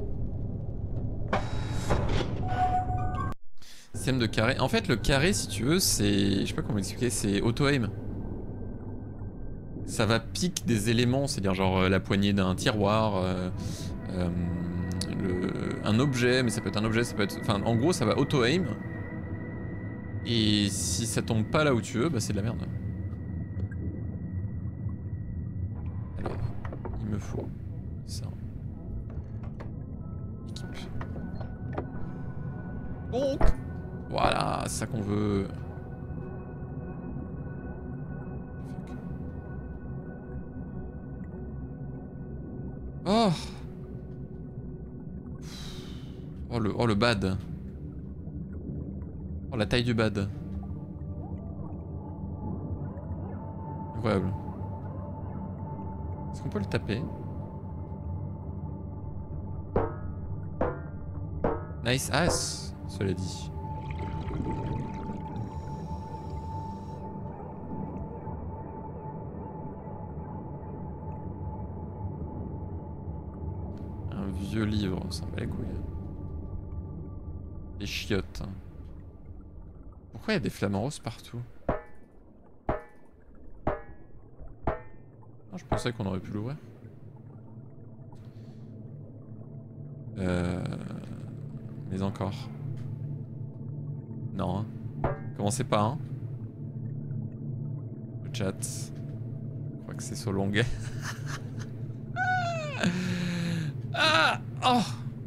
Système de carré. En fait, le carré, si tu veux, c'est... Je sais pas comment expliquer, c'est auto-aim. Ça va pique des éléments, c'est-à-dire genre euh, la poignée d'un tiroir, euh, euh, le... un objet, mais ça peut être un objet, ça peut être... Enfin, en gros, ça va auto-aim. Et si ça tombe pas là où tu veux, bah c'est de la merde. Alors, il me faut ça. Équipe. Donc, voilà, c'est ça qu'on veut. Oh. Oh le, oh le bad. Oh la taille du bad. Incroyable. Est-ce qu'on peut le taper? Nice ass, cela dit. Un vieux livre, on s'en bat les couilles. Des chiottes. Pourquoi il y a des flamants roses partout? Je pensais qu'on aurait pu l'ouvrir. Euh... Mais encore. Non. Hein. Commencez pas, hein. Le chat. Je crois que c'est Solonguet. Ah oh.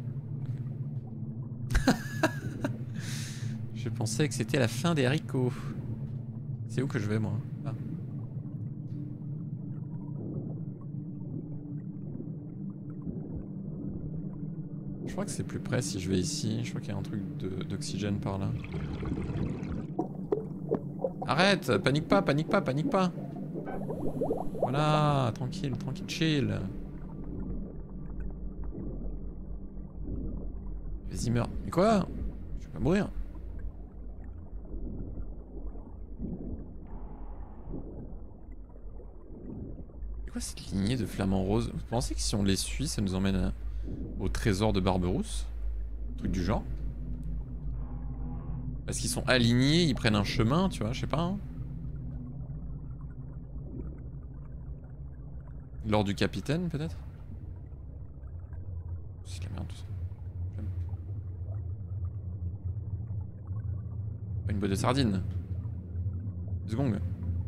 Je pensais que c'était la fin des haricots. C'est où que je vais, moi? Ah. Je crois que c'est plus près si je vais ici. Je crois qu'il y a un truc d'oxygène par là. Arrête! Panique pas, panique pas, panique pas! Voilà, tranquille, tranquille, chill. Vas-y, meurs. Mais quoi? Je vais pas mourir. C'est quoi cette lignée de flamants roses? Vous pensez que si on les suit, ça nous emmène à... au trésor de Barberousse? Un truc du genre? Parce qu'ils sont alignés, ils prennent un chemin, tu vois, je sais pas. Hein. L'ordre du capitaine, peut-être? C'est la merde tout ça. Une boîte de sardines. Deux secondes.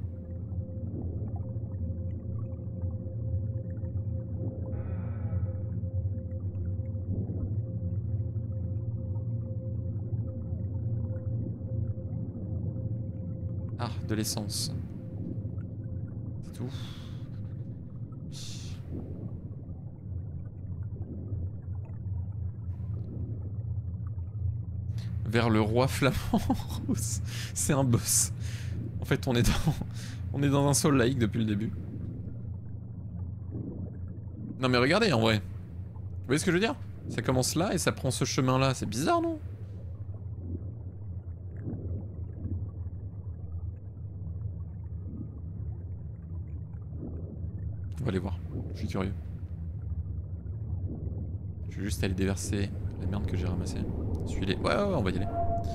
Ah, de l'essence. C'est tout. Vers le roi flamand rose. C'est un boss. En fait, on est dans, on est dans un sol laïque depuis le début. Non mais regardez en vrai. Vous voyez ce que je veux dire? Ça commence là et ça prend ce chemin là. C'est bizarre, non? On va aller voir. Je suis curieux. Je vais juste aller déverser la merde que j'ai ramassée. Suis-les. Ouais, ouais, ouais, on va y aller.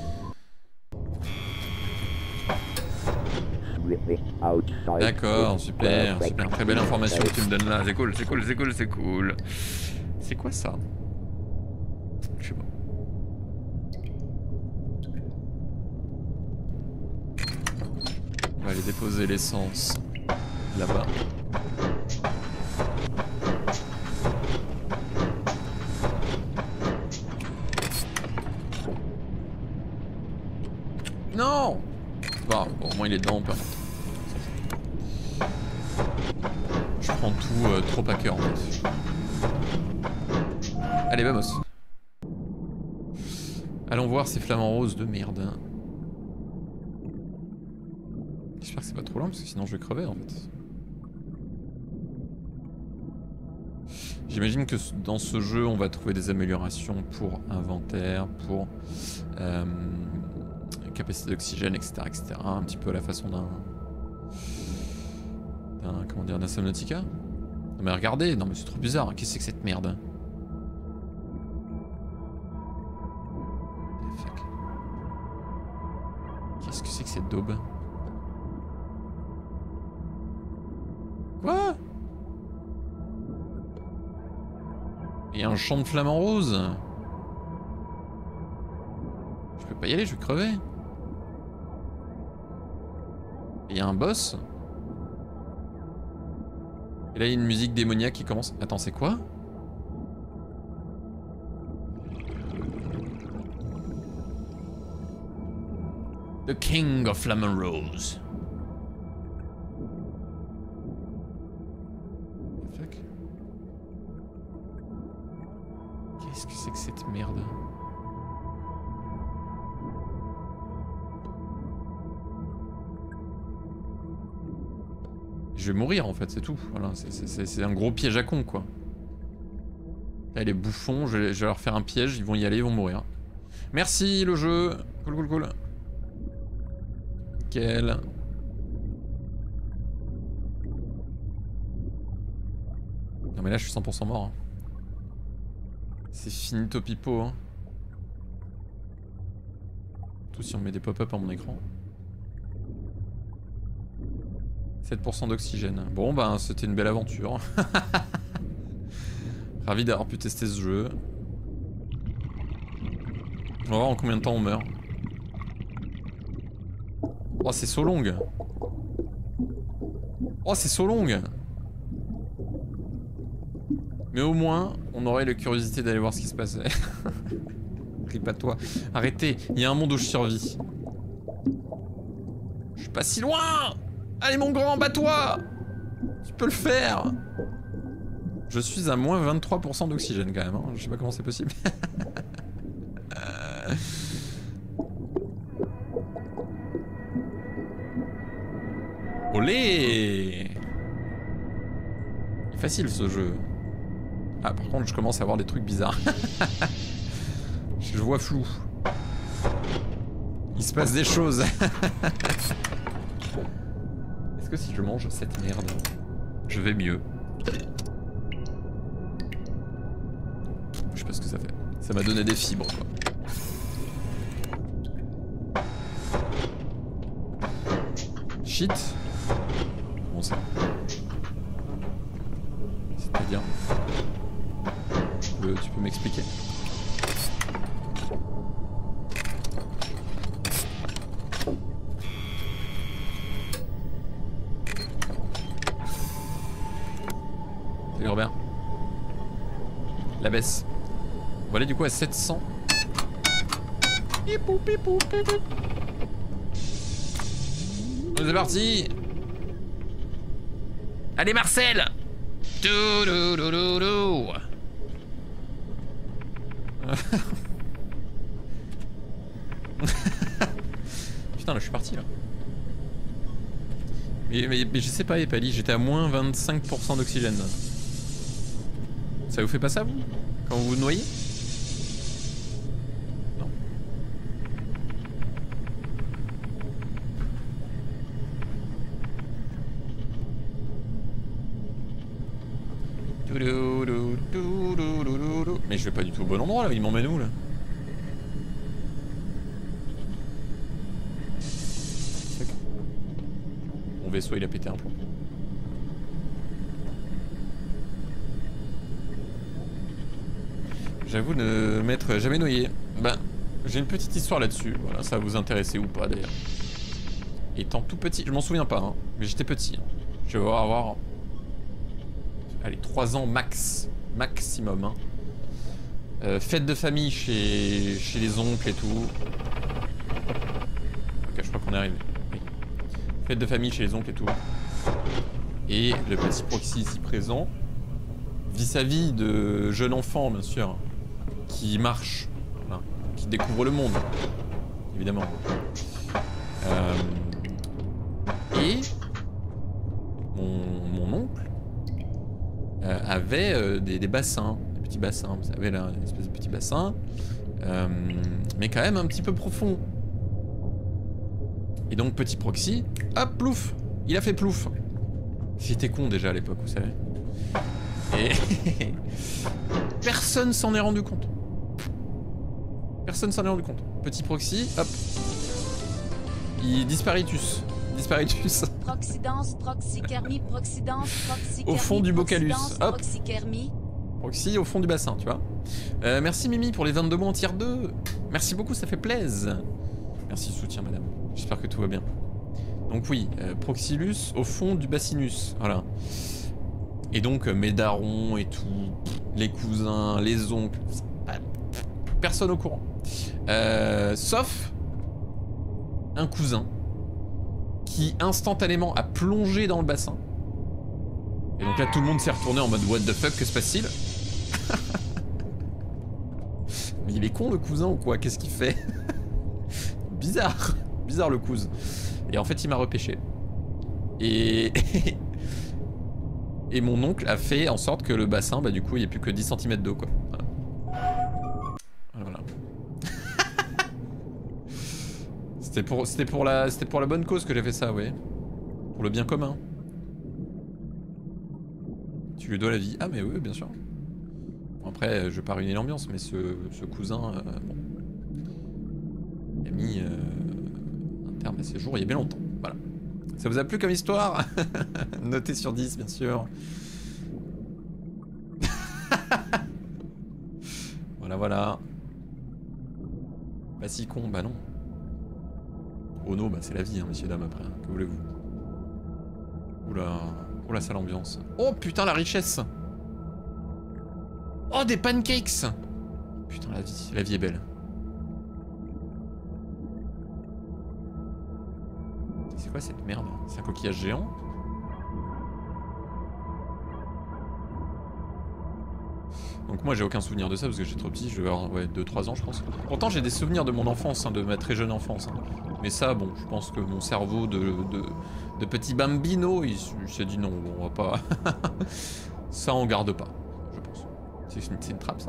D'accord, super, super. Très belle information que tu me donnes là. C'est cool, c'est cool, c'est cool, c'est cool. C'est quoi ça? Je sais pas. On va aller déposer l'essence là-bas. Non! Bon, bon, au moins il est dedans, on peut. Je prends tout euh, trop à cœur en fait. Allez, vamos. Allons voir ces flamants roses de merde. J'espère que c'est pas trop long parce que sinon je vais crever en fait. J'imagine que dans ce jeu on va trouver des améliorations pour inventaire, pour euh, capacité d'oxygène, et cetera, et cetera. Un petit peu à la façon d'un... d'un... comment dire, d'un Subnautica. Non mais regardez, non mais c'est trop bizarre, qu'est-ce que c'est que cette merde? Qu'est-ce que c'est que cette daube? Quoi? Il y a un champ de flamants roses. Je peux pas y aller, je vais crever. Il y a un boss. Et là il y a une musique démoniaque qui commence. Attends, c'est quoi? The King of Flamant Rose. Fuck. Qu'est-ce que c'est que cette merde? Je vais mourir en fait, c'est tout. Voilà, c'est un gros piège à con quoi. Là les bouffons, je vais, je vais leur faire un piège, ils vont y aller, ils vont mourir. Merci le jeu. Cool cool cool. Nickel. Non mais là je suis cent pour cent mort. Hein. C'est finito pipo. Hein. Tout si on met des pop-up à mon écran. sept pour cent d'oxygène. Bon bah c'était une belle aventure. Ravi d'avoir pu tester ce jeu. On va voir en combien de temps on meurt. Oh c'est so long. Oh c'est so long. Mais au moins on aurait la curiosité d'aller voir ce qui se passait. Crie pas toi. Arrêtez, il y a un monde où je survis. Je suis pas si loin. Allez mon grand, bats-toi! Tu peux le faire! Je suis à moins vingt-trois pour cent d'oxygène quand même, hein. Je sais pas comment c'est possible. Olé! C'est facile ce jeu. Ah par contre je commence à avoir des trucs bizarres. Je vois flou. Il se passe des choses. Est-ce que si je mange cette merde, Je vais mieux. Je sais pas ce que ça fait. Ça m'a donné des fibres quoi. Shit. Bon ça. C'est-à-dire. Tu peux, tu peux m'expliquer? Salut Robert. La baisse. On va aller du coup à sept cents. Pipou, pipou, pipou. C'est parti. Allez Marcel. Putain là je suis parti là. Mais, mais, mais je sais pas Epali, j'étais à moins vingt-cinq pour cent d'oxygène. Ça vous fait pas ça vous? Quand vous vous noyez? Non. Mais je vais pas du tout au bon endroit là, il m'emmène où là? Mon vaisseau il a pété un plomb. J'avoue ne m'être jamais noyé. Bah, j'ai une petite histoire là-dessus. Voilà, ça va vous intéresser ou pas d'ailleurs. Étant tout petit, je m'en souviens pas, hein, mais j'étais petit. Hein. Je vais avoir, allez, trois ans max, maximum. Hein. Euh, fête de famille chez, chez les oncles et tout. Ok, je crois qu'on est arrivé. Oui. Fête de famille chez les oncles et tout. Et le petit Proxy ici présent vit sa vie de jeune enfant, bien sûr. Qui marche, voilà, qui découvre le monde, évidemment. Euh, et mon, mon oncle euh, avait euh, des, des bassins, des petits bassins, vous savez là, une espèce de petit bassin, euh, mais quand même un petit peu profond. Et donc petit Proxy, hop, plouf, il a fait plouf. J'étais con déjà à l'époque, vous savez. Et personne s'en est rendu compte. Personne s'en est rendu compte. Petit Proxy, hop. Il disparitus. Disparitus. Proxydance, proxykermie, proxydance, proxykermie. Au fond du Bocalus. Hop. Proxykermie. Proxy au fond du bassin, tu vois. Euh, merci Mimi pour les vingt-deux mois en tier deux. Merci beaucoup, ça fait plaisir. Merci soutien, madame. J'espère que tout va bien. Donc oui, euh, Proxylus au fond du bassinus. Voilà. Et donc euh, mes darons et tout, les cousins, les oncles, personne au courant. Euh, sauf un cousin qui instantanément a plongé dans le bassin. Et donc là tout le monde s'est retourné en mode what the fuck, que se passe-t-il? Mais il est con le cousin ou quoi? Qu'est-ce qu'il fait? Bizarre, bizarre le cousin. Et en fait il m'a repêché. Et... Et mon oncle a fait en sorte que le bassin, bah du coup, il n'y a plus que dix centimètres d'eau, quoi. Voilà. Voilà. C'était pour, c'était pour la, c'était pour la bonne cause que j'ai fait ça, oui. Pour le bien commun. Tu lui dois la vie. Ah mais oui, bien sûr. Bon, après, je vais pas ruiner l'ambiance, mais ce, ce cousin, euh, bon, il a mis euh, un terme à ses jours il y a bien longtemps. Voilà. Ça vous a plu comme histoire? Notez sur dix, bien sûr. Voilà, voilà. Bah si con, bah non. Ono, bah c'est la vie, hein, messieurs, dames, après. Hein. Que voulez-vous? Oula, oula, sale ambiance. Oh putain, la richesse! Oh, des pancakes! Putain, la vie, la vie est belle. C'est quoi cette merde? C'est un coquillage géant? Donc moi j'ai aucun souvenir de ça parce que j'étais trop petit, je vais avoir ouais, deux trois ans je pense. Pourtant j'ai des souvenirs de mon enfance, hein, de ma très jeune enfance. Hein. Mais ça bon, je pense que mon cerveau de, de, de petit bambino, il, il s'est dit non, on va pas... ça on garde pas, je pense. C'est une, une trappe ça.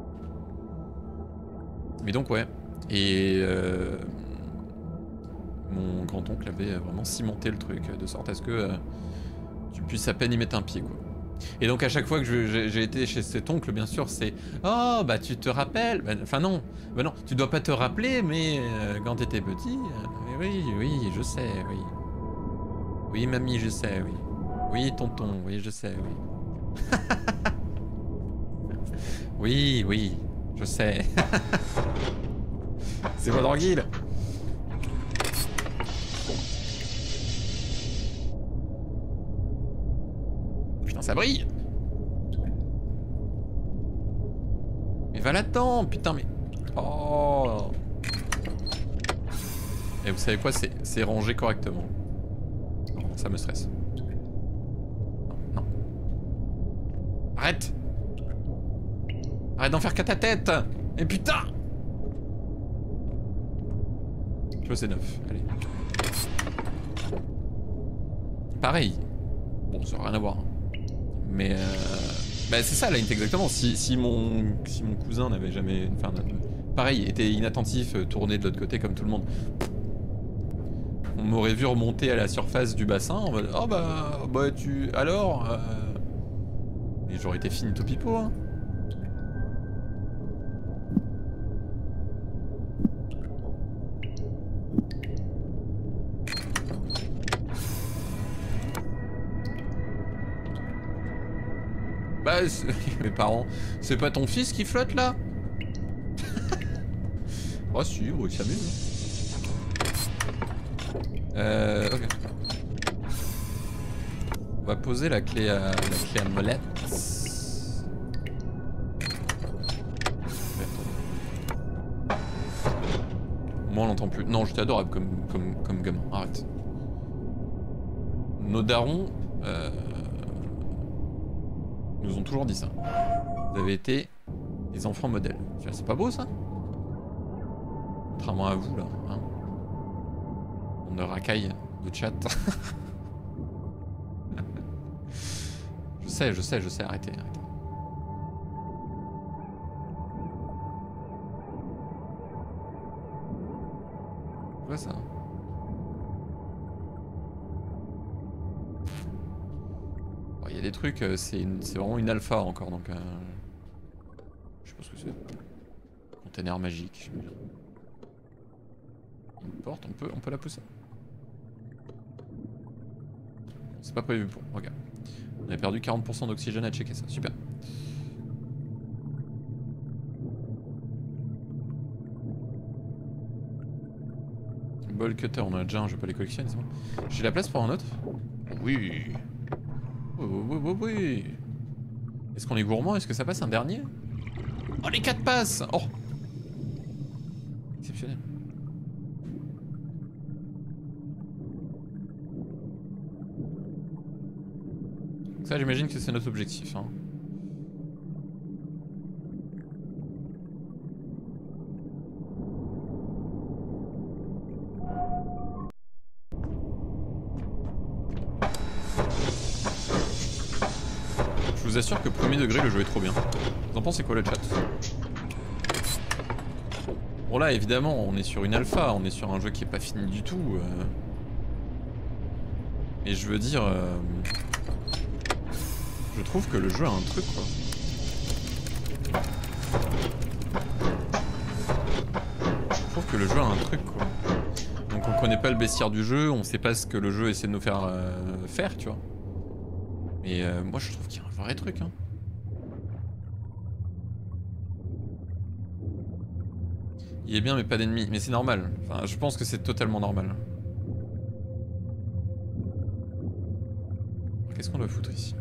Mais donc ouais. Et euh, Mon grand-oncle avait vraiment cimenté le truc, de sorte à ce que euh, tu puisses à peine y mettre un pied, quoi. Et donc à chaque fois que j'ai été chez cet oncle, bien sûr, c'est « Oh, bah tu te rappelles ?» Enfin non, bah non, tu dois pas te rappeler, mais euh, quand t'étais petit, euh, oui, oui, je sais, oui. Oui, mamie, je sais, oui. Oui, tonton, oui, je sais, oui. Oui, oui, je sais. C'est pas tranquille. Putain, ça brille. Mais va là-dedans, putain, mais... Oh. Et vous savez quoi, c'est rangé correctement. Non, ça me stresse. Non, non. Arrête. Arrête d'en faire qu'à ta tête. Et putain. Je veux c'est neuf, allez. Pareil. Bon, ça n'a rien à voir. Mais euh... bah c'est ça, là, exactement. Si, si, mon, si mon cousin n'avait jamais... Enfin, pareil, était inattentif, tourné de l'autre côté comme tout le monde, on m'aurait vu remonter à la surface du bassin en mode oh bah, bah tu... alors euh... Et j'aurais été finito pipo, hein. Bah, mes parents, c'est pas ton fils qui flotte là? Oh si, bon, il s'amuse. Euh, ok. On va poser la clé à, la clé à molette. Moi on l'entend plus. Non, j'étais adorable comme, comme, comme gamin, arrête. Nos darons euh, nous ont toujours dit ça. Vous avez été des enfants modèles. C'est pas beau ça? Contrairement à vous là. Hein, on ne racaille de chat. Je sais, je sais, je sais, arrêtez, arrêtez. Quoi ça? Il y a des trucs, c'est vraiment une alpha encore, donc euh, je sais pas ce que c'est. Container magique. Une porte, on peut, on peut la pousser. C'est pas prévu pour. Regarde. On a perdu quarante pour cent d'oxygène à checker ça. Super. Ball cutter, on en a déjà un, je vais pas les collectionner, c'est bon. J'ai la place pour un autre? Oui. Oui, oui, oui, oui. Est-ce qu'on est gourmand? Est-ce que ça passe un dernier? Oh, les quatre passes! Oh! Exceptionnel. Ça, j'imagine que c'est notre objectif. Hein. Je vous assure que premier degré, le jeu est trop bien. Vous en pensez quoi, le chat? Bon là, évidemment, on est sur une alpha, on est sur un jeu qui est pas fini du tout. Euh... Et je veux dire... Euh... Je trouve que le jeu a un truc, quoi. Je trouve que le jeu a un truc, quoi. Donc on connaît pas le bestiaire du jeu, on sait pas ce que le jeu essaie de nous faire euh, faire, tu vois. Mais euh, moi je trouve qu'il y a un vrai truc, hein. Il est bien mais pas d'ennemis, mais c'est normal. Enfin, je pense que c'est totalement normal. Qu'est-ce qu'on doit foutre ici?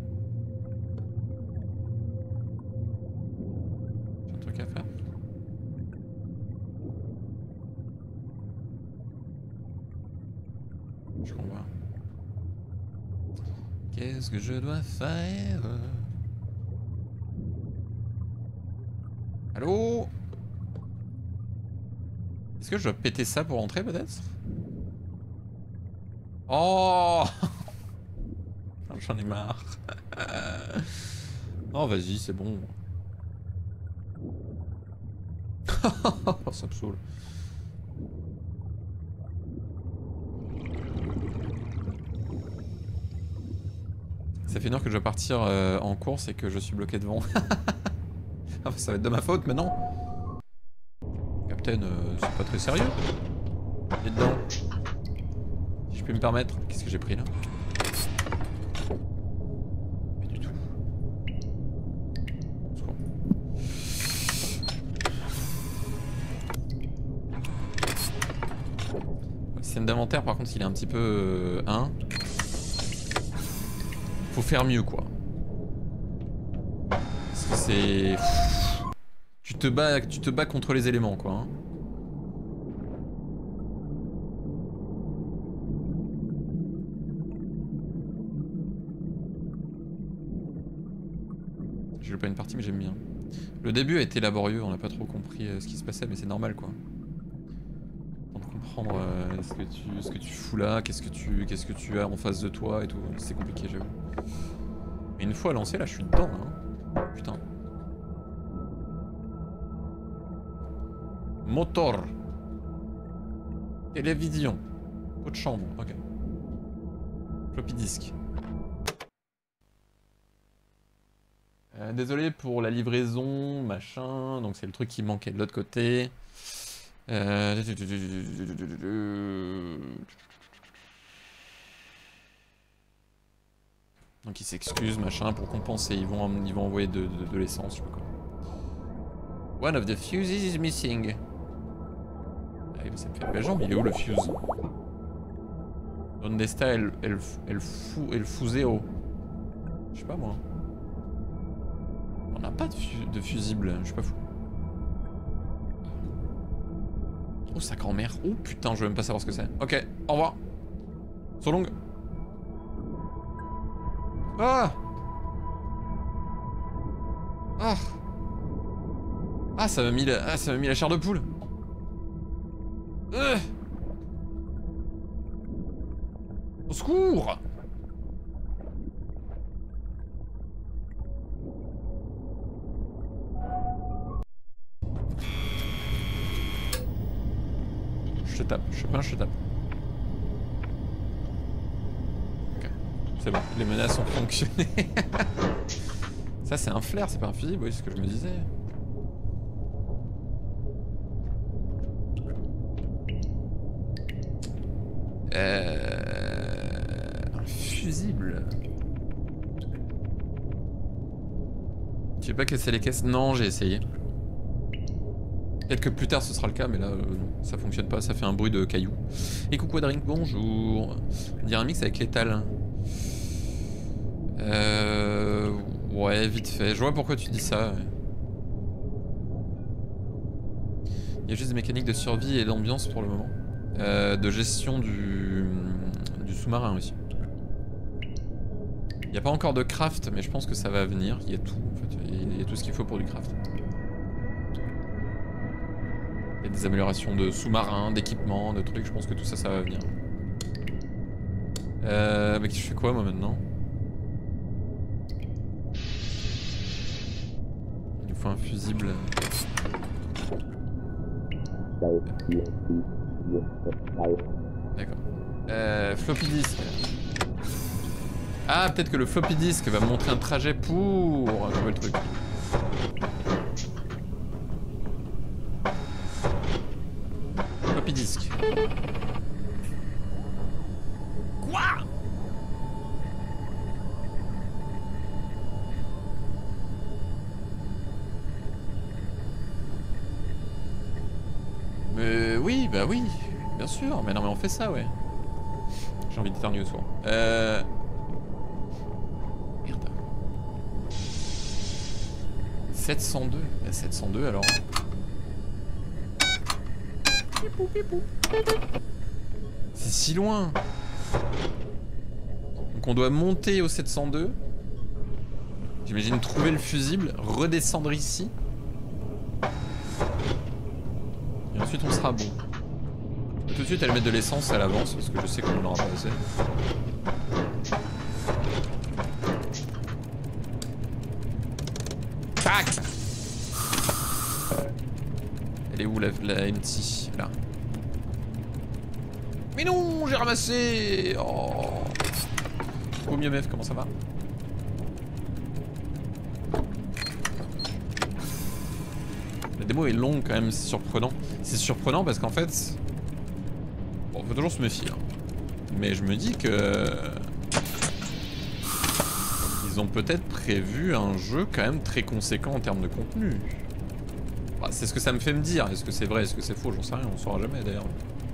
J'ai un truc à faire. Je comprends. Qu'est-ce que je dois faire? Allô? Est-ce que je dois péter ça pour entrer peut-être? Oh! J'en ai marre. Oh vas-y, c'est bon. Ça me saoule. Ça fait une heure que je dois partir euh, en course et que je suis bloqué devant. Ah, ça va être de ma faute maintenant. Captain, euh, c'est pas très sérieux. Il est dedans. Si je peux me permettre. Qu'est-ce que j'ai pris là? Pas du tout. Le système d'inventaire par contre il est un petit peu... Euh, hein. Faut faire mieux quoi. Parce que c'est... Tu te bats, tu te bats contre les éléments quoi. Hein. Je joue pas une partie mais j'aime bien. Le début a été laborieux, on n'a pas trop compris euh, ce qui se passait mais c'est normal quoi. De comprendre euh, ce, que tu, ce que tu fous là, qu'est-ce que tu qu'est-ce que tu as en face de toi et tout, c'est compliqué j'avoue. Mais une fois lancé là je suis dedans hein. Putain. Motor. Télévision. Haute chambre, ok. Floppy disk. Euh, désolé pour la livraison, machin, donc c'est le truc qui manquait de l'autre côté. Euh... Donc ils s'excusent, machin, pour compenser, ils vont, ils vont envoyer de, de, de l'essence, je sais pas quoi. One of the fuses is missing. Ah, ça me fait la jambe, il est où le fuse? Donde está el, el, el, fu, el fuseo? Je sais pas moi. On n'a pas de, fu de fusible, je suis pas fou. Oh sa grand-mère, oh putain je veux même pas savoir ce que c'est. Ok, au revoir. So long. Ah Ah Ah ça m'a mis la... Ah ça m'a mis la chair de poule. euh Au secours. Je te tape, je sais pas, je te tape. Ok, c'est bon, les menaces ont fonctionné. Ça c'est un flair, c'est pas un fusible, oui, c'est ce que je me disais. Euh... Un fusible. Tu sais pas casser les caisses? Non, j'ai essayé. Peut-être que plus tard ce sera le cas, mais là, euh, non, ça fonctionne pas, ça fait un bruit de cailloux. Et coucou Drink, bonjour. On dirait un mix avec l'étal. Euh... Ouais, vite fait. Je vois pourquoi tu dis ça. Ouais. Il y a juste des mécaniques de survie et d'ambiance pour le moment. Euh, de gestion du, du sous-marin aussi. Il n'y a pas encore de craft, mais je pense que ça va venir. Il y a tout, en fait. Il y a tout ce qu'il faut pour du craft. Il y a des améliorations de sous-marins, d'équipements, de trucs. Je pense que tout ça, ça va venir. Euh, mais je fais quoi moi maintenant? Il nous faut un fusible. D'accord. Euh, floppy disk. Ah, peut-être que le floppy disk va me montrer un trajet pour jouer le truc. Floppy disk. Quoi? Mais oui, bah oui, bien sûr. Mais non, mais on fait ça, ouais. J'ai envie d'éternuer au soir. Euh... Merde. sept cent deux. sept cent deux alors. C'est si loin. Donc on doit monter au sept cent deux. J'imagine trouver le fusible, redescendre ici. Et ensuite on sera bon. Je vais tout de suite aller mettre de l'essence à l'avance parce que je sais qu'on n'en aura pas assez. Tac. Elle est où la, la M T? Là. Mais non, j'ai ramassé. Oh. Au mieux meuf, comment ça va? La démo est longue quand même, c'est surprenant. C'est surprenant parce qu'en fait... Bon, faut toujours se méfier. Hein. Mais je me dis que... Ils ont peut-être prévu un jeu quand même très conséquent en termes de contenu. Bah, c'est ce que ça me fait me dire. Est-ce que c'est vrai, est-ce que c'est faux? J'en sais rien, on saura jamais d'ailleurs.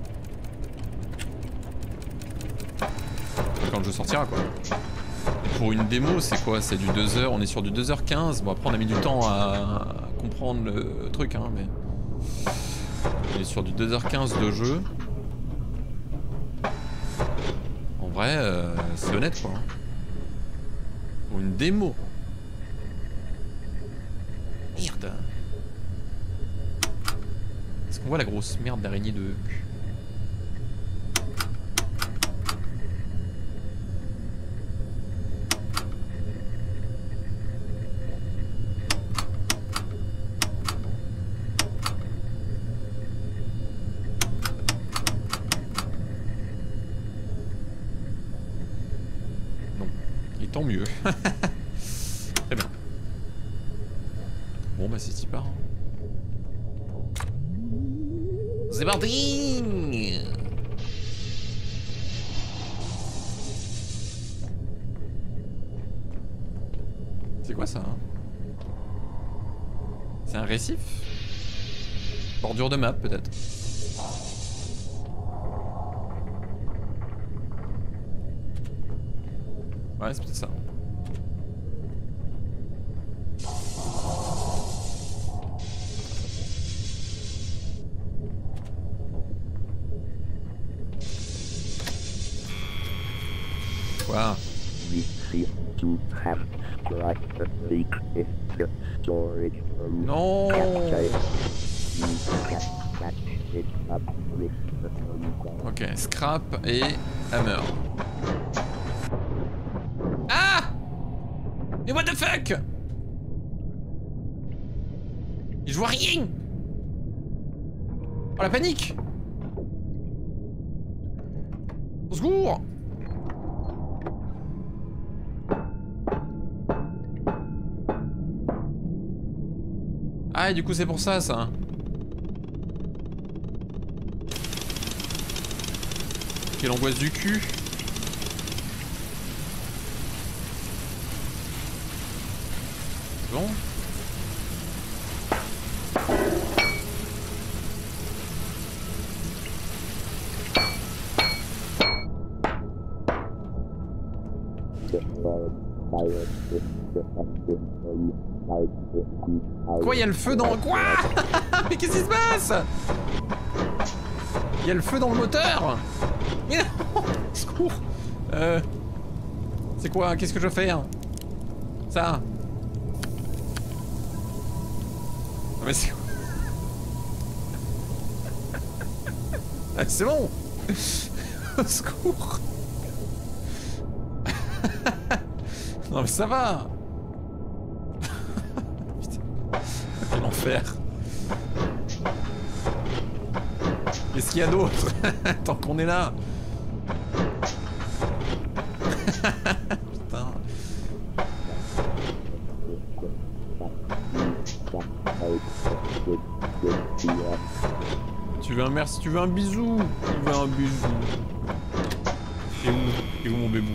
Quand le jeu sortira quoi. Et pour une démo, c'est quoi? C'est du deux heures, on est sur du deux heures quinze. Bon après on a mis du temps à comprendre le truc hein, mais... On est sur du deux heures quinze de jeu. En vrai, euh, c'est honnête quoi. Pour une démo. Merde. Est-ce qu'on voit la grosse merde d'araignée de... Tant mieux. Très bien. Bon bah c'est si part. C'est parti. C'est quoi ça hein? C'est un récif? Bordure de map peut-être. Ouais, c'est peut-être ça. Quoi? Non. Ok, scrap et hammer. Mais what the fuck? Je vois rien. Oh la panique. Au secours. Ah et du coup c'est pour ça ça. Quelle angoisse du cul. Bon. Quoi, il y a le feu dans... Quoi? Mais qu'est-ce qui se passe? Il y a le feu dans le moteur? Mais non. Secours. Euh... C'est quoi? Qu'est-ce que je fais hein? Ça? Mais c'est... Ah, c'est bon. Au secours. Non mais ça va. Putain. Quel enfer. Qu'est-ce qu'il y a d'autre? Tant qu'on est là. Putain. Tu veux un merci, tu veux un bisou. Tu veux un bisou. Et où? Et où mon bébou?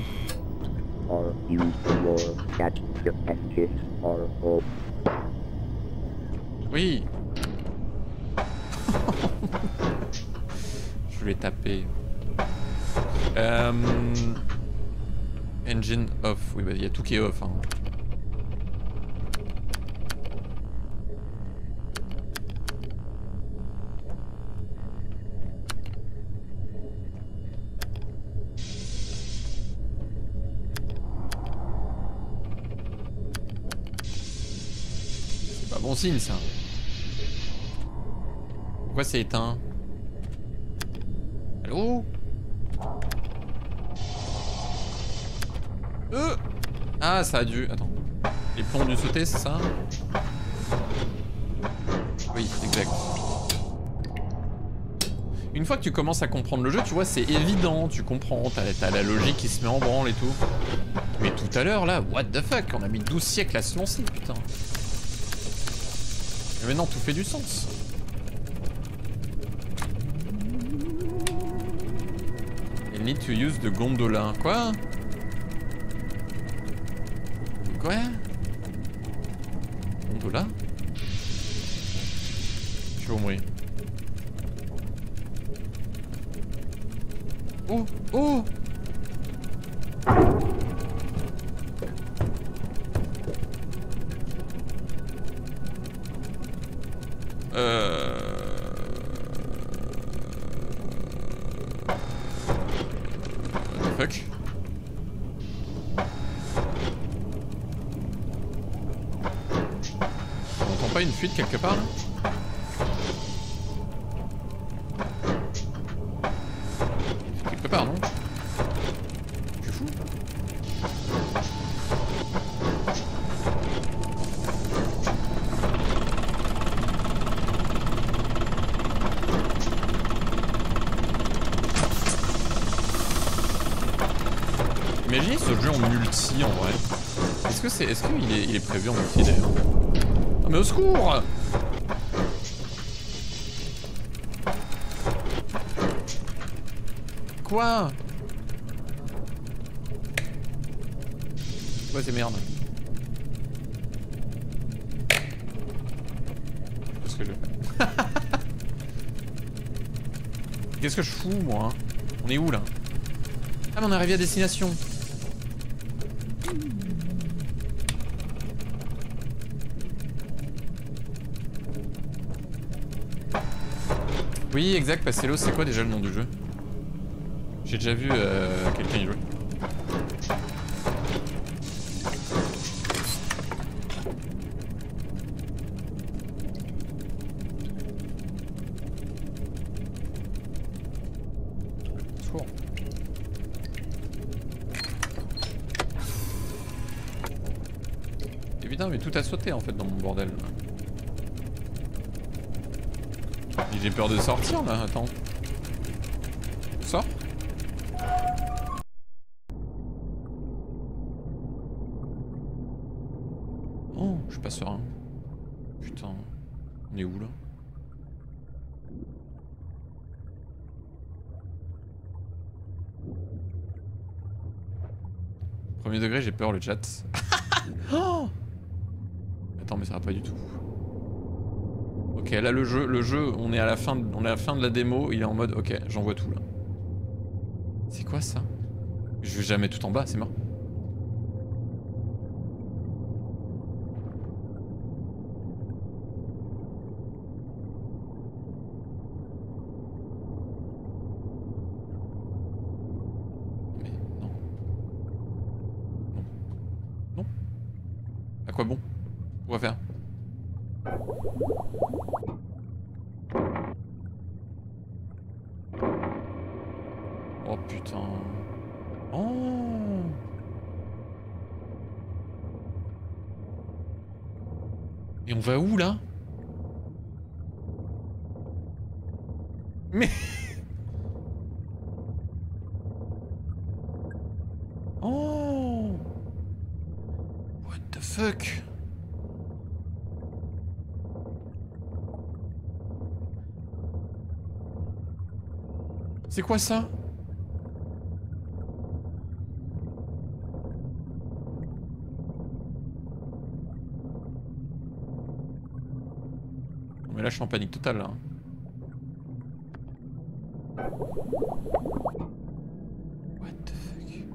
Oui. Je l'ai tapé. Euh... Engine off. Oui, bah il y a tout qui est off. Hein. Bon signe ça. Pourquoi c'est éteint? Allô? Euh ah ça a dû... Attends. Les plombs ont dû sauter, c'est ça? Oui, exact. Une fois que tu commences à comprendre le jeu, tu vois, c'est évident, tu comprends, t'as t'as la logique qui se met en branle et tout. Mais tout à l'heure là, what the fuck, on a mis douze siècles à se lancer, putain. Mais maintenant tout fait du sens. You need to use the gondola. Quoi? Quoi? Gondola? Je vais mourir. Oh! Oh! Euh... What the fuck? On entend pas une fuite quelque part là? Quelque part non? Je suis fou. Imaginez ce jeu en multi en vrai. Est-ce que c'est, est-ce qu'il est, il est prévu en multi d'ailleurs? Oh mais au secours! Quoi? Ouais c'est merde. Qu'est-ce que je fais? Qu'est-ce que je fous moi? On est où là? Ah mais on est arrivé à destination. Oui exact, Passello, c'est quoi déjà le nom du jeu? J'ai déjà vu euh, quelqu'un y jouer. Secours. Et putain mais tout a sauté en fait dans mon bordel. J'ai peur de sortir là, attends. Sors. Oh, je suis pas serein. Putain, on est où là? Premier degré, j'ai peur le chat. Oh attends, mais ça va pas du tout. Ok, là le jeu, le jeu, on est à la fin, de, on est à la fin de la démo, il est en mode, ok, j'envoie tout là. C'est quoi ça? Je vais jamais tout en bas, c'est mort. Mais non. Non. Non. À quoi bon? Pourquoi faire? Oh putain. Oh. Et on va où là? Mais... Oh. What the fuck? C'est quoi ça? Mais là je suis en panique totale là. What the fuck?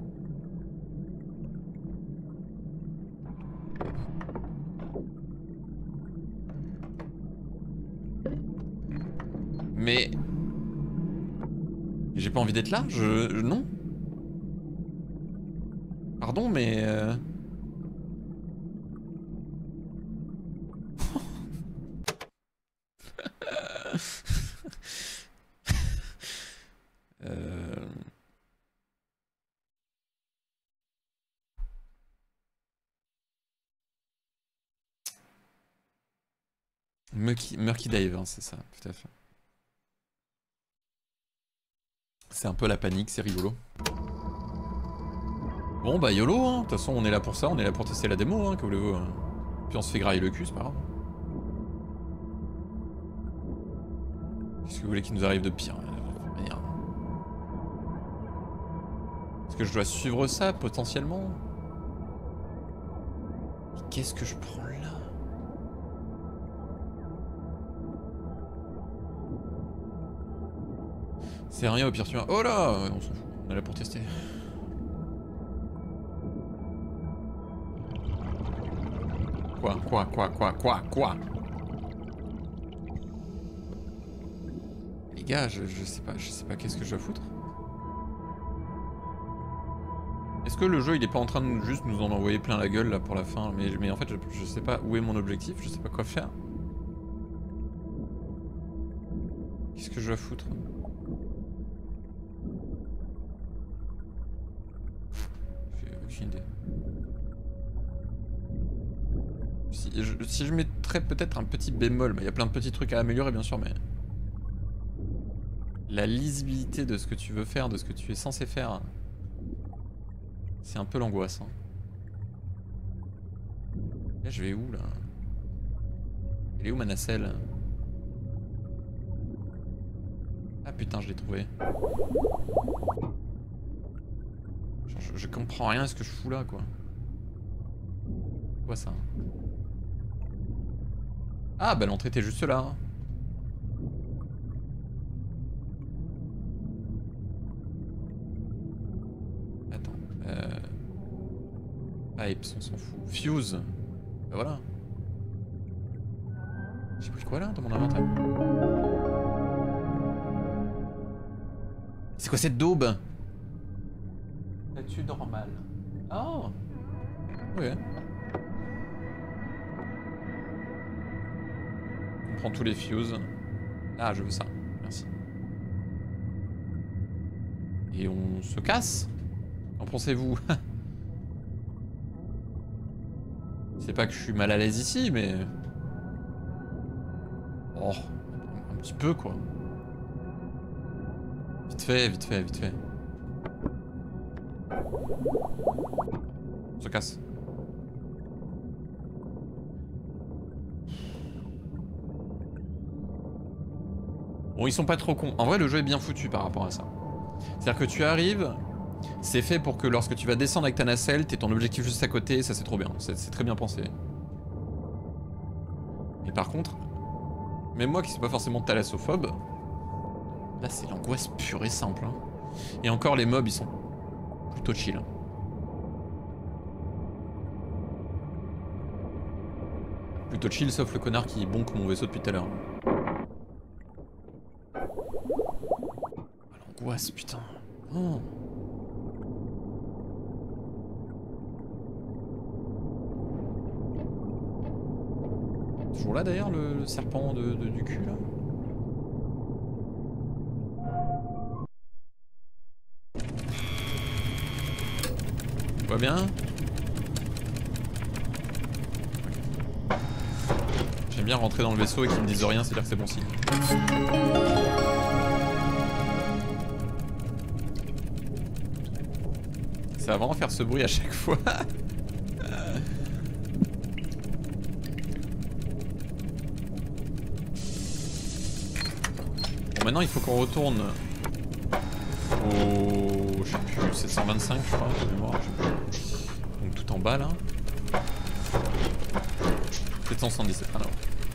Mais... J'ai pas envie d'être là, je... je... Non. Pardon mais... Euh... euh... Murky, Murky Dive, hein, c'est ça, tout à fait. C'est un peu la panique, c'est rigolo. Bon bah YOLO, hein. De toute façon on est là pour ça, on est là pour tester la démo, hein, que voulez-vous. Hein. Puis on se fait grailler le cul, c'est pas grave. Qu'est-ce que vous voulez qu'il nous arrive de pire? Est-ce que je dois suivre ça potentiellement? Qu'est-ce que je prends là? C'est rien au pire tu vois. Oh là, on s'en fout, on est là pour tester. Quoi, quoi, quoi, quoi, quoi, quoi? Les gars, je, je sais pas, je sais pas qu'est-ce que je dois foutre. Est-ce que le jeu il est pas en train de juste nous en envoyer plein la gueule là pour la fin? Mais, mais en fait je, je sais pas où est mon objectif, je sais pas quoi faire. Qu'est-ce que je dois foutre? J'ai aucune idée. Si je, si je mettrais peut-être un petit bémol, mais il y a plein de petits trucs à améliorer bien sûr, mais... La lisibilité de ce que tu veux faire, de ce que tu es censé faire... C'est un peu l'angoisse. Hein. Là, je vais où, là? Elle est où, ma nacelle? Ah putain, je l'ai trouvé. Genre, je, je comprends rien à ce que je fous là, quoi. Quoi, ça? Ah, bah l'entrée était juste là. Hein. Pipes, on s'en fout. Fuse. Bah voilà. J'ai pris quoi là dans mon inventaire? C'est quoi cette daube? Statue normale. Oh. Ouais. On prend tous les fuses. Ah, je veux ça. Merci. Et on se casse? Qu'en pensez-vous? C'est pas que je suis mal à l'aise ici, mais... Oh, un petit peu, quoi. Vite fait, vite fait, vite fait. On se casse. Bon, ils sont pas trop cons. En vrai, le jeu est bien foutu par rapport à ça. C'est-à-dire que tu arrives... C'est fait pour que lorsque tu vas descendre avec ta nacelle, t'aies ton objectif juste à côté, ça c'est trop bien, c'est très bien pensé. Et par contre, même moi qui suis pas forcément thalassophobe, là c'est l'angoisse pure et simple. Hein. Et encore les mobs ils sont plutôt chill. Plutôt chill sauf le connard qui bonque mon vaisseau depuis tout à l'heure. Oh, l'angoisse putain. Oh. Toujours là d'ailleurs le, le serpent de, de, du cul là. Tout va bien? J'aime bien rentrer dans le vaisseau et qu'ils me disent rien, c'est-à-dire que c'est bon signe. Ça va vraiment faire ce bruit à chaque fois. Maintenant il faut qu'on retourne au... je sais plus, sept cent vingt-cinq je crois, de mémoire, je sais plus. Donc tout en bas là. sept cent soixante-dix-sept, ah non.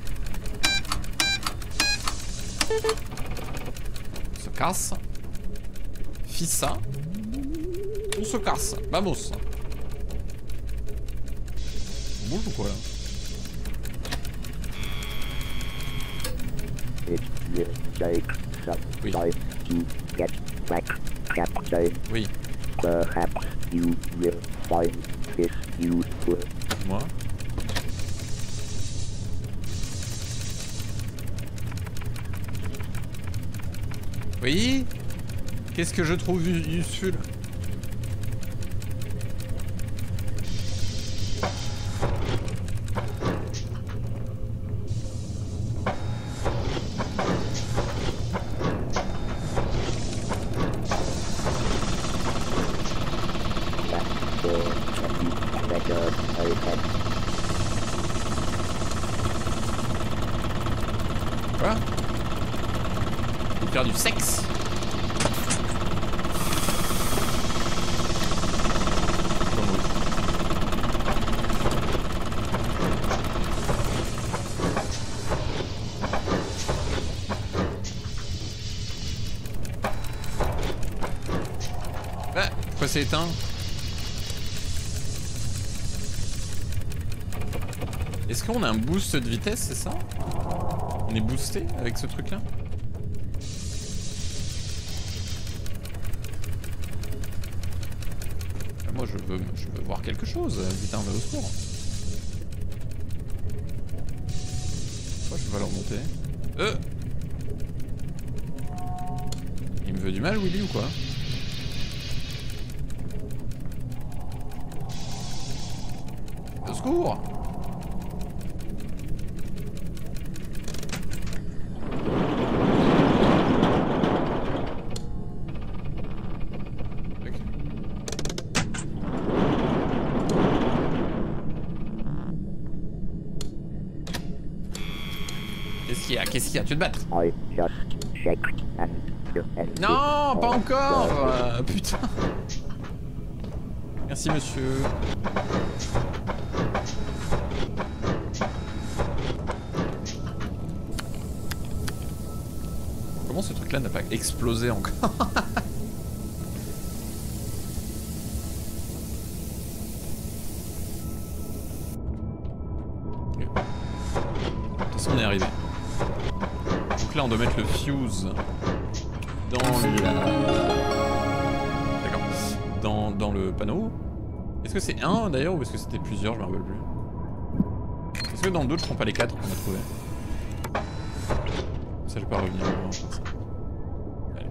On se casse. Fissa. On se casse, vamos. On bouge ou quoi là? Oui. Oui. Perhaps you will find this useful. Moi. Oui. Qu'est-ce que je trouve useful? Quoi? faire du sexe. Pourquoi c'est éteint? Est-ce qu'on a un boost de vitesse, c'est ça? On est boosté avec ce truc là? Moi je veux, je veux voir quelque chose, putain, va au secours. Pourquoi je veux pas leur monter? Euh Il me veut du mal, Willy, ou quoi? Au secours! Qu'est-ce qu'il y a? Qu'est-ce qu'il y a? Tu veux te battre? Non, pas encore! euh, Putain! Merci monsieur. Comment ce truc là n'a pas explosé encore? Okay. De toute façon on est arrivé. Donc là on doit mettre le fuse dans la... D'accord. Dans, dans le panneau. Est-ce que c'est un d'ailleurs ou est-ce que c'était plusieurs? Je me rappelle plus. Est-ce que dans le doute je prends pas les quatre qu'on a trouvé? Ça je vais pas revenir. Allez.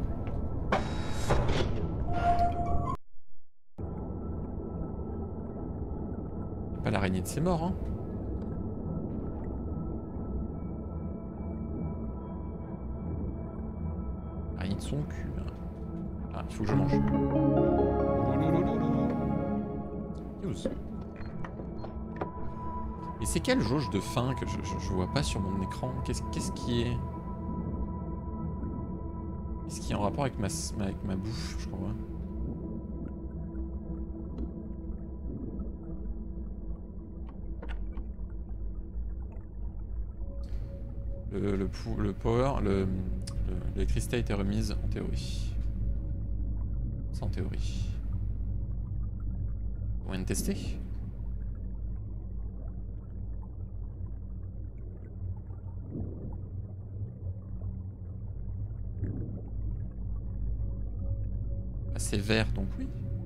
Pas l'araignée de ses morts hein. Araignée de son cul. Ah, il faut que je mange. Use. Et c'est quelle jauge de faim que je, je, je vois pas sur mon écran? Qu'est-ce qu'est-ce qui est... Qu'est-ce qui est en rapport avec ma, avec ma bouffe, je crois. Le, le, le power, le, l'électricité a été remise en théorie. Sans théorie. On vient de tester. Ah, c'est vert donc oui.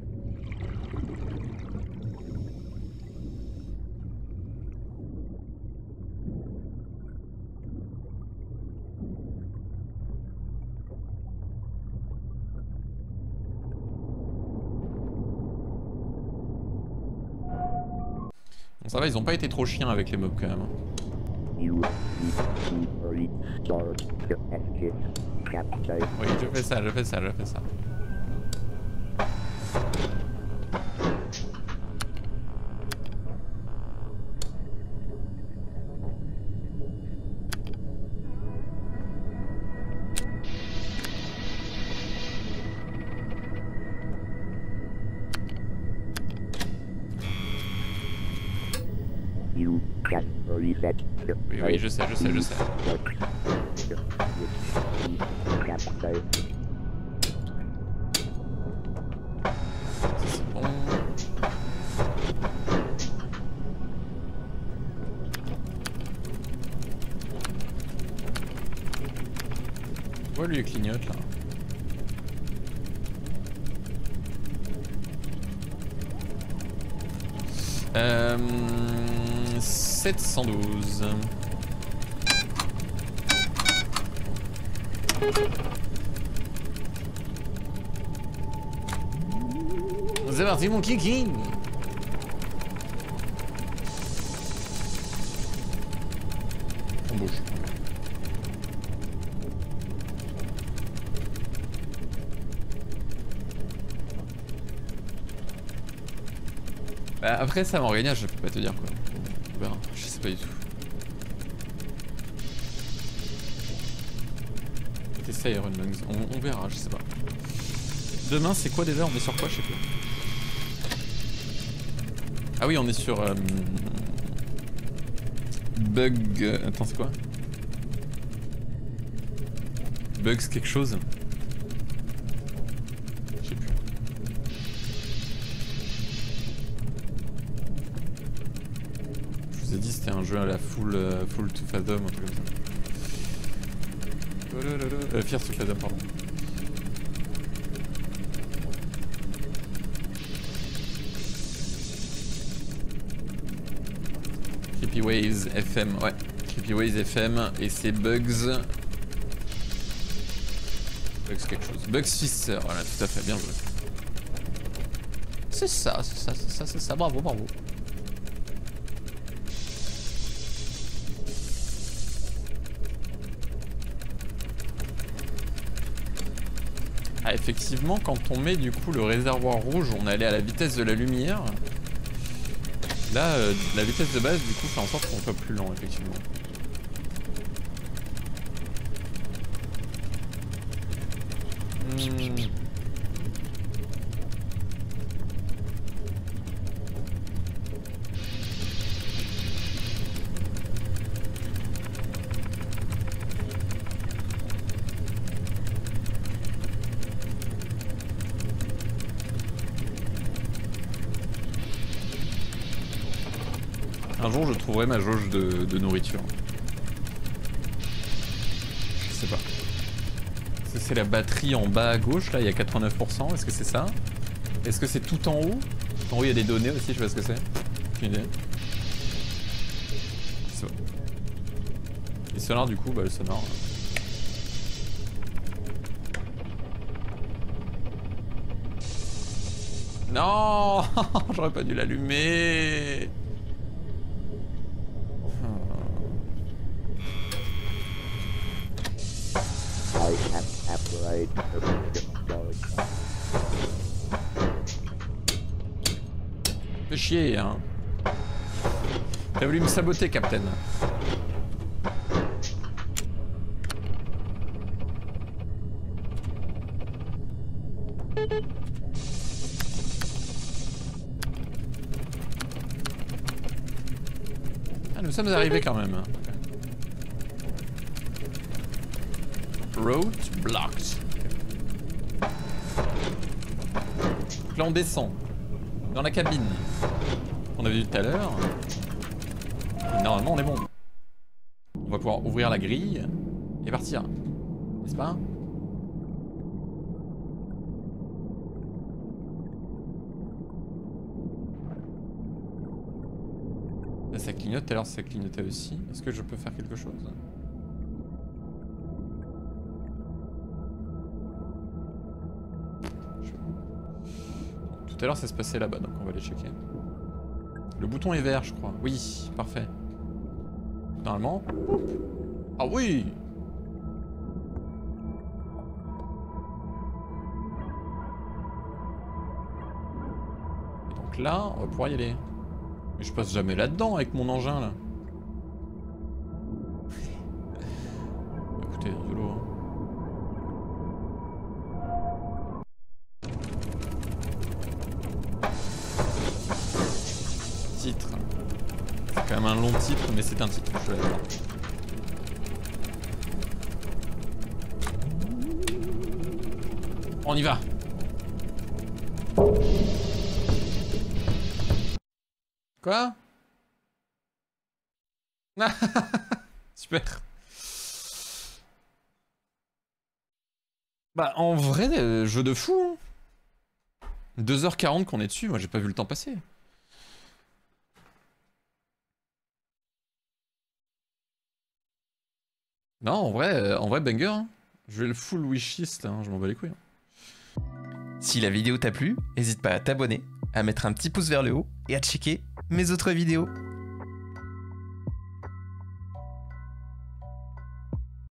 Bon, ça va, ils ont pas été trop chiens avec les mobs quand même. Oui, je fais ça, je fais ça, je fais ça. Oui, oui, je sais, je sais, je sais. C'est bon. Ouais, lui il clignote là. Euh... sept cent douze. C'est parti mon kiki. On bouge. Bah, après ça Morgana, je peux pas te dire quoi. On verra, je sais pas du tout. T'essayes Runbugs, on, on verra, je sais pas. Demain c'est quoi déjà? On est sur quoi? Je sais plus. Ah oui, on est sur... Euh... Bug... Euh, attends, c'est quoi? Bugs quelque chose? Je sais plus. Je vous ai dit c'était un jeu à la full, uh, full to Fathom, un truc comme ça. Euh, Fierce to Fathom, pardon. Creepy Ways F M, ouais. Creepy Ways F M et c'est Bugs. Bugs quelque chose. Bugs Fisser, voilà, tout à fait, bien joué. C'est ça, c'est ça, c'est ça, c'est ça, bravo, bravo. Ah, effectivement, quand on met du coup le réservoir rouge, on est allé à la vitesse de la lumière. Là, euh, la vitesse de base, du coup, fait en sorte qu'on soit plus lent, effectivement. Mmh. Un jour, je trouverai ma jauge de, de nourriture. Je sais pas. C'est la batterie en bas à gauche, là, il y a quatre-vingt-neuf pour cent. Est-ce que c'est ça? Est-ce que c'est tout en haut? En haut, il y a des données aussi, je sais pas ce que c'est. Aucune idée. Je sais pas. Et sonar, du coup, bah le sonar. Non. J'aurais pas dû l'allumer. Fais chier, hein. T'as voulu me saboter, Captain. Ah, nous sommes arrivés quand même. Road blocked. Donc là on descend dans la cabine qu'on avait vu tout à l'heure. Normalement on est bon. On va pouvoir ouvrir la grille et partir. N'est-ce pas? Là ça clignote, tout à l'heure ça clignotait aussi. Est-ce que je peux faire quelque chose? Tout à l'heure ça se passait là-bas, donc on va aller checker. Le bouton est vert, je crois. Oui, parfait. Normalement. Ah oui! Et donc là, on va pouvoir y aller. Mais je passe jamais là-dedans avec mon engin là. Écoutez, de l'eau. Hein. Titre. C'est quand même un long titre, mais c'est un titre, je suis d'accord. On y va. Quoi? Super. Bah en vrai, euh, jeu de fou. Hein. deux heures quarante qu'on est dessus, moi j'ai pas vu le temps passer. Non, en vrai, euh, en vrai banger. Hein. Je vais le full wishlist, hein, je m'en bats les couilles. Hein. Si la vidéo t'a plu, n'hésite pas à t'abonner, à mettre un petit pouce vers le haut et à checker mes autres vidéos.